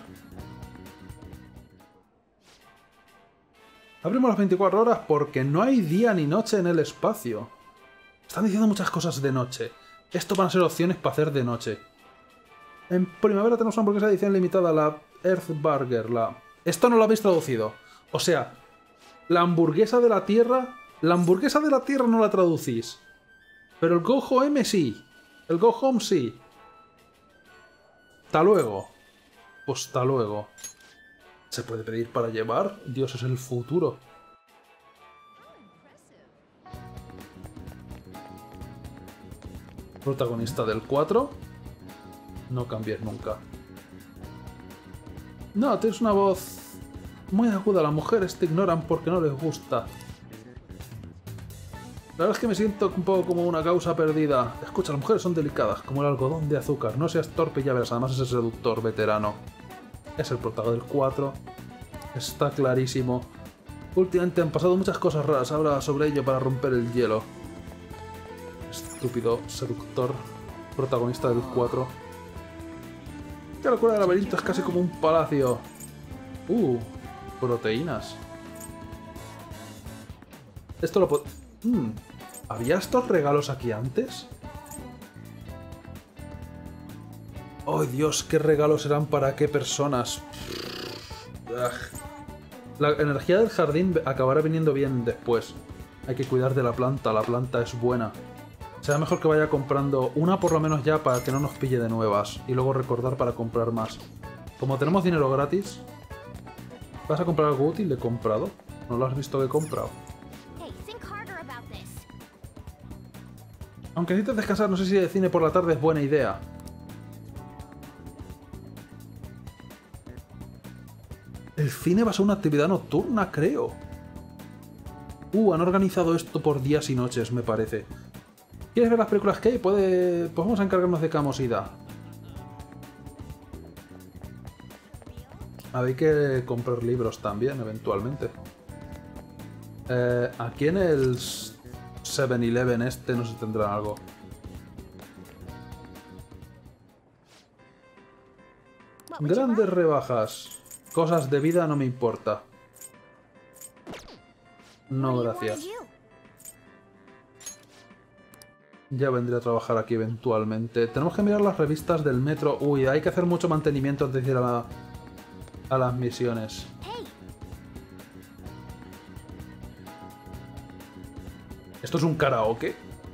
A: Abrimos las veinticuatro horas porque no hay día ni noche en el espacio. Están diciendo muchas cosas de noche. Esto van a ser opciones para hacer de noche. En primavera tenemos una hamburguesa de edición limitada, la Earth Burger. La... Esto no lo habéis traducido. O sea, la hamburguesa de la Tierra... La hamburguesa de la Tierra no la traducís. Pero el Go Home sí. El Go Home sí. Hasta luego. Pues hasta luego. ¿Se puede pedir para llevar? Dios, es el futuro. Protagonista del cuatro. No cambies nunca. No, tienes una voz muy aguda. Las mujeres te ignoran porque no les gusta. La verdad es que me siento un poco como una causa perdida. Escucha, las mujeres son delicadas, como el algodón de azúcar. No seas torpe y ya verás. Además es el seductor veterano. Es el protagonista del cuatro. Está clarísimo. Últimamente han pasado muchas cosas raras. Habla sobre ello para romper el hielo. Estúpido seductor. Protagonista del cuatro. ¡Qué locura del laberinto! Es casi como un palacio. Uh, proteínas. Esto lo puedo... Hmm, ¿había estos regalos aquí antes? ¡Oh, Dios! ¿Qué regalos eran para qué personas? La energía del jardín acabará viniendo bien después. Hay que cuidar de la planta. La planta es buena. Será mejor que vaya comprando una por lo menos ya para que no nos pille de nuevas. Y luego recordar para comprar más. Como tenemos dinero gratis... ¿Vas a comprar algo útil? ¿Le he comprado? ¿No lo has visto que he comprado? Aunque necesites descansar, no sé si el cine por la tarde es buena idea. El cine va a ser una actividad nocturna, creo. Uh, han organizado esto por días y noches, me parece. ¿Quieres ver las películas que hay? Puede... Pues vamos a encargarnos de Camosidad. Hay que comprar libros también, eventualmente. Eh, aquí en el seven eleven este no se tendrá algo. Grandes rebajas. Cosas de vida no me importa. No, gracias. Ya vendré a trabajar aquí eventualmente. Tenemos que mirar las revistas del metro. Uy, hay que hacer mucho mantenimiento antes de ir a, la, a las misiones. ¿Esto es un karaoke?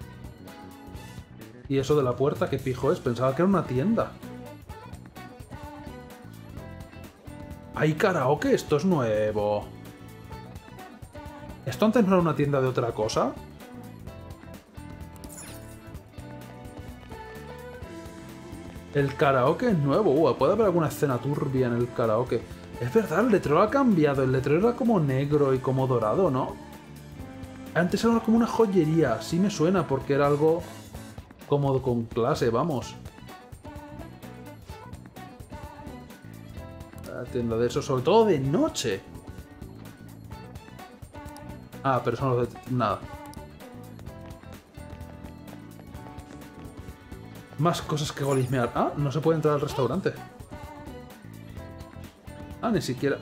A: ¿Y eso de la puerta qué pijo es? Pensaba que era una tienda. ¿Hay karaoke? Esto es nuevo. ¿Esto antes no era una tienda de otra cosa? El karaoke es nuevo. Uh, ¿puede haber alguna escena turbia en el karaoke? Es verdad, el letrero ha cambiado. El letrero era como negro y como dorado, ¿no? Antes era como una joyería. Sí me suena porque era algo como con clase, vamos. La tienda de eso, sobre todo de noche. Ah, pero son los de... nada. Más cosas que golismear. Ah, no se puede entrar al restaurante. Ah, ni siquiera.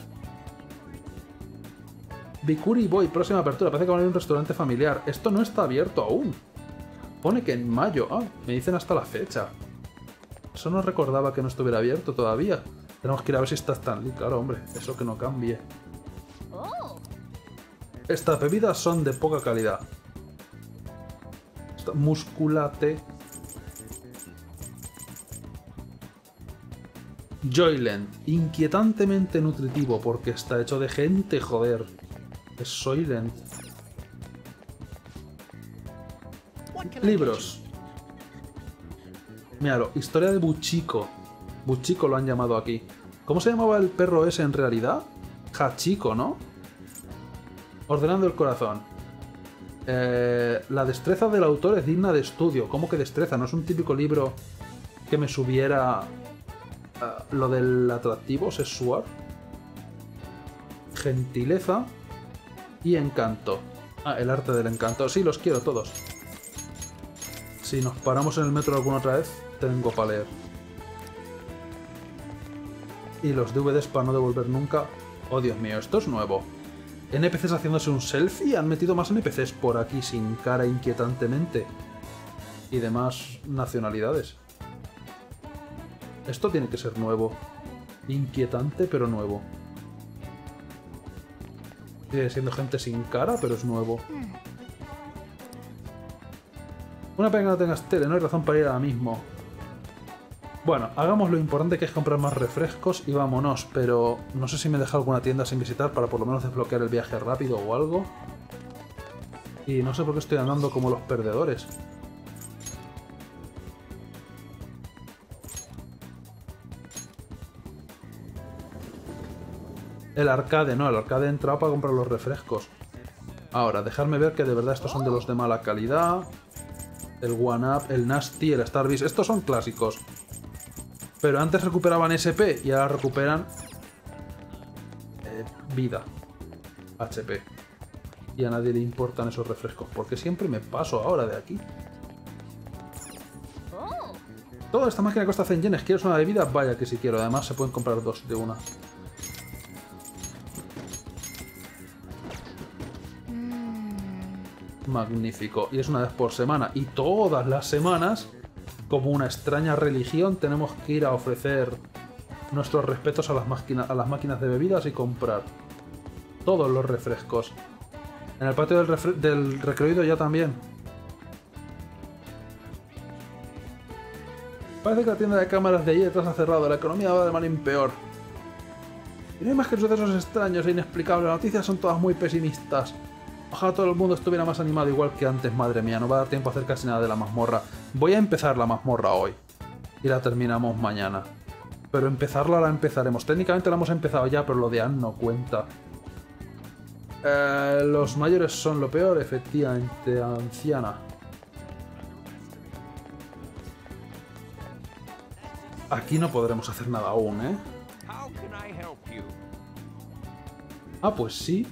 A: Bikuri Boy, próxima apertura. Parece que va a haber un restaurante familiar. Esto no está abierto aún. Pone que en mayo. Ah, me dicen hasta la fecha. Eso no recordaba que no estuviera abierto todavía. Tenemos que ir a ver si está Stanley. Claro, hombre. Eso que no cambie. Estas bebidas son de poca calidad. Esta musculate. Joyland. Inquietantemente nutritivo porque está hecho de gente, joder. Es Soylent. Libros. Míralo. Historia de Buchiko. Buchiko lo han llamado aquí. ¿Cómo se llamaba el perro ese en realidad? Hachiko, ¿no? Ordenando el corazón. Eh, la destreza del autor es digna de estudio. ¿Cómo que destreza? ¿No es un típico libro que me subiera uh, lo del atractivo sexual? Gentileza y encanto. Ah, el arte del encanto. Sí, los quiero todos. Si nos paramos en el metro alguna otra vez, tengo para leer. Y los D V Ds para no devolver nunca. Oh, Dios mío, esto es nuevo. N P Cs haciéndose un selfie. Han metido más N P Cs por aquí sin cara inquietantemente. Y demás nacionalidades. Esto tiene que ser nuevo. Inquietante, pero nuevo. Sigue siendo gente sin cara, pero es nuevo. Una pena que no tengas tele, no hay razón para ir ahora mismo. Bueno, hagamos lo importante que es comprar más refrescos y vámonos, pero no sé si me deja alguna tienda sin visitar para por lo menos desbloquear el viaje rápido o algo. Y no sé por qué estoy andando como los perdedores. El arcade, no, el arcade he entrado para comprar los refrescos. Ahora, dejarme ver que de verdad estos son de los de mala calidad. El One Up, el Nasty, el Starbeast, estos son clásicos. Pero antes recuperaban S P y ahora recuperan eh, vida. H P. Y a nadie le importan esos refrescos, porque siempre me paso ahora de aquí. Toda esta máquina cuesta cien yenes. ¿Quieres una bebida? Vaya que si quiero. Además se pueden comprar dos de una. Magnífico. Y es una vez por semana. Y todas las semanas, como una extraña religión, tenemos que ir a ofrecer nuestros respetos a las, máquinas, a las máquinas de bebidas y comprar todos los refrescos. En el patio del, del recreído ya también. Parece que la tienda de cámaras de allí detrás ha cerrado. La economía va de mal en peor. Y no hay más que sucesos extraños e inexplicables. Las noticias son todas muy pesimistas. Ojalá todo el mundo estuviera más animado igual que antes, madre mía, no va a dar tiempo a hacer casi nada de la mazmorra. Voy a empezar la mazmorra hoy y la terminamos mañana. Pero empezarla la empezaremos. Técnicamente la hemos empezado ya, pero lo de Anne no cuenta. Eh, los mayores son lo peor, efectivamente, anciana. Aquí no podremos hacer nada aún, ¿eh? Ah, pues sí.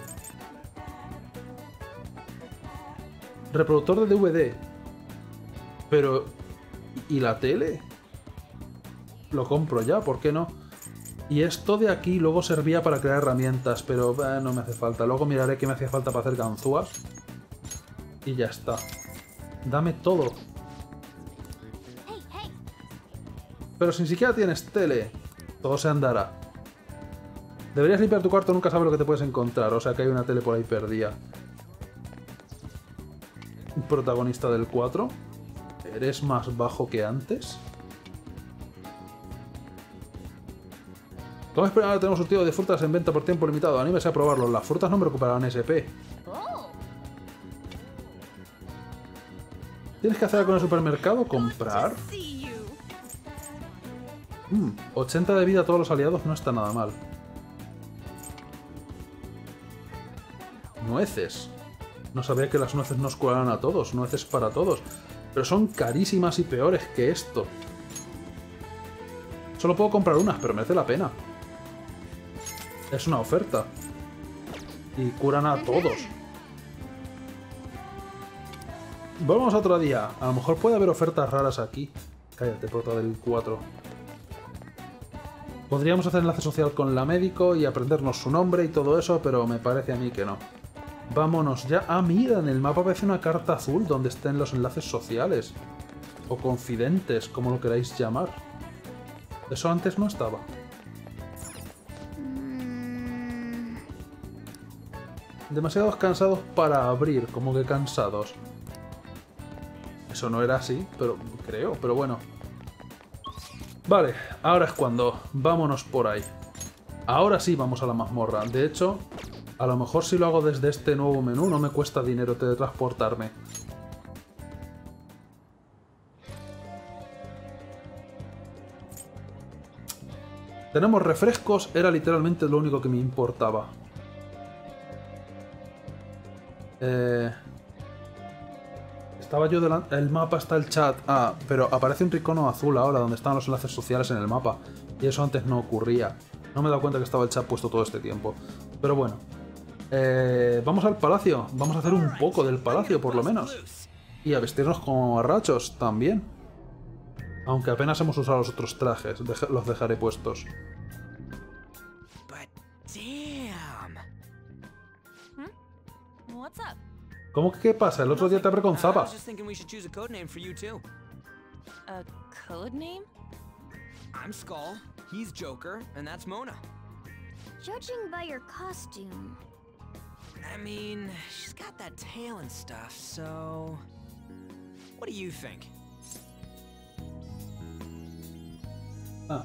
A: Reproductor de D V D. Pero... ¿y la tele? Lo compro ya, ¿por qué no? Y esto de aquí luego servía para crear herramientas, pero eh, no me hace falta. Luego miraré qué me hacía falta para hacer ganzúas. Y ya está. Dame todo. Pero si ni siquiera tienes tele, todo se andará. Deberías limpiar tu cuarto, nunca sabes lo que te puedes encontrar. O sea que hay una tele por ahí perdida. Protagonista del cuatro. ¿Eres más bajo que antes? Como es primero, tenemos surtido de frutas en venta por tiempo limitado. Anímese a probarlo. Las frutas no me recuperarán S P. ¿Tienes que hacer algo en el supermercado? ¿Comprar? Mm, ochenta de vida a todos los aliados no está nada mal. Nueces. No sabía que las nueces nos curaran a todos. Nueces para todos. Pero son carísimas y peores que esto. Solo puedo comprar unas, pero merece la pena. Es una oferta. Y curan a todos. Volvamos a otro día. A lo mejor puede haber ofertas raras aquí. Cállate, prota del cuatro. Podríamos hacer enlace social con la médico y aprendernos su nombre y todo eso, pero me parece a mí que no. Vámonos ya. Ah, mira, en el mapa aparece una carta azul donde estén los enlaces sociales. O confidentes, como lo queráis llamar. Eso antes no estaba. Demasiados cansados para abrir, como que cansados. Eso no era así, pero creo, pero bueno. Vale, ahora es cuando. Vámonos por ahí. Ahora sí vamos a la mazmorra. De hecho, a lo mejor si lo hago desde este nuevo menú no me cuesta dinero teletransportarme. Tenemos refrescos, era literalmente lo único que me importaba. Eh... Estaba yo delante... El mapa está el chat. Ah, pero aparece un icono azul ahora donde están los enlaces sociales en el mapa. Y eso antes no ocurría. No me he dado cuenta que estaba el chat puesto todo este tiempo. Pero bueno. Eh, vamos al palacio. Vamos a hacer un poco del palacio, por lo menos. Y a vestirnos como arrachos también. Aunque apenas hemos usado los otros trajes. Dej- los dejaré puestos.
G: What's up?
A: ¿Cómo que qué pasa? El otro día te hablé con Zappa.
B: I was just thinking we should choose a code name for you too.
G: A code name?
B: I'm Skull, he's Joker, and that's Mona.
E: Judging by your costume...
B: I mean, she's got that tail and stuff, so... What do you think?
A: Ah.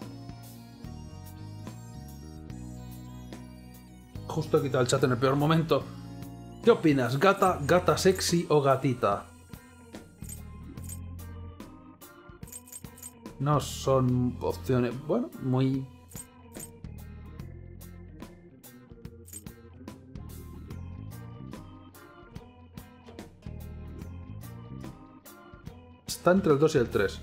A: Justo he quitado el chat en el peor momento. ¿Qué opinas? ¿Gata, gata sexy o gatita? No son opciones... Bueno, muy... Está entre el dos y el tres.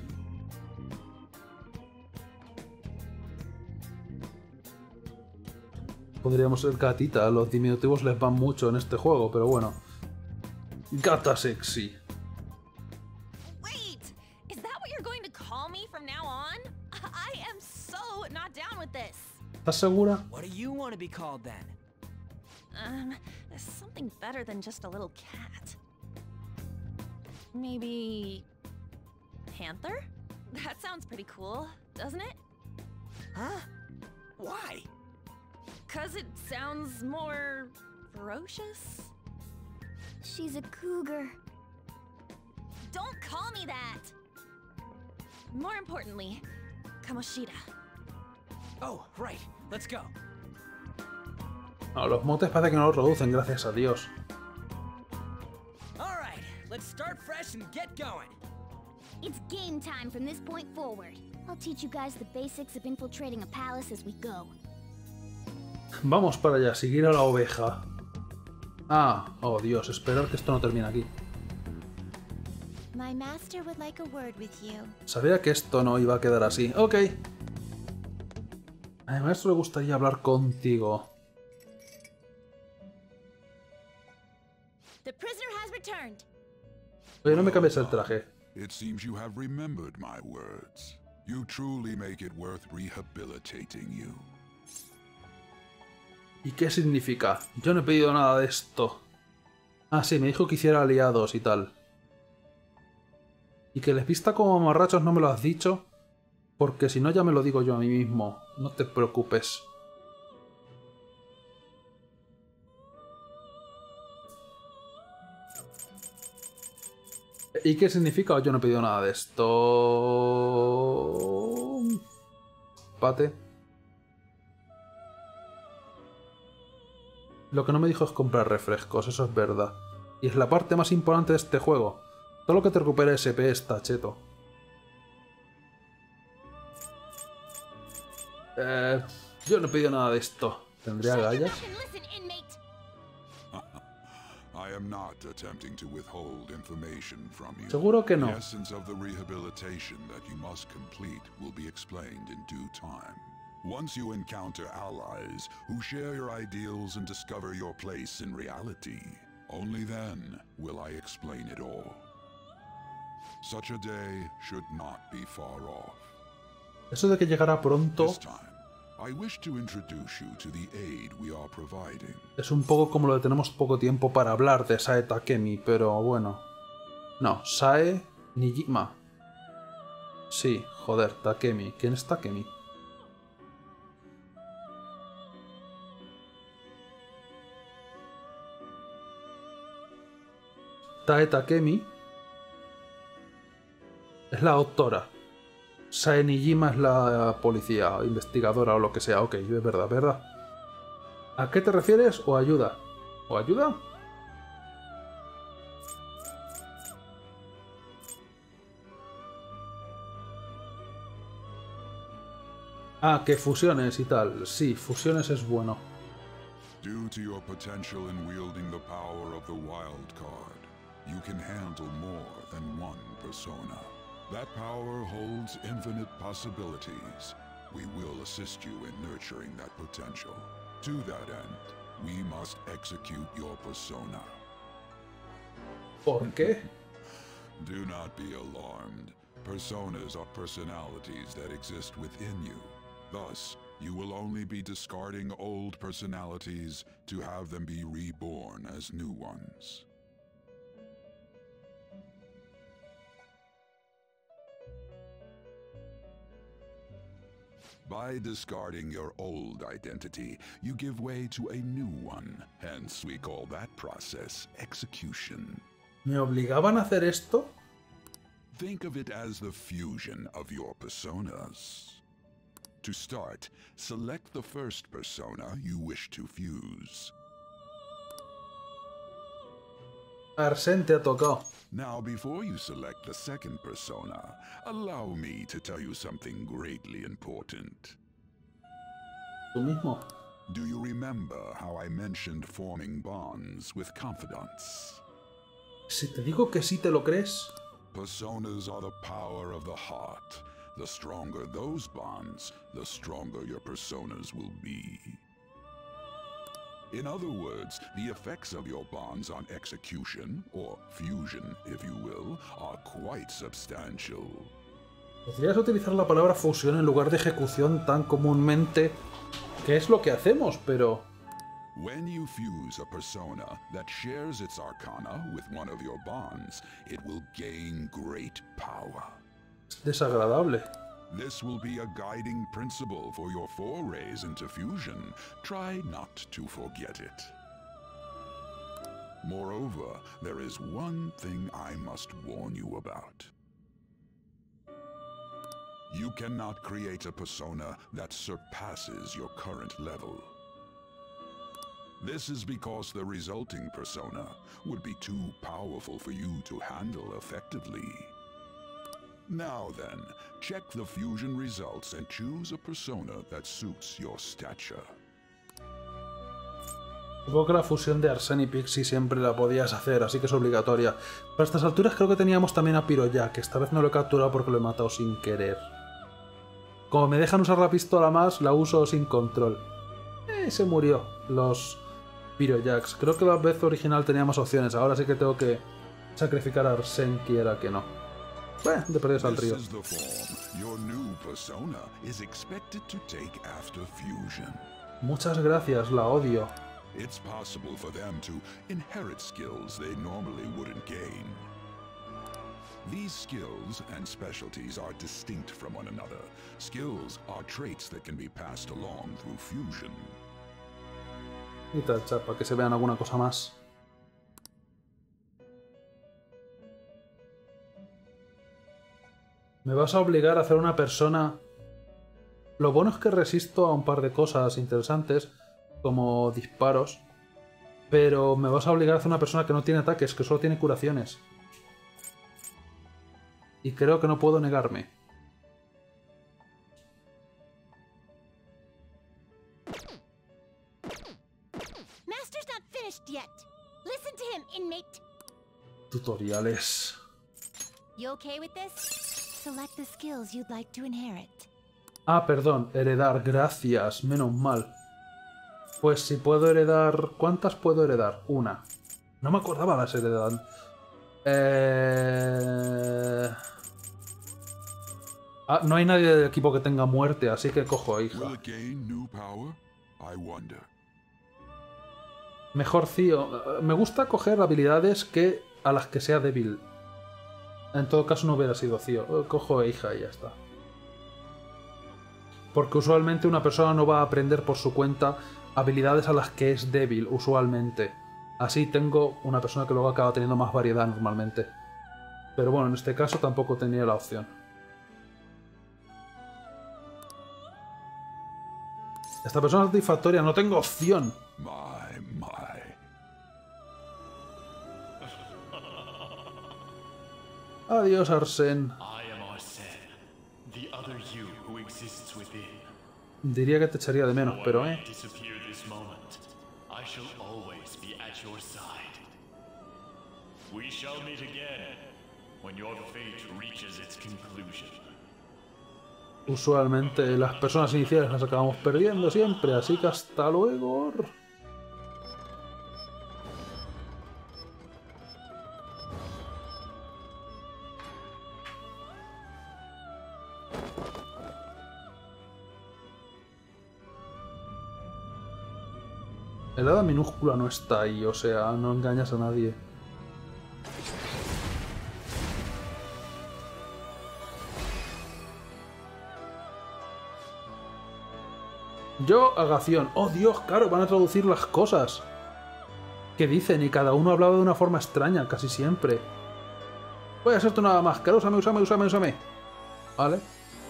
A: Podríamos ser gatita, a los diminutivos les van mucho en este juego, pero bueno. Gata sexy.
G: Wait! Is that what you're going to call me from now on? I am so not down with this.
A: ¿Estás segura?
B: What do you want to be called then?
G: Um, something better than just a little cat. Maybe... Panther? That sounds pretty cool, doesn't it?
B: Huh? Why?
G: Cause it sounds more... ferocious?
E: She's a cougar.
G: Don't call me that! More importantly, Kamoshida.
B: Oh, right. Let's go.
A: No, los motes parece que no los reducen, gracias a Dios.
B: All right, let's start fresh and get going.
E: It's game time from this point forward. I'll teach you guys the basics of infiltrating a palace as we go.
A: Vamos para allá, seguir a la oveja. Ah, oh Dios, esperar que esto no termine aquí.
L: My master would like a word with you.
A: Sabía que esto no iba a quedar así. Ok. A mi maestro le gustaría hablar contigo.
L: The prisoner has returned.
A: Oye, no me cambies el traje.
S: It seems you have remembered my words. You truly make it worth rehabilitating you.
A: ¿Y qué significa? Yo no he pedido nada de esto. Ah, sí, me dijo que hiciera aliados y tal. ¿Y que les vista como mamarrachos no me lo has dicho? Porque si no ya me lo digo yo a mí mismo. No te preocupes. ¿Y qué significa? Yo no he pedido nada de esto. Pate. Lo que no me dijo es comprar refrescos, eso es verdad. Y es la parte más importante de este juego. Todo lo que te recupera S P está cheto. Eh, yo no he pedido nada de esto. ¿Tendría agallas?
S: I am not attempting to withhold information from you.
A: Seguro que no.
S: The essence of the rehabilitation that you must complete will be explained in due time. Once you encounter allies who share your ideals and discover your place in reality, only then will I explain it all. Such a day should not be far off.
A: Eso de que llegará pronto
S: This time, I wish to introduce you to the aid we are providing.
A: es un poco como lo de tenemos poco tiempo para hablar de Sae Takemi, pero bueno. No, Sae Nijima. Sí, joder, Takemi. ¿Quién es Takemi? Sae Takemi es la doctora. Sae Nijima es la policía, investigadora o lo que sea. Ok, es verdad, verdad. ¿A qué te refieres? ¿O ayuda? ¿O ayuda? Ah, que fusiones y tal. Sí, fusiones es bueno.
S: Due to your potential in wielding the power of the wild card, you can handle more than one persona. That power holds infinite possibilities. We will assist you in nurturing that potential. To that end, we must execute your persona.
A: ¿Por qué?
S: Do not be alarmed. Personas are personalities that exist within you. Thus, you will only be discarding old personalities to have them be reborn as new ones. By discarding your old identity, you give way to a new one. Hence, we call that process execution.
A: ¿Me obligaban a hacer esto?
S: Think of it as the fusion of your personas. To start, select the first persona you wish to fuse.
A: Arsène te ha tocado.
S: Now, before you select the second persona, allow me to tell you something greatly important.
A: Tú mismo.
S: Do you remember how I mentioned forming bonds with confidants?
A: Si te digo que sí, ¿te lo crees?
S: Personas are the power of the heart. The stronger those bonds, the stronger your personas will be. In other words, the effects of your bonds on execution, or fusion, if you will, are quite substantial.
A: Podrías utilizar la palabra fusión en lugar de ejecución tan comúnmente, que es lo que hacemos, pero...
S: When you fuse a persona that shares its arcana with one of your bonds, it will gain great power.
A: Es desagradable.
S: This will be a guiding principle for your forays into fusion. Try not to forget it. Moreover, there is one thing I must warn you about. You cannot create a persona that surpasses your current level. This is because the resulting persona would be too powerful for you to handle effectively. Now then, check the fusion results and choose a persona that suits your stature.
A: Supongo que la fusión de Arsène y Pixie siempre la podías hacer, así que es obligatoria. Para estas alturas creo que teníamos también a Pyrojack, que esta vez no lo he capturado porque lo he matado sin querer. Como me dejan usar la pistola más, la uso sin control. Eh, se murió los Pyrojacks. Creo que la vez original tenía más opciones, ahora sí que tengo que sacrificar a Arsène, quiera que no. Bueno, de perdidos al río. Muchas gracias, la odio.
S: It's possible for them to inherit skills they normally wouldn't gain. These skills and specialties are distinct from one another. Skills are traits that can be passed along through fusion.
A: Y tal, chapa, que se vean alguna cosa más. Me vas a obligar a hacer una persona... Lo bueno es que resisto a un par de cosas interesantes, como disparos. Pero me vas a obligar a hacer una persona que no tiene ataques, que solo tiene curaciones. Y creo que no puedo negarme.
L: Master's not finished yet. Listen to him, inmate.
A: Tutoriales.
L: You okay with this? Select the skills you'd like to inherit.
A: Ah, perdón, heredar, gracias, menos mal. Pues si puedo heredar... ¿Cuántas puedo heredar? Una. No me acordaba las heredan. Eh... Ah, no hay nadie del equipo que tenga muerte, así que cojo a hija. Mejor Cío. Me gusta coger habilidades que a las que sea débil. En todo caso no hubiera sido Cío. Cojo a hija y ya está. Porque usualmente una persona no va a aprender por su cuenta habilidades a las que es débil, usualmente. Así tengo una persona que luego acaba teniendo más variedad normalmente. Pero bueno, en este caso tampoco tenía la opción. Esta persona es satisfactoria, no tengo opción.
S: My, my.
A: Adiós, Arsène. Diría que te echaría de menos, pero eh. Usualmente las personas iniciales las acabamos perdiendo siempre, así que hasta luego. El hada minúscula no está ahí, o sea, no engañas a nadie. Yo, Agación. Oh, Dios, claro, van a traducir las cosas que dicen y cada uno hablaba de una forma extraña, casi siempre. Voy a hacerte una máscara, úsame, úsame, úsame, úsame. Vale.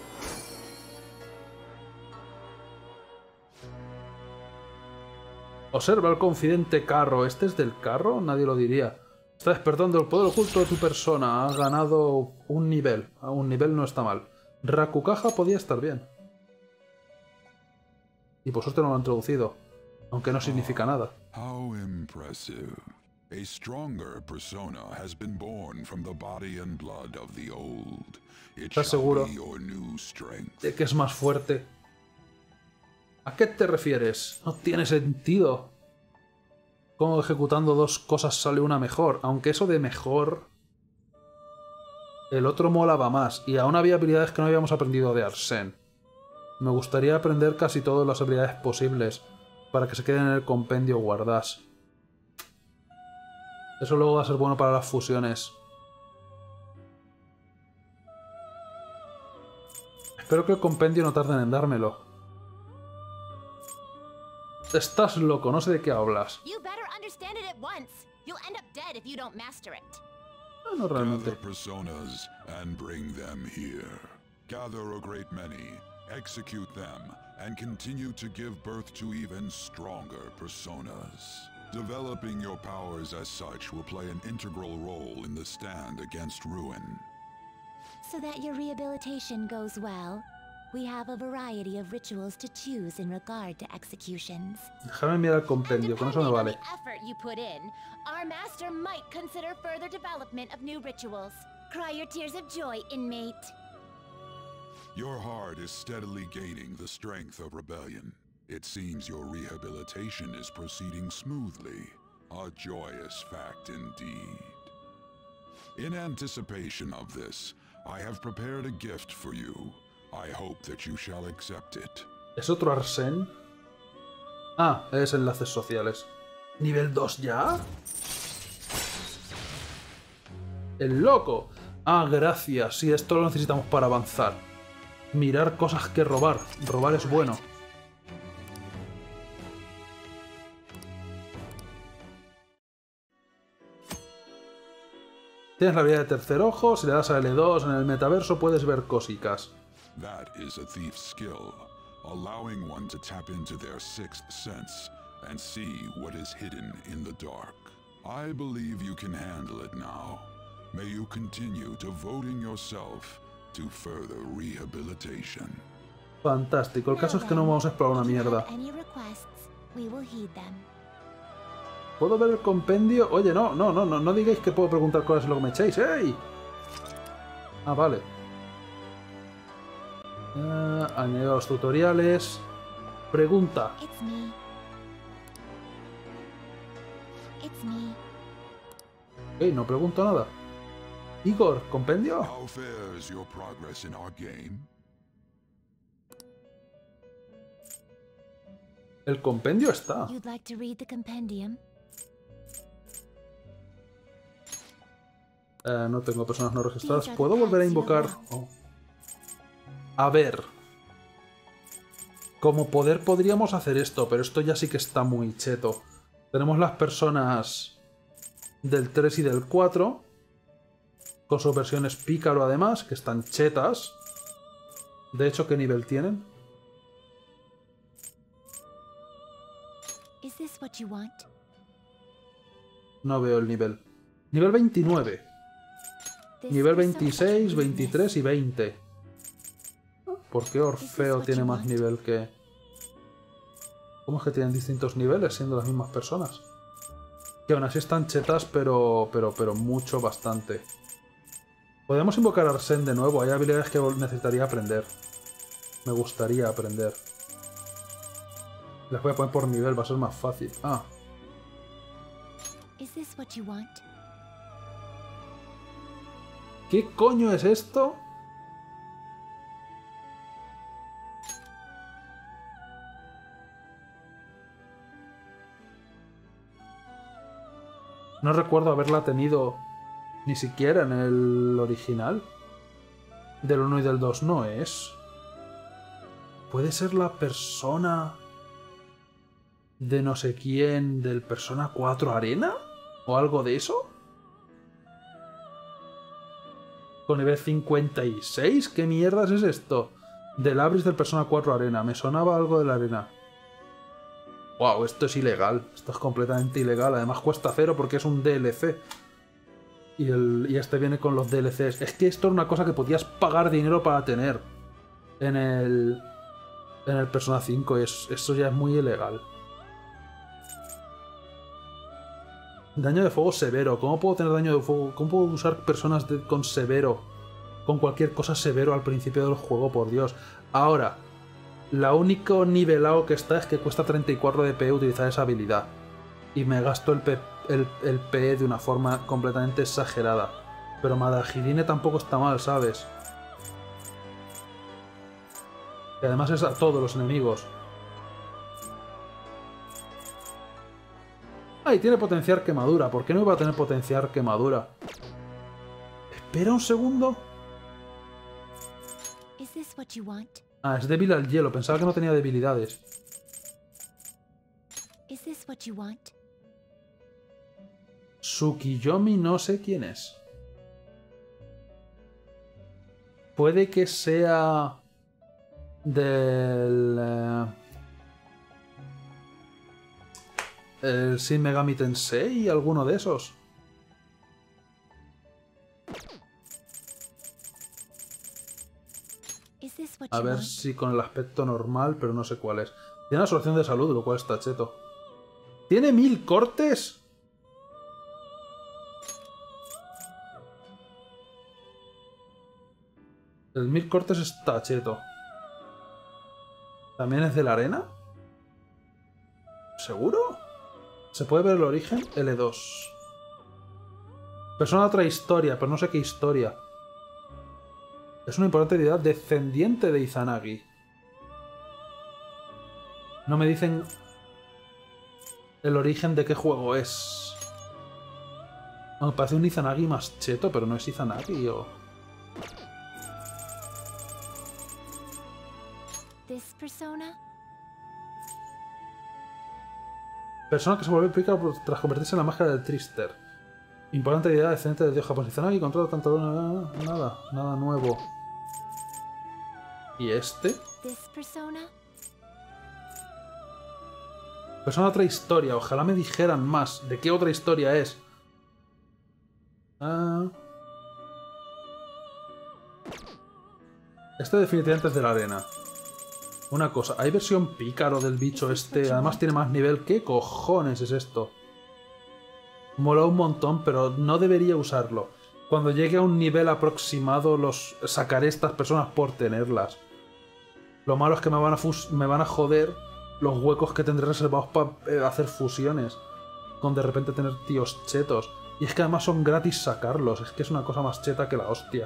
A: Observa al confidente carro. ¿Este es del carro? Nadie lo diría. Está despertando el poder oculto de tu persona. Ha ganado un nivel. A un nivel no está mal. Rakukaja podía estar bien. Y por suerte no lo han traducido. Aunque no significa nada.
S: How impressive. A stronger persona has been born from the body and blood of the old. It
A: ¿Estás
S: shall
A: seguro
S: be your new strength.
A: de que es más fuerte? ¿A qué te refieres? No tiene sentido. Como ejecutando dos cosas sale una mejor. Aunque eso de mejor... El otro molaba más. Y aún había habilidades que no habíamos aprendido de Arsène. Me gustaría aprender casi todas las habilidades posibles. Para que se queden en el compendio guardadas. Eso luego va a ser bueno para las fusiones. Espero que el compendio no tarden en dármelo. Estás loco, no sé de qué hablas. No, no realmente.
S: Gather personas and bring them here. Gather a great many, execute them, and continue to give birth to even stronger personas. Developing your powers as such will play an integral role in the stand against ruin.
L: So that your rehabilitation goes well, we have a variety of rituals to choose in regard to executions.
A: Déjame mirar el compendio, con eso me vale.
L: Effort you put in, our master might consider further development of new rituals. Cry your tears of joy, inmate.
S: Your heart is steadily gaining the strength of rebellion. It seems your rehabilitation is proceeding smoothly. A joyous fact indeed. In anticipation of this, I have prepared a gift for you. I hope that you shall accept it.
A: ¿Es otro Arsène? Ah, es enlaces sociales. ¿Nivel dos ya? ¡El loco! Ah, gracias. Sí, esto lo necesitamos para avanzar. Mirar cosas que robar. Robar es bueno. Tienes la habilidad de tercer ojo. Si le das a L dos en el metaverso puedes ver cositas.
S: That is a thief's skill, allowing one to tap into their sixth sense and see what is hidden in the dark. I believe you can handle it now. May you continue devoting yourself to further rehabilitation.
A: Fantástico. El caso es que no vamos a explorar una mierda. ¿Puedo ver el compendio? Oye, no, no, no, no, no digáis que puedo preguntar cosas y luego me echéis. ¡Ey! Ah, vale. Uh, añadir a los tutoriales. Pregunta. Hey, no pregunto nada. Igor, ¿compendio?
S: How fares your progress in our game?
A: El compendio está.
L: You'd like to read the compendium?
A: Eh, no tengo personas no registradas. ¿Puedo volver a invocar? Oh. A ver. Como poder podríamos hacer esto, pero esto ya sí que está muy cheto. Tenemos las personas del tres y del cuatro, con sus versiones pícaro además, que están chetas. De hecho, ¿qué nivel tienen?
L: Is this what you want?
A: No veo el nivel. Nivel veintinueve. Nivel veintiséis, veintitrés y veinte. ¿Por qué Orfeo tiene más nivel que...? ¿Cómo es que tienen distintos niveles siendo las mismas personas? Que aún así están chetas, pero... pero, pero mucho, bastante. Podemos invocar a Arsène de nuevo. Hay habilidades que necesitaría aprender. Me gustaría aprender. Las voy a poner por nivel, va a ser más fácil. Ah.
L: Is this what you want?
A: ¿Qué coño es esto? No recuerdo haberla tenido ni siquiera en el original. Del uno y del dos no es. ¿Puede ser la persona de no sé quién del Persona cuatro Arena? ¿O algo de eso? Con nivel cincuenta y seis. ¿Qué mierdas es esto? Del Abris del Persona cuatro Arena. Me sonaba algo de la arena. Wow, esto es ilegal. Esto es completamente ilegal. Además cuesta cero porque es un D L C. Y, el, y este viene con los D L Cs. Es que esto es una cosa que podías pagar dinero para tener en el, en el Persona cinco. Y es, eso ya es muy ilegal. Daño de fuego severo. ¿Cómo puedo tener daño de fuego? ¿Cómo puedo usar personas de, con severo? Con cualquier cosa severo al principio del juego, por Dios. Ahora, la único nivelado que está es que cuesta treinta y cuatro de P utilizar esa habilidad. Y me gasto el P, el, el P de una forma completamente exagerada. Pero Madagirine tampoco está mal, ¿sabes? Y además es a todos los enemigos. Ah, y tiene potenciar quemadura. ¿Por qué no iba a tener potenciar quemadura? Espera un segundo.
L: Is this what you want?
A: Ah, es débil al hielo. Pensaba que no tenía debilidades.
L: Is this what you want?
A: Tsukiyomi no sé quién es. Puede que sea del... Eh, el Shin Megami Tensei, alguno de esos. A ver si con el aspecto normal, pero no sé cuál es. Tiene una solución de salud, lo cual está cheto. ¿Tiene mil cortes? El mil cortes está cheto. ¿También es de la arena? ¿Seguro? ¿Se puede ver el origen? L dos. Persona otra historia, pero no sé qué historia. Es una importante deidad descendiente de Izanagi. No me dicen el origen de qué juego es. Me parece un Izanagi más cheto, pero no es Izanagi o...
L: This persona?
A: Persona que se vuelve pícaro tras convertirse en la máscara del Trister. Importante deidad descendiente del dios japonés Izanagi. Controla tanto... Nada, nada, nada nuevo. ¿Y este?
L: This persona?
A: Persona otra historia. Ojalá me dijeran más. ¿De qué otra historia es? Ah. Este definitivamente es de la arena. Una cosa. Hay versión pícaro del bicho este. Además tiene más nivel. ¿Qué cojones es esto? Mola un montón, pero no debería usarlo. Cuando llegue a un nivel aproximado los sacaré estas personas por tenerlas. Lo malo es que me van a, fus me van a joder los huecos que tendré reservados para eh, hacer fusiones. Con de repente tener tíos chetos. Y es que además son gratis sacarlos. Es que es una cosa más cheta que la hostia.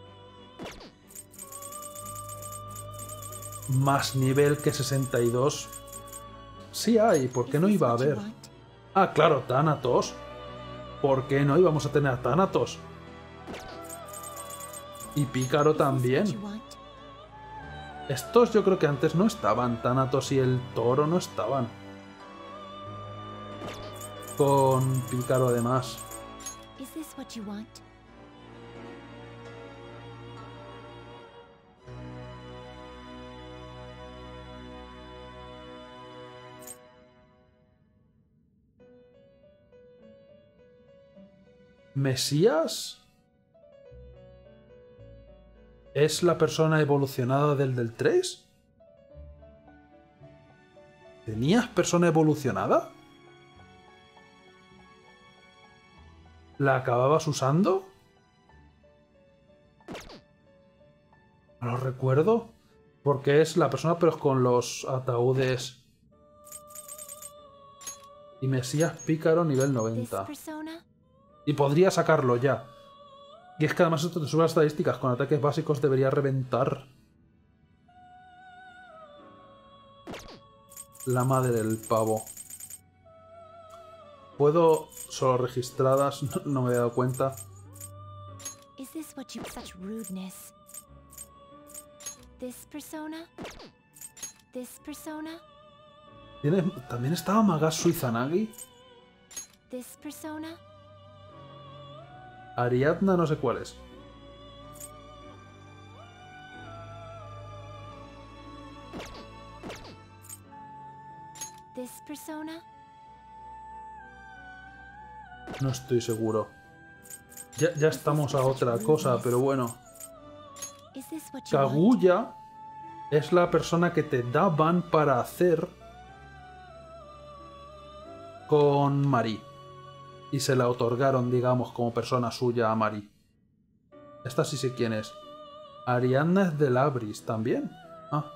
A: Más nivel que sesenta y dos. Sí hay, ¿por qué no iba a haber? Ah, claro, Thanatos. ¿Por qué no íbamos a tener a Thanatos? Y Pícaro también. Estos yo creo que antes no estaban. Thanatos y el toro no estaban. Con Pícaro además. ¿Mesías? ¿Es la persona evolucionada del del tres? ¿Tenías persona evolucionada? ¿La acababas usando? No lo recuerdo. Porque es la persona pero con los ataúdes. Y Mesías Pícaro nivel noventa. Y podría sacarlo ya. Y es que además esto te sube las estadísticas. Con ataques básicos debería reventar. La madre del pavo. ¿Puedo solo registradas? No, no me he dado cuenta.
L: Is this what you such rudeness? This persona? This persona?
A: ¿Tiene, ¿También estaba Magasu Izanagi?
L: This persona?
A: Ariadna no sé cuál es.
L: This persona?
A: No estoy seguro. Ya, ya estamos a otra cosa, pero bueno. Kaguya es la persona que te daban para hacer con Mari. Y se la otorgaron, digamos, como persona suya a Mari. Esta sí sé quién es. Ariadna es de Labris también. Ah.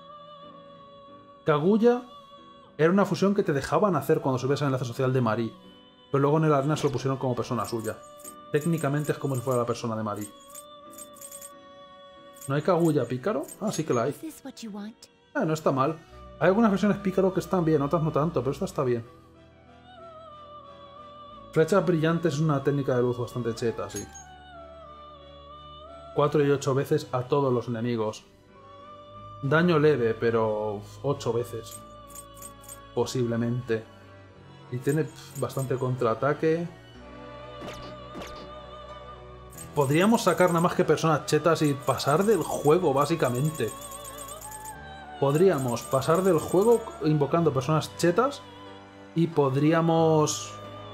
A: Kaguya era una fusión que te dejaban hacer cuando subías el enlace social de Mari. Pero luego en el arena se lo pusieron como persona suya. Técnicamente es como si fuera la persona de Mari. ¿No hay Kaguya Pícaro? Ah, sí que la hay. Ah, no está mal. Hay algunas versiones Pícaro que están bien, otras no tanto, pero esta está bien. Flechas brillantes es una técnica de luz bastante cheta, sí. cuatro y ocho veces a todos los enemigos. Daño leve, pero ocho veces. Posiblemente. Y tiene bastante contraataque. Podríamos sacar nada más que personas chetas y pasar del juego, básicamente. Podríamos pasar del juego invocando personas chetas y podríamos...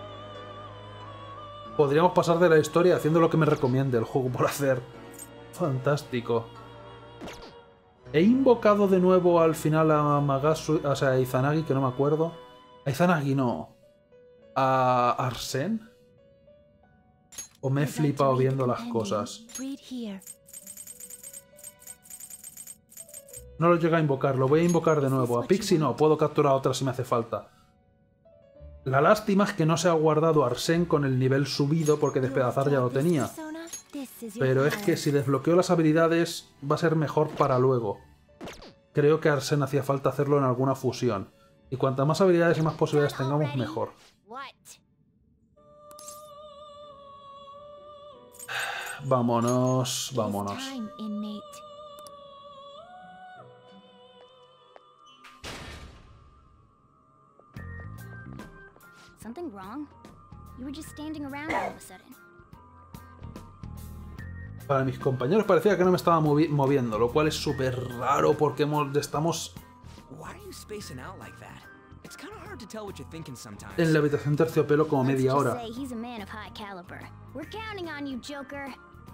A: Podríamos pasar de la historia haciendo lo que me recomiende el juego por hacer. Fantástico. He invocado de nuevo al final a Magasu, o sea, a Izanagi, que no me acuerdo. A Izanagi no. ¿A Arsène? ¿O me he flipado viendo las cosas? No lo llego a invocar, lo voy a invocar de nuevo. A Pixie no, puedo capturar a otra si me hace falta. La lástima es que no se ha guardado Arsène con el nivel subido porque despedazar ya lo tenía. Pero es que si desbloqueo las habilidades va a ser mejor para luego. Creo que Arsène hacía falta hacerlo en alguna fusión. Y cuantas más habilidades y más posibilidades tengamos, mejor. Vámonos, vámonos.
E: Something wrong? You were just standing around all of a sudden.
A: Para mis compañeros parecía que no me estaba movi moviendo, lo cual es súper raro porque estamos...
B: Why are you spacing out like that? It's kind of hard to tell what you're thinking sometimes.
A: En la habitación terciopelo como media
E: Let's
A: hora.
E: just say he's a man of high caliber. We're counting on you, Joker.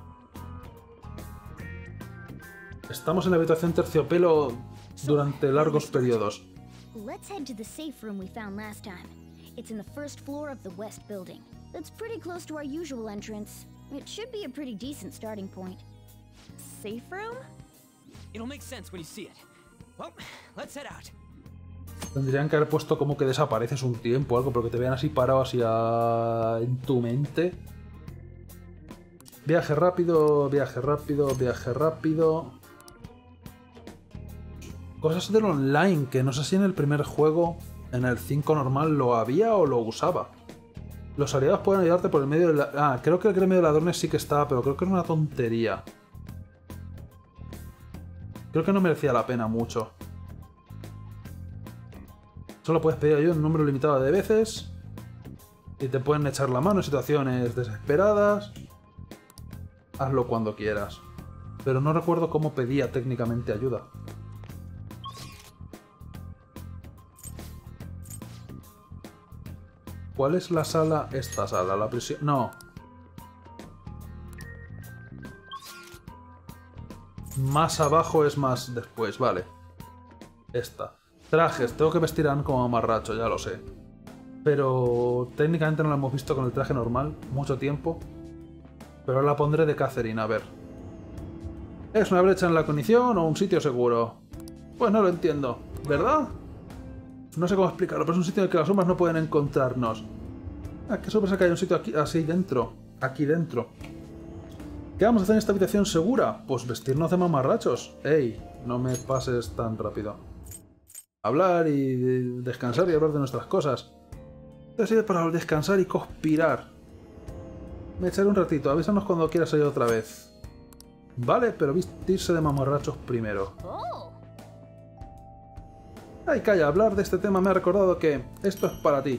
A: Estamos en la habitación terciopelo durante largos periodos.
E: Let's head to the safe room we found last time. It's in the first floor of the west building. That's pretty close to our usual entrance. It should be a pretty decent starting point.
B: Safe room? It'll make sense when you see it. Well, let's head out.
A: Tendrían que haber puesto como que desapareces un tiempo o algo, pero que te vean así parado así a... en tu mente. Viaje rápido, viaje rápido, viaje rápido. Cosas del online, que no sé si en el primer juego, en el cinco normal, lo había o lo usaba. Los aliados pueden ayudarte por el medio de la... Ah, creo que el gremio de ladrones sí que estaba, pero creo que era una tontería. Creo que no merecía la pena mucho. Solo puedes pedir ayuda un número limitado de veces. Y te pueden echar la mano en situaciones desesperadas. Hazlo cuando quieras. Pero no recuerdo cómo pedía técnicamente ayuda. ¿Cuál es la sala? Esta sala, la prisión... No. Más abajo es más después, vale. Esta. Trajes, tengo que vestir a Anne como mamarracho, ya lo sé. Pero técnicamente no la hemos visto con el traje normal, mucho tiempo. Pero la pondré de Catherine, a ver. ¿Es una brecha en la cognición o un sitio seguro? Pues no lo entiendo, ¿verdad? No sé cómo explicarlo, pero es un sitio en el que las sombras no pueden encontrarnos. Ah, qué sorpresa que hay un sitio aquí, así dentro. Aquí dentro. ¿Qué vamos a hacer en esta habitación segura? Pues vestirnos de mamarrachos. Ey, no me pases tan rápido. Hablar y descansar y hablar de nuestras cosas. Esto sirve para descansar y conspirar. Me echaré un ratito, avísanos cuando quieras ir otra vez. Vale, pero vestirse de mamarrachos primero. Ay, calla, hablar de este tema me ha recordado que esto es para ti.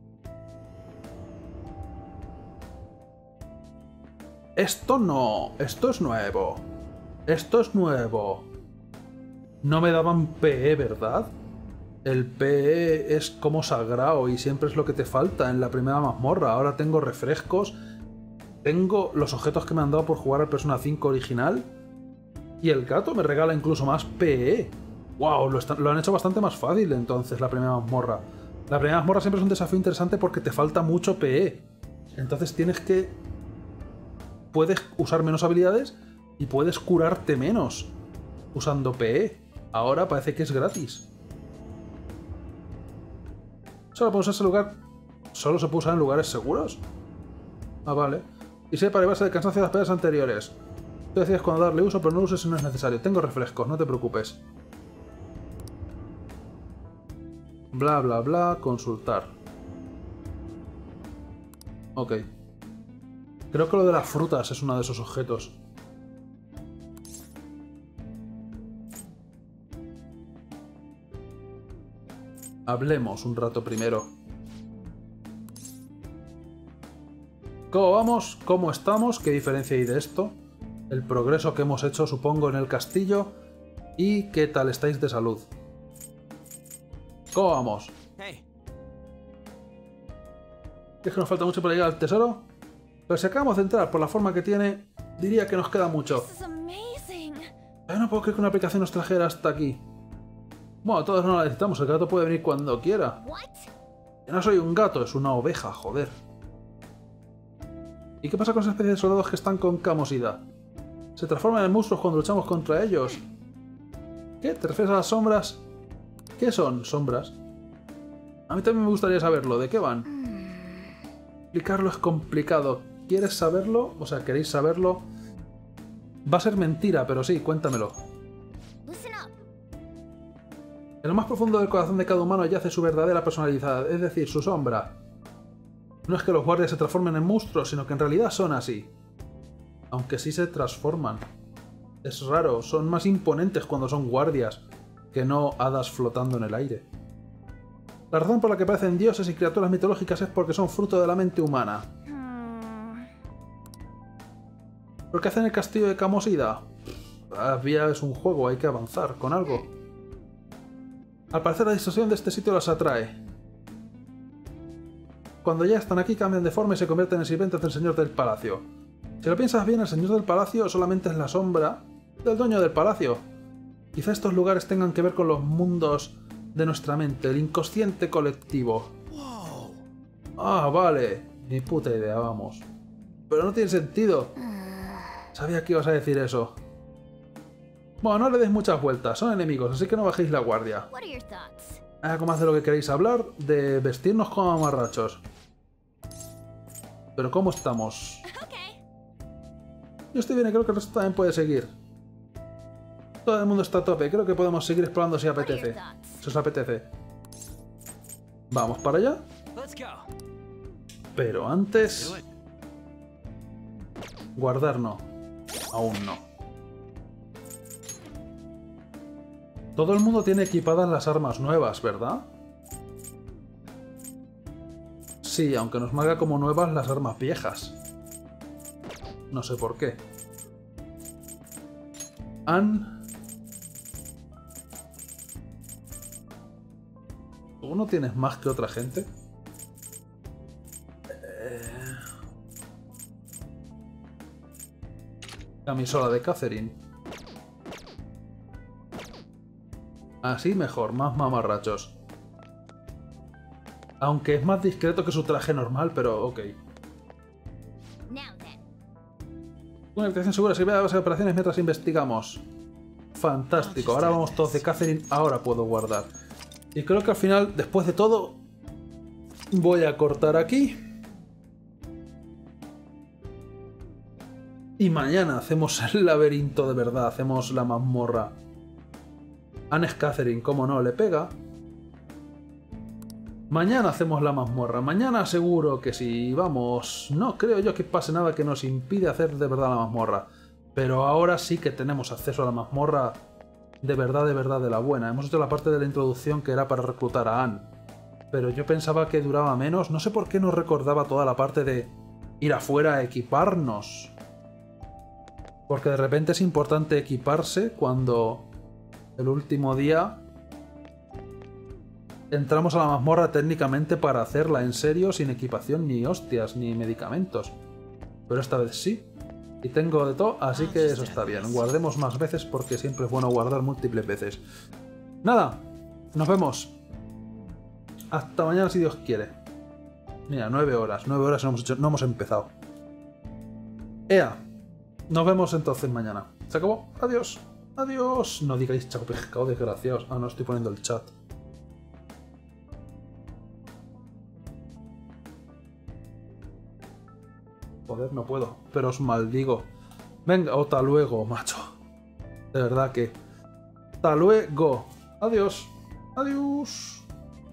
A: Esto no, esto es nuevo. Esto es nuevo. No me daban P E, ¿verdad? El P E es como sagrado y siempre es lo que te falta en la primera mazmorra. Ahora tengo refrescos, tengo los objetos que me han dado por jugar al Persona cinco original y el gato me regala incluso más P E. ¡Wow! Lo, están, lo han hecho bastante más fácil entonces la primera mazmorra. La primera mazmorra siempre es un desafío interesante porque te falta mucho P E. Entonces tienes que... Puedes usar menos habilidades y puedes curarte menos usando P E. Ahora parece que es gratis. Solo puede usarse en lugar... ¿Solo se puede usar en lugares seguros? Ah, vale. Y sé para llevarse de cansancio de las peleas anteriores. Tú decides cuando darle uso, pero no lo uses si no es necesario. Tengo refrescos, no te preocupes. Bla, bla, bla. Consultar. Ok. Creo que lo de las frutas es uno de esos objetos. Hablemos un rato primero. ¿Cómo vamos? ¿Cómo estamos? ¿Qué diferencia hay de esto? El progreso que hemos hecho, supongo, en el castillo. ¿Y qué tal estáis de salud? ¿Cómo vamos?
B: Hey.
A: ¿Es que nos falta mucho para llegar al tesoro? Pero si acabamos de entrar por la forma que tiene, diría que nos queda mucho. Yo no puedo creer que una aplicación nos trajera hasta aquí. Bueno, todos no la necesitamos, el gato puede venir cuando quiera. Yo no soy un gato, es una oveja, joder. ¿Y qué pasa con esa especie de soldados que están con camosidad? Se transforman en monstruos cuando luchamos contra ellos. ¿Qué? ¿Te refieres a las sombras? ¿Qué son sombras? A mí también me gustaría saberlo, ¿de qué van? Explicarlo es complicado. ¿Quieres saberlo? O sea, ¿queréis saberlo? Va a ser mentira, pero sí, cuéntamelo. En lo más profundo del corazón de cada humano yace su verdadera personalidad, es decir, su sombra. No es que los guardias se transformen en monstruos, sino que en realidad son así. Aunque sí se transforman. Es raro, son más imponentes cuando son guardias, que no hadas flotando en el aire. La razón por la que parecen dioses y criaturas mitológicas es porque son fruto de la mente humana. ¿Pero qué hacen en el castillo de Camosida? Todavía es un juego, hay que avanzar con algo. Al parecer la distorsión de este sitio las atrae. Cuando ya están aquí cambian de forma y se convierten en sirvientes del señor del palacio. Si lo piensas bien, el señor del palacio solamente es la sombra del dueño del palacio. Quizá estos lugares tengan que ver con los mundos de nuestra mente, el inconsciente colectivo. Ah, vale. Ni puta idea, vamos. Pero no tiene sentido. Sabía que ibas a decir eso. Bueno, no le des muchas vueltas, son enemigos, así que no bajéis la guardia. Algo más de lo que queréis hablar, de vestirnos como amarrachos. Pero ¿cómo estamos? Yo estoy bien y creo que el resto también puede seguir. Todo el mundo está a tope, creo que podemos seguir explorando si apetece. Si os apetece. Vamos para allá. Pero antes... guardar no. Aún no. Todo el mundo tiene equipadas las armas nuevas, ¿verdad? Sí, aunque nos marca como nuevas las armas viejas. No sé por qué. Ann... ¿Tú no tienes más que otra gente? Eh... Camisola de Catherine. Así mejor, más mamarrachos. Aunque es más discreto que su traje normal, pero ok. Una habitación segura sirve a base de operaciones mientras investigamos. Fantástico, ahora vamos todos de Catherine, ahora puedo guardar. Y creo que al final, después de todo, voy a cortar aquí. Y mañana hacemos el laberinto de verdad, hacemos la mazmorra. Ann es Catherine, cómo no, le pega. Mañana hacemos la mazmorra, mañana seguro que sí, vamos, no creo yo que pase nada que nos impide hacer de verdad la mazmorra. Pero ahora sí que tenemos acceso a la mazmorra de verdad, de verdad, de la buena. Hemos hecho la parte de la introducción que era para reclutar a Ann. Pero yo pensaba que duraba menos, no sé por qué no recordaba toda la parte de ir afuera a equiparnos. Porque de repente es importante equiparse cuando el último día entramos a la mazmorra técnicamente para hacerla en serio, sin equipación, ni hostias, ni medicamentos. Pero esta vez sí. Y tengo de todo, así que eso está bien. Guardemos más veces porque siempre es bueno guardar múltiples veces. Nada, nos vemos. Hasta mañana si Dios quiere. Mira, nueve horas. Nueve horas no hemos, hecho, no hemos empezado. Ea, nos vemos entonces mañana. ¿Se acabó? Adiós. Adiós. No digáis chao pescado, desgraciados. Ah, no, estoy poniendo el chat. Joder, no puedo. Pero os maldigo. Venga, hasta luego, macho. De verdad que... hasta luego. Adiós. Adiós.